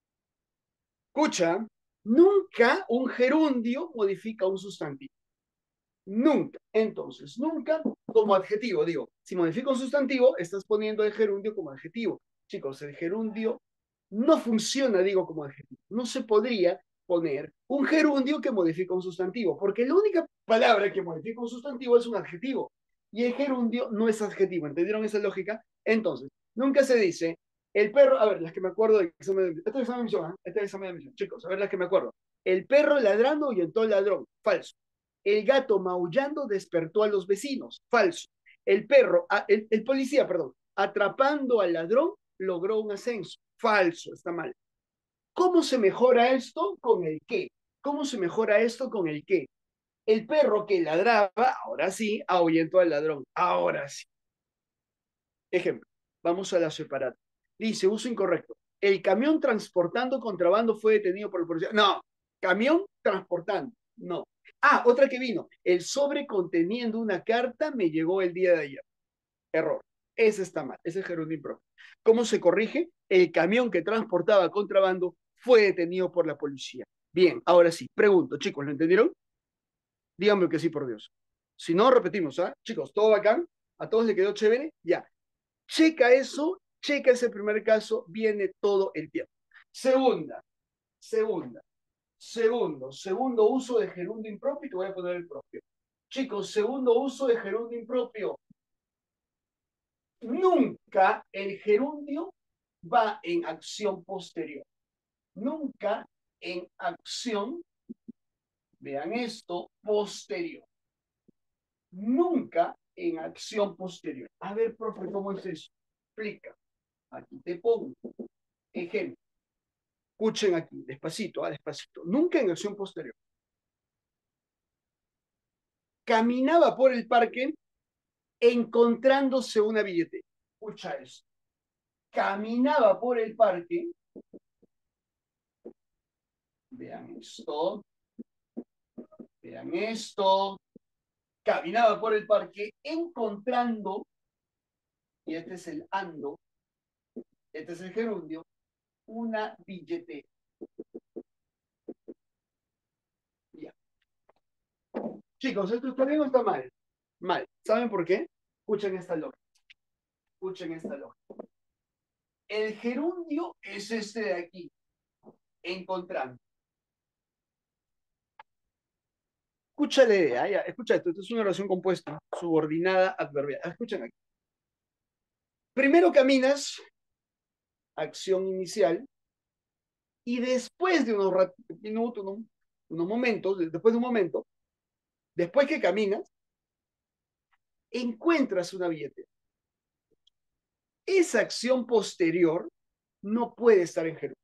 Escucha, nunca un gerundio modifica un sustantivo. Nunca. Entonces, nunca como adjetivo, digo, si modifica un sustantivo, estás poniendo el gerundio como adjetivo. Chicos, el gerundio no funciona, digo, como adjetivo. No se podría poner un gerundio que modifica un sustantivo, porque la única palabra que modifica un sustantivo es un adjetivo. Y el gerundio no es adjetivo. ¿Entendieron esa lógica? Entonces, nunca se dice, el perro, a ver, las que me acuerdo de examen de admisión, este es examen de admisión, ¿eh? Este es examen de admisión, chicos, a ver las que me acuerdo. El perro ladrando ahuyentó al ladrón, falso. El gato maullando despertó a los vecinos, falso. El perro, el, el policía, perdón, atrapando al ladrón, logró un ascenso, falso, está mal. ¿Cómo se mejora esto? Con el qué. ¿Cómo se mejora esto con el qué? El perro que ladraba, ahora sí, ahuyentó al ladrón, ahora sí. Ejemplo, vamos a la separata. Dice, uso incorrecto. El camión transportando contrabando fue detenido por el policía. No, camión transportando, no. Ah, otra que vino. El sobre conteniendo una carta me llegó el día de ayer. Error. Ese está mal. Ese es gerundio impropio. ¿Cómo se corrige? El camión que transportaba contrabando fue detenido por la policía. Bien, ahora sí. Pregunto, chicos, ¿lo entendieron? Díganme que sí, por Dios. Si no, repetimos, ¿ah? Chicos, ¿todo bacán? ¿A todos les quedó chévere? Ya. Checa eso, checa ese primer caso, viene todo el tiempo. Segunda, segunda, segundo, segundo uso de gerundio impropio, te voy a poner el propio. Chicos, segundo uso de gerundio impropio. Nunca el gerundio va en acción posterior. Nunca en acción, vean esto, posterior. Nunca en acción posterior. A ver, profe, ¿cómo es eso? Explica. Aquí te pongo. Ejemplo. Escuchen aquí, despacito, ah, despacito. Nunca en acción posterior. Caminaba por el parque encontrándose una billetera. Escucha eso. Caminaba por el parque. Vean esto. Vean esto. Caminaba por el parque encontrando, y este es el ando, este es el gerundio, una billetera. Ya. Chicos, ¿esto está bien o está mal? Mal. ¿Saben por qué? Escuchen esta lógica. Escuchen esta lógica. El gerundio es este de aquí. Encontrando. Escucha la idea, ya. Escucha esto. Esto es una oración compuesta, subordinada, adverbial. Escuchen aquí. Primero caminas, acción inicial, y después de unos minutos, unos, unos momentos, después de un momento, después que caminas, encuentras una billetera. Esa acción posterior no puede estar en gerundio.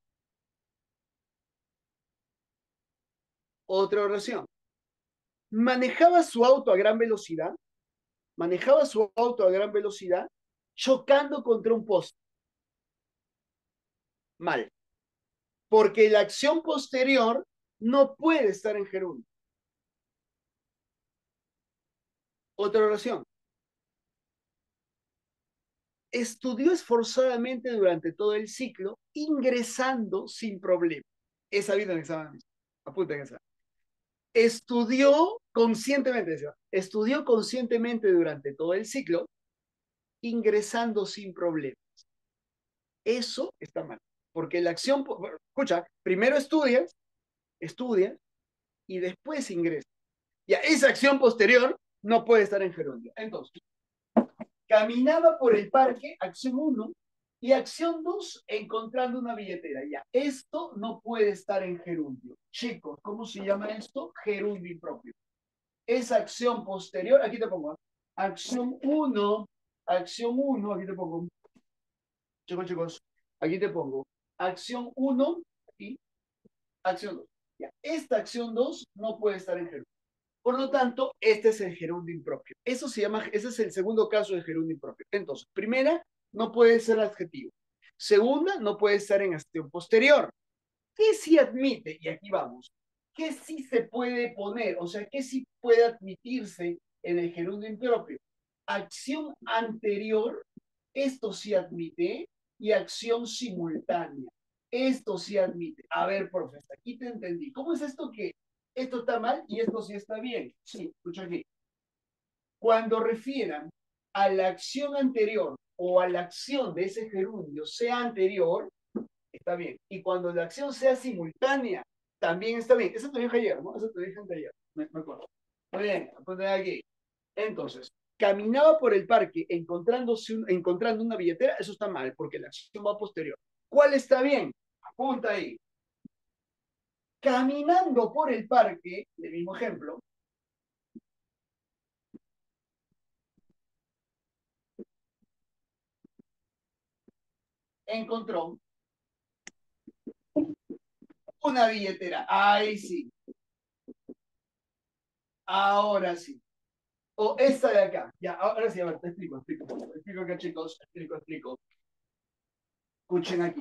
Otra oración. Manejaba su auto a gran velocidad, manejaba su auto a gran velocidad, chocando contra un poste. Mal. Porque la acción posterior no puede estar en gerundio. Otra oración. Estudió esforzadamente durante todo el ciclo, ingresando sin problema. He sabido en el examen. Apunten esa. Estudió conscientemente, estudió conscientemente durante todo el ciclo, ingresando sin problemas. Eso está mal, porque la acción, escucha, primero estudias, estudias y después ingresas. Ya, esa acción posterior no puede estar en gerundio. Entonces, caminaba por el parque, acción uno, y acción dos, encontrando una billetera. Ya, esto no puede estar en gerundio. Chicos, ¿cómo se llama esto? Gerundio impropio. Esa acción posterior, aquí te pongo, acción uno, acción uno, aquí te pongo, chicos, chicos, aquí te pongo, acción uno y acción dos. Ya, esta acción dos no puede estar en gerundio. Por lo tanto, este es el gerundio impropio. Eso se llama, ese es el segundo caso de gerundio impropio. Entonces, primera, no puede ser adjetivo. Segunda, no puede estar en acción posterior. ¿Qué sí admite? Y aquí vamos. ¿Qué sí se puede poner? O sea, ¿qué sí puede admitirse en el gerundio impropio? Acción anterior, esto sí admite, y acción simultánea. Esto sí admite. A ver, profesor, aquí te entendí. ¿Cómo es esto que esto está mal y esto sí está bien? Sí, escucha aquí. Cuando refieran a la acción anterior o a la acción de ese gerundio sea anterior, está bien. Y cuando la acción sea simultánea, también está bien. Eso te dije ayer, ¿no? Eso te dije ayer, me, me acuerdo. Muy bien, apunten aquí. Entonces, caminaba por el parque encontrándose un, encontrando una billetera, eso está mal, porque la acción va posterior. ¿Cuál está bien? Apunta ahí. Caminando por el parque, el mismo ejemplo, encontró una billetera. Ahí sí. Ahora sí. O esta de acá. Ya, ahora sí, a ver, te explico, explico. Te explico acá, chicos. Explico, explico. Escuchen aquí.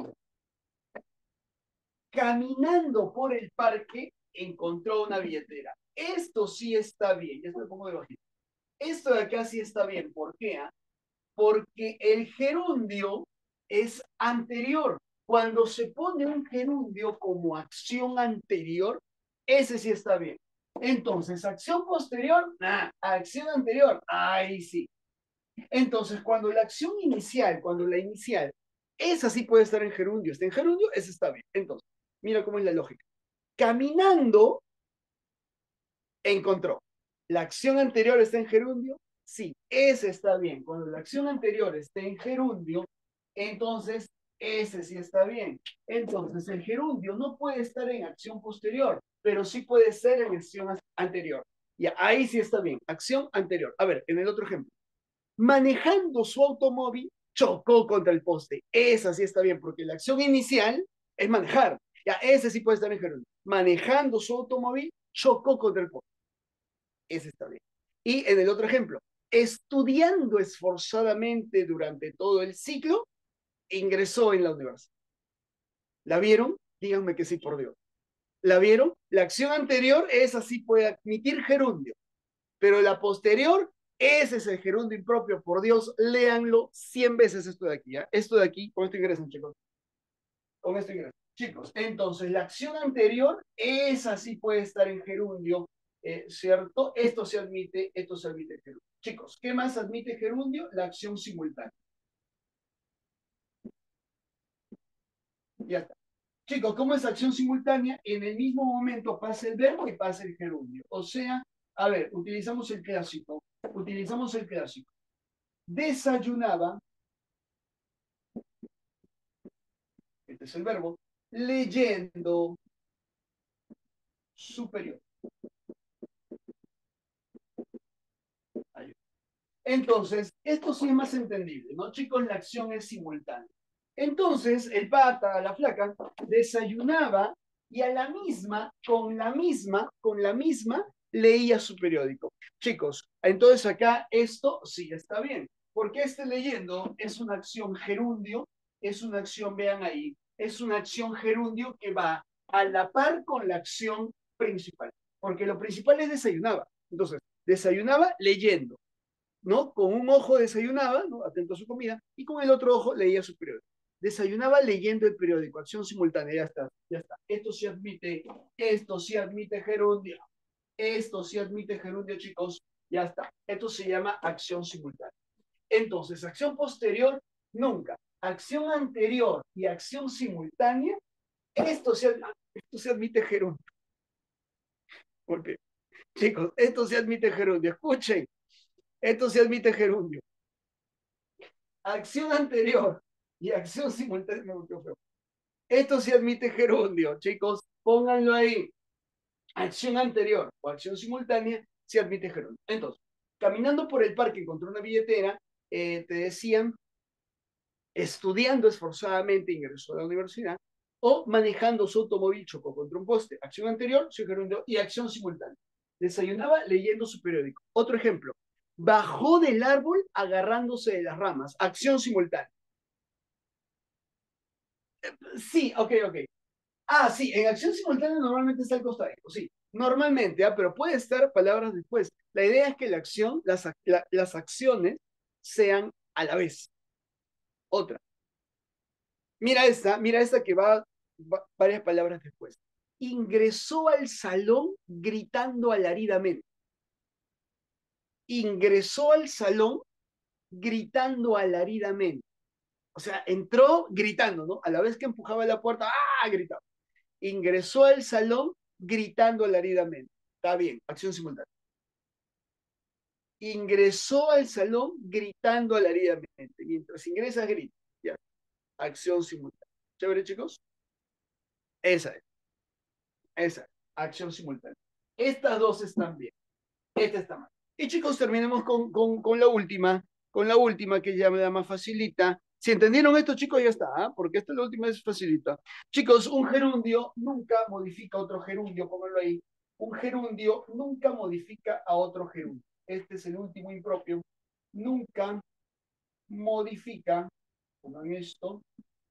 Caminando por el parque, encontró una billetera. Esto sí está bien. Ya esto lo pongo de bajito. Esto de acá sí está bien. ¿Por qué? Ah? Porque el gerundio es anterior. Cuando se pone un gerundio como acción anterior, ese sí está bien. Entonces, acción posterior, nah. Acción anterior, ahí sí. Entonces, cuando la acción inicial, cuando la inicial, esa sí puede estar en gerundio, está en gerundio, esa está bien. Entonces, mira cómo es la lógica. Caminando, encontró. ¿La acción anterior está en gerundio? Sí, ese está bien. Cuando la acción anterior esté en gerundio, entonces ese sí está bien. Entonces, el gerundio no puede estar en acción posterior, pero sí puede ser en acción anterior. Y ahí sí está bien. Acción anterior. A ver, en el otro ejemplo. Manejando su automóvil, chocó contra el poste. Esa sí está bien, porque la acción inicial es manejar. Ya, ese sí puede estar en gerundio. Manejando su automóvil, chocó contra el poste. Ese está bien. Y en el otro ejemplo, estudiando esforzadamente durante todo el ciclo, ingresó en la universidad. ¿La vieron? Díganme que sí, por Dios. ¿La vieron? La acción anterior, esa sí puede admitir gerundio, pero la posterior, ese es el gerundio impropio, por Dios, léanlo cien veces esto de aquí, ¿ya? Esto de aquí, con esto ingresan, chicos. Con esto ingreso. Chicos, entonces la acción anterior, esa sí puede estar en gerundio, eh, ¿cierto? Esto se admite, esto se admite en gerundio. Chicos, ¿qué más admite gerundio? La acción simultánea. Ya está. Chicos, ¿cómo es acción simultánea? En el mismo momento pasa el verbo y pasa el gerundio. O sea, a ver, utilizamos el clásico. Utilizamos el clásico. Desayunaba, este es el verbo, leyendo superior. Ahí. Entonces, esto sí es más entendible, ¿no? Chicos, la acción es simultánea. Entonces, el pata, la flaca, desayunaba y a la misma, con la misma, con la misma, leía su periódico. Chicos, entonces acá esto sí está bien, porque este leyendo es una acción gerundio, es una acción, vean ahí, es una acción gerundio que va a la par con la acción principal, porque lo principal es desayunaba. Entonces, desayunaba leyendo, ¿no? Con un ojo desayunaba, ¿no? Atento a su comida, y con el otro ojo leía su periódico. Desayunaba leyendo el periódico, acción simultánea, ya está, ya está. Esto sí admite, esto sí admite gerundio, esto sí admite gerundio, chicos, ya está. Esto se llama acción simultánea. Entonces, acción posterior, nunca. Acción anterior y acción simultánea, esto se, esto se admite gerundio. Porque, chicos, esto se admite gerundio. Escuchen, esto se admite gerundio. Acción anterior y acción simultánea. Esto se admite gerundio, chicos, pónganlo ahí. Acción anterior o acción simultánea se admite gerundio. Entonces, caminando por el parque encontró una billetera, eh, te decían, estudiando esforzadamente ingresó a la universidad, o manejando su automóvil chocó contra un poste. Acción anterior, se gerundio, y acción simultánea. Desayunaba leyendo su periódico. Otro ejemplo, bajó del árbol agarrándose de las ramas. Acción simultánea. Sí, ok, ok. Ah, sí, en acción simultánea normalmente está el costadito, sí, normalmente, ¿ah? Pero puede estar palabras después. La idea es que la acción, las, la, las acciones sean a la vez. Otra. Mira esta, mira esta que va, va varias palabras después. Ingresó al salón gritando alariadamente. Ingresó al salón gritando alariadamente. O sea, entró gritando, ¿no? A la vez que empujaba la puerta, ¡ah! Gritaba. Ingresó al salón gritando alariadamente. Está bien, acción simultánea. Ingresó al salón gritando alariadamente. Mientras ingresas, grita. Ya, acción simultánea. ¿Chévere, chicos? Esa es, esa es, acción simultánea. Estas dos están bien. Esta está mal. Y chicos, terminemos con, con, con la última, con la última que ya me da más facilita. Si entendieron esto, chicos, ya está, ¿eh? Porque esta es la última es facilita. Chicos, un gerundio nunca modifica otro gerundio, pónganlo ahí. Un gerundio nunca modifica a otro gerundio. Este es el último impropio. Nunca modifica, pongan esto,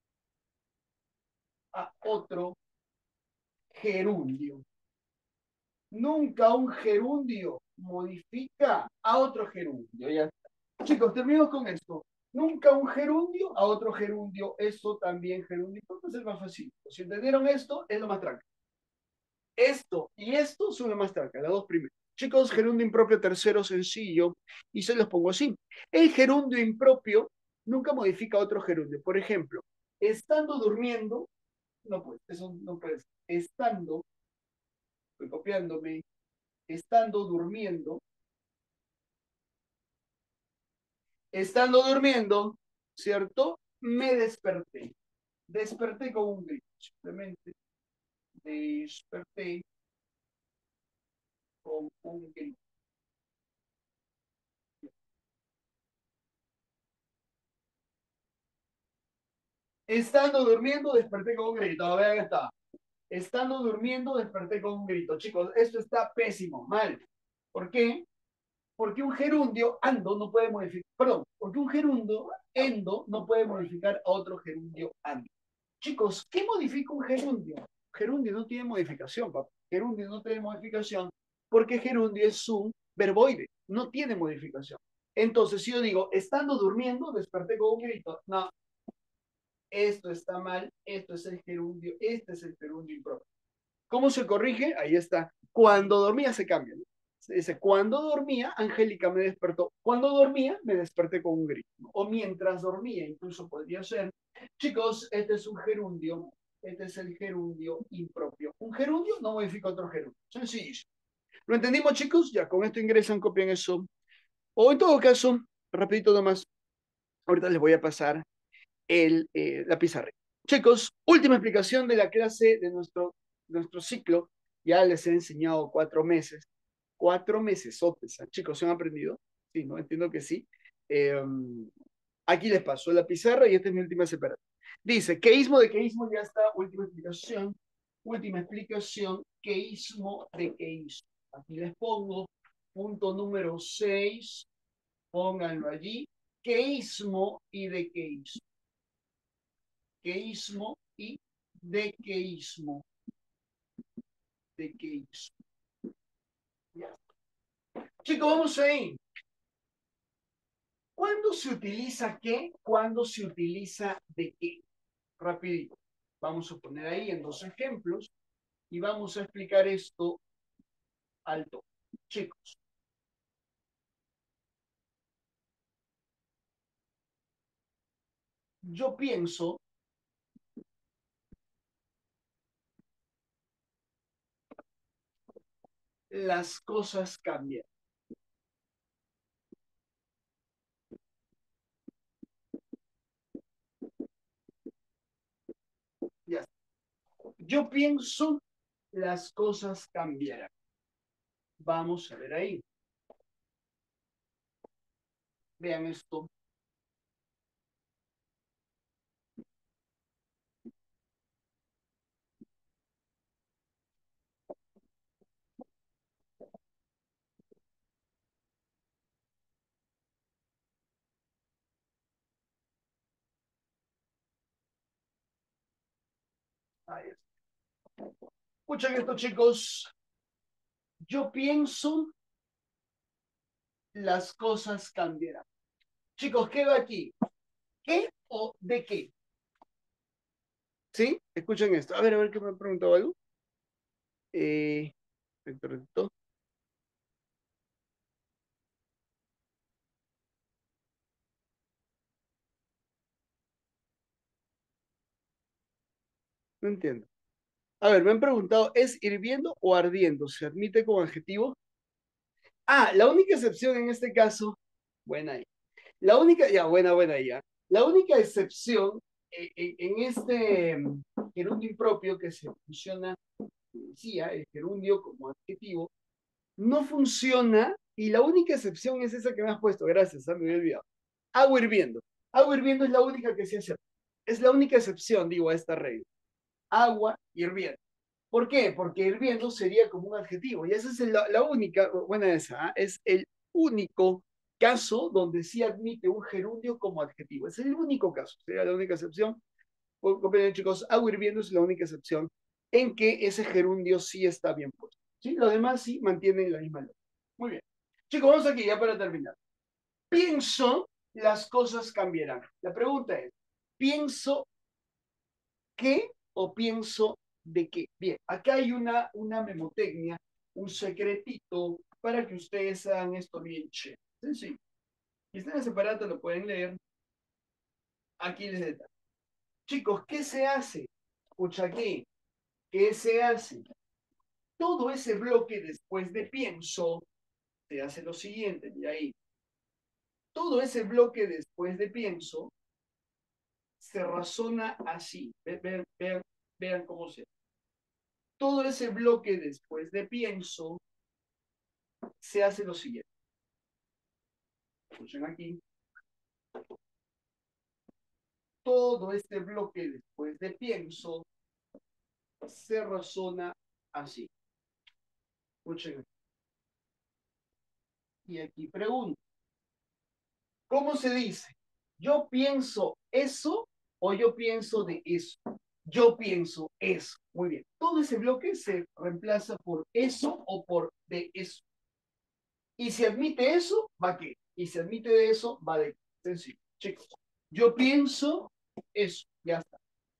a otro gerundio. Nunca un gerundio modifica a otro gerundio. Ya está. Chicos, terminamos con esto. Nunca un gerundio a otro gerundio. Eso también gerundio. Entonces es más fácil. Si entendieron esto, es lo más tranca. Esto y esto son lo más tranca, las dos primeras. Chicos, gerundio impropio tercero sencillo. Y se los pongo así. El gerundio impropio nunca modifica a otro gerundio. Por ejemplo, estando durmiendo, no puede, eso no puede ser. Estando, estoy copiándome, estando durmiendo, estando durmiendo, ¿cierto? Me desperté. Desperté con un grito, simplemente desperté con un grito. Estando durmiendo, desperté con un grito. A ver, acá está. Estando durmiendo, desperté con un grito. Chicos, esto está pésimo, mal. ¿Por qué? Porque un gerundio, ando, no puede modificar, perdón, porque un gerundio, endo, no puede modificar a otro gerundio, ando. Chicos, ¿qué modifica un gerundio? Gerundio no tiene modificación, papá. Gerundio no tiene modificación porque gerundio es un verboide, no tiene modificación. Entonces, si yo digo, estando durmiendo, desperté con un grito. No, esto está mal, esto es el gerundio, este es el gerundio impropio. ¿Cómo se corrige? Ahí está. Cuando dormía se cambia, ¿no? Se dice, cuando dormía, Angélica me despertó. Cuando dormía, me desperté con un grito, ¿no? O mientras dormía, incluso podría ser. Chicos, este es un gerundio, este es el gerundio impropio. Un gerundio no modifica otro gerundio. Sencillo. ¿Lo entendimos, chicos? Ya, con esto ingresan, copian eso. O en todo caso, rapidito nomás, ahorita les voy a pasar el, eh, la pizarra. Chicos, última explicación de la clase de nuestro, nuestro ciclo. Ya les he enseñado cuatro meses. Cuatro meses, ¿eh? Chicos, ¿se han aprendido? Sí, ¿no? Entiendo que sí. Eh, aquí les paso la pizarra y esta es mi última separación. Dice, queísmo de queísmo, ya está, última explicación. Última explicación, queísmo de queísmo. Aquí les pongo punto número seis, pónganlo allí. Queísmo y dequeísmo. Queísmo y dequeísmo. Dequeísmo. Ya. Chicos, vamos ahí. ¿Cuándo se utiliza qué? ¿Cuándo se utiliza de qué? Rapidito. Vamos a poner ahí en dos ejemplos y vamos a explicar esto al toque. Chicos, yo pienso las cosas cambian. Ya. Yo pienso las cosas cambiarán. Vamos a ver ahí. Vean esto. Ahí está. Escuchen esto, chicos. Yo pienso las cosas cambiarán. Chicos, ¿qué va aquí? ¿Qué o de qué? ¿Sí? Escuchen esto. A ver, a ver qué me preguntaba algo. Eh, no entiendo. A ver, me han preguntado, ¿es hirviendo o ardiendo? ¿Se admite como adjetivo? Ah, la única excepción en este caso, buena ahí. La única, ya, buena, buena ya. La única excepción eh, en, en este mm, gerundio impropio que se funciona, decía, el gerundio como adjetivo, no funciona y la única excepción es esa que me has puesto, gracias, ah, me había olvidado. Agua hirviendo. Agua hirviendo es la única que se hace. Es la única excepción, digo, a esta regla. Agua hirviendo. ¿Por qué? Porque hirviendo sería como un adjetivo. Y esa es la, la única, buena esa, ¿eh? Es el único caso donde sí admite un gerundio como adjetivo. Es el único caso, sería la única excepción. Comprenden, chicos, agua hirviendo es la única excepción en que ese gerundio sí está bien puesto. ¿Sí? Los demás sí mantienen la misma lógica. Muy bien. Chicos, vamos aquí ya para terminar. Pienso, las cosas cambiarán. La pregunta es, ¿pienso qué o pienso de qué? Bien, acá hay una, una memotecnia, un secretito para que ustedes hagan esto bien chévere. Sencillo. Si están en separado, lo pueden leer. Aquí les detallo. Chicos, ¿qué se hace? Escucha aquí. ¿Qué se hace? Todo ese bloque después de pienso, se hace lo siguiente, y ahí. Todo ese bloque después de pienso se razona así. Vean, vean, vean cómo se hace. Todo ese bloque después de pienso se hace lo siguiente. Escuchen aquí. Todo este bloque después de pienso se razona así. Escuchen. Y aquí pregunto. ¿Cómo se dice? ¿Yo pienso eso o yo pienso de eso? Yo pienso eso. Muy bien. Todo ese bloque se reemplaza por eso o por de eso. Y si admite eso, va qué. Y si admite de eso, va de qué. Sencillo. Chicos, yo pienso eso. Ya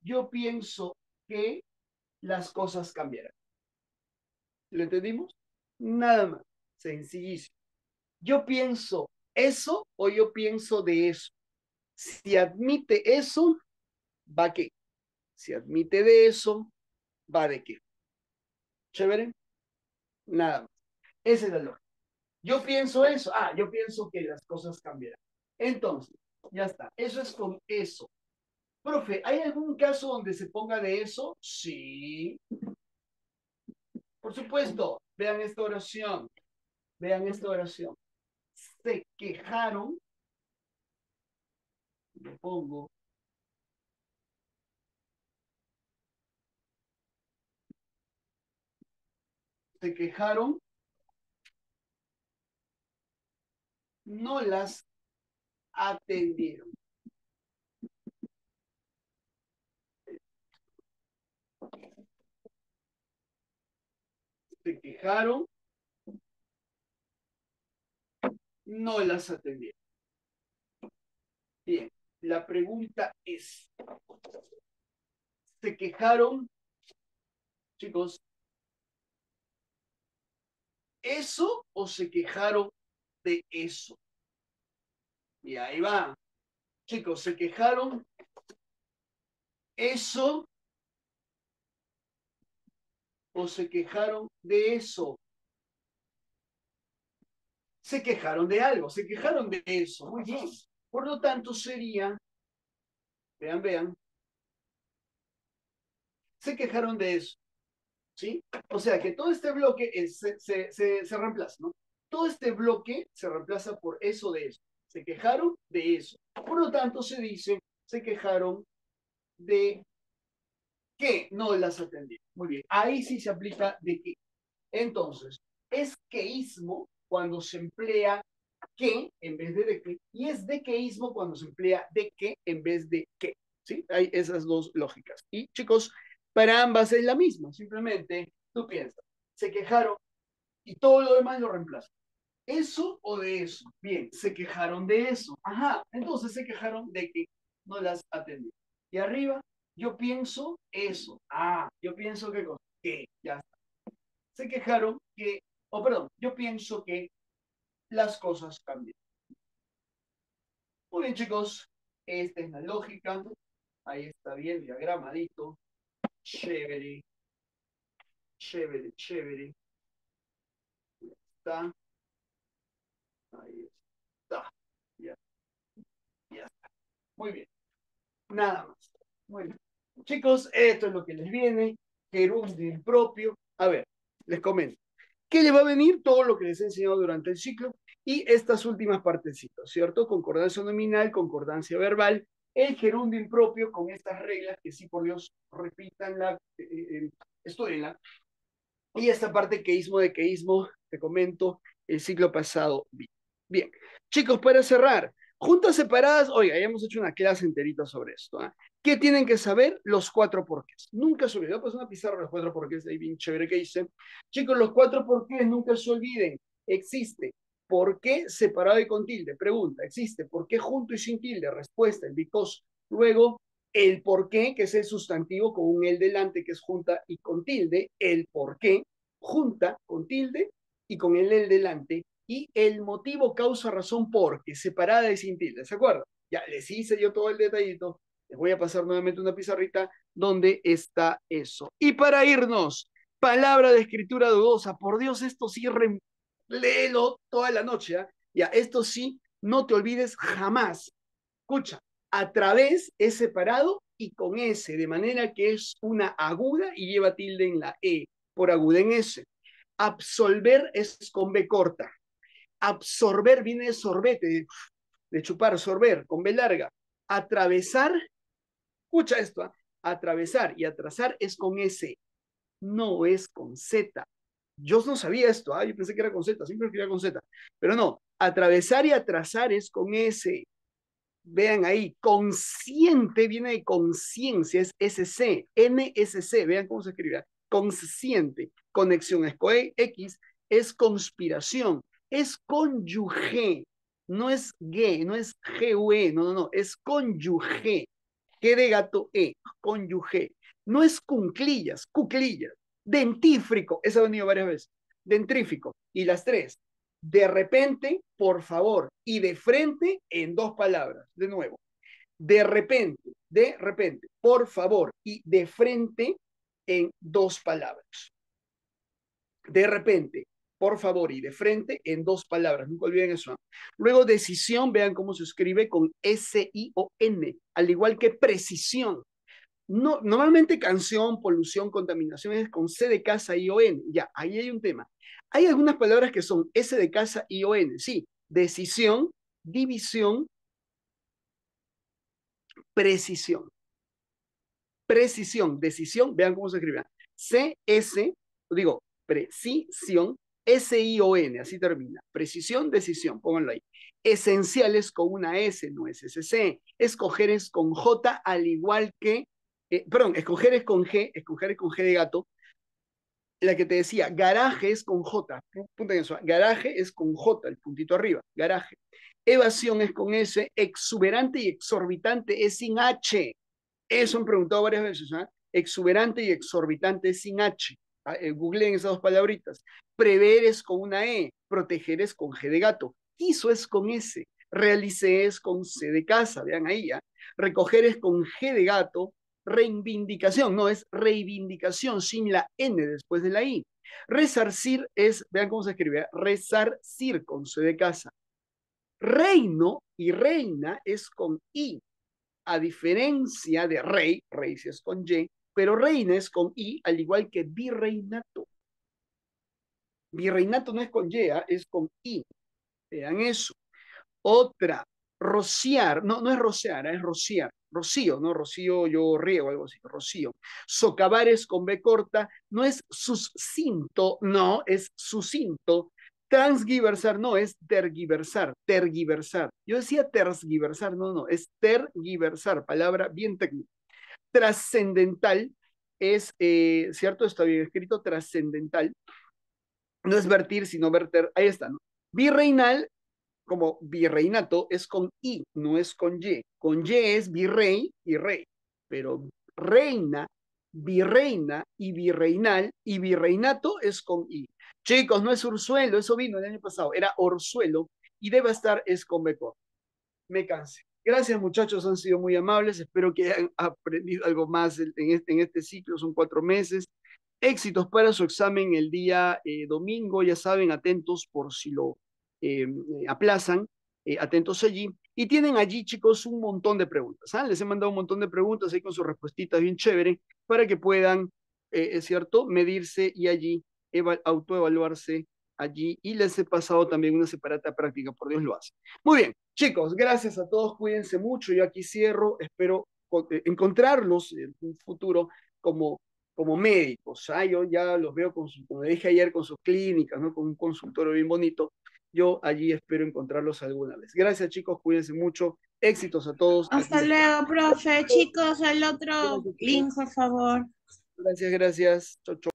yo pienso que las cosas cambiarán. ¿Lo entendimos? Nada más. Sencillísimo. Yo pienso eso o yo pienso de eso. Si admite eso, ¿va qué? Si admite de eso, ¿va de qué? ¿Chévere? Nada más. Esa es la lógica. Yo pienso eso. Ah, yo pienso que las cosas cambiarán. Entonces, ya está. Eso es con eso. Profe, ¿hay algún caso donde se ponga de eso? Sí. Por supuesto. Vean esta oración. Vean esta oración. Se quejaron. Le pongo. Se quejaron. No las atendieron. Se quejaron. No las atendieron. Bien. La pregunta es, ¿se quejaron, chicos, eso o se quejaron de eso? Y ahí va. Chicos, ¿se quejaron eso o se quejaron de eso? Se quejaron de algo, se quejaron de eso. Muy bien. Por lo tanto, sería, vean, vean, se quejaron de eso. ¿Sí? O sea que todo este bloque es, se, se, se, se reemplaza, ¿no? Todo este bloque se reemplaza por eso de eso. Se quejaron de eso. Por lo tanto, se dice, se quejaron de qué no las atendieron. Muy bien. Ahí sí se aplica de qué. Entonces, es queísmo cuando se emplea que en vez de de qué, y es dequeísmo cuando se emplea de qué en vez de qué. ¿Sí? Hay esas dos lógicas. Y chicos, para ambas es la misma. Simplemente tú piensas, se quejaron y todo lo demás lo reemplaza. ¿Eso o de eso? Bien, se quejaron de eso. Ajá, entonces se quejaron de que no las atendí. Y arriba, yo pienso eso. Ah, yo pienso que, que ya está. Se quejaron que, o oh, perdón, yo pienso que las cosas cambian. Muy bien, chicos, esta es la lógica. Ahí está bien diagramadito. Chévere, chévere, chévere. Ya está. Ahí está. Ya, ya está. Muy bien. Nada más. Muy bien. Chicos, esto es lo que les viene. Gerundio propio. A ver, les comento. ¿Qué le va a venir? Todo lo que les he enseñado durante el ciclo y estas últimas partecitas, ¿cierto? Concordancia nominal, concordancia verbal, el gerundio impropio con estas reglas que sí, por Dios, repítanla, eh, eh, estudienla. Y esta parte queísmo de queísmo, te comento, el ciclo pasado. Bien, bien. Chicos, para cerrar, juntas separadas, oiga, ya hemos hecho una clase enterita sobre esto. ¿eh? ¿Qué tienen que saber? Los cuatro porqués. Nunca se olviden, pues una pizarra de los cuatro porqués, ahí bien chévere que hice. Chicos, los cuatro porqués nunca se olviden. Existe por qué separado y con tilde. Pregunta, existe por qué junto y sin tilde. Respuesta, el because. Luego, el por qué, que es el sustantivo con un el delante, que es junta y con tilde, el por qué, junta con tilde y con el el delante, y el motivo, causa, razón, porque, separada y sin tilde, ¿se acuerdan? Ya les hice yo todo el detallito, les voy a pasar nuevamente una pizarrita donde está eso. Y para irnos, palabra de escritura dudosa, por Dios, esto sí, re... léelo toda la noche, ¿eh? Ya, esto sí, no te olvides jamás. Escucha, a través es separado y con S, de manera que es una aguda y lleva tilde en la E, por aguda en S. Absolver es con B corta. Absorber viene de sorbete, de, de chupar, sorber, con B larga. Atravesar, escucha esto, ¿eh? Atravesar y atrasar es con S, no es con Z. Yo no sabía esto, ¿eh? Yo pensé que era con Z, siempre escribía con Z, pero no, atravesar y atrasar es con S. Vean ahí, consciente viene de conciencia, es S C, N S C, vean cómo se escribe, consciente, conexión es X, es conspiración, es cónyuge, no es G, no es G U E, no, no, no, es cónyuge. G de gato, E, cónyuge. No es cunclillas, cuclillas. Dentífrico, esa ha venido varias veces. Dentrífico. Y las tres. De repente, por favor. Y de frente en dos palabras. De nuevo. De repente, de repente, por favor. Y de frente en dos palabras. De repente, por favor, y de frente en dos palabras. Nunca olviden eso. Luego, decisión, vean cómo se escribe con S I O N, al igual que precisión. No, normalmente canción, polución, contaminación es con C de casa I O N. Ya, ahí hay un tema. Hay algunas palabras que son S de casa I O N. Sí, decisión, división, precisión. Precisión, decisión, vean cómo se escribe. C S, digo, precisión, S I O N, así termina. Precisión, decisión, pónganlo ahí. Esenciales con una S, no es S C. Escoger es con J, al igual que, eh, perdón, escoger es con G, escoger es con G de gato. La que te decía, garaje es con J, punto en eso, garaje es con J, el puntito arriba, garaje. Evasión es con S, exuberante y exorbitante es sin H. Eso han preguntado varias veces, ¿eh? Exuberante y exorbitante sin H. Eh, googleen esas dos palabritas. Prever es con una E, proteger es con G de gato. Quiso es con S, realicé es con C de casa, vean ahí ya. Recoger es con G de gato, reivindicación, no, es reivindicación sin la N después de la I. Resarcir es, vean cómo se escribe, resarcir con C de casa. Reino y reina es con I, a diferencia de rey, rey si es con Y, pero reina es con I, al igual que virreinato. Virreinato no es con Y, ¿eh? Es con I. Vean eso. Otra, rociar, no, no es rociar, es rociar. Rocío, ¿no? Rocío, yo riego, algo así, rocío. Socavar es con B corta, no es suscinto, no, es sucinto. Transgiversar, no, es tergiversar, tergiversar. Yo decía tergiversar, no, no, es tergiversar, palabra bien técnica. Trascendental es, eh, ¿cierto? Está bien escrito, trascendental. No es vertir, sino verter, ahí está, ¿no? Virreinal, como virreinato, es con I, no es con Y. Con Y es virrey y rey, pero reina, virreina y virreinal y virreinato es con I. Chicos, no es Ursuelo, eso vino el año pasado, era Orzuelo y debe estar es con B corta. Me cansé. Gracias muchachos, han sido muy amables, espero que hayan aprendido algo más en este, en este ciclo, son cuatro meses. Éxitos para su examen el día eh, domingo, ya saben, atentos por si lo eh, aplazan, eh, atentos allí. Y tienen allí, chicos, un montón de preguntas. ¿Ah? Les he mandado un montón de preguntas ahí con sus respuestas bien chévere para que puedan, eh, es cierto, medirse y allí autoevaluarse allí. Y les he pasado también una separata práctica, por Dios lo hace. Muy bien, chicos, gracias a todos, cuídense mucho. Yo aquí cierro, espero eh, encontrarlos en un futuro como como médicos, ¿ah? Yo ya los veo, con su, como dije ayer, con sus clínicas, ¿no? Con un consultorio bien bonito. Yo allí espero encontrarlos alguna vez. Gracias, chicos, cuídense mucho. Éxitos a todos. Aquí Hasta está. luego, profe. Chicos, el otro Gracias, link, por favor. gracias. Gracias. Chau, chau.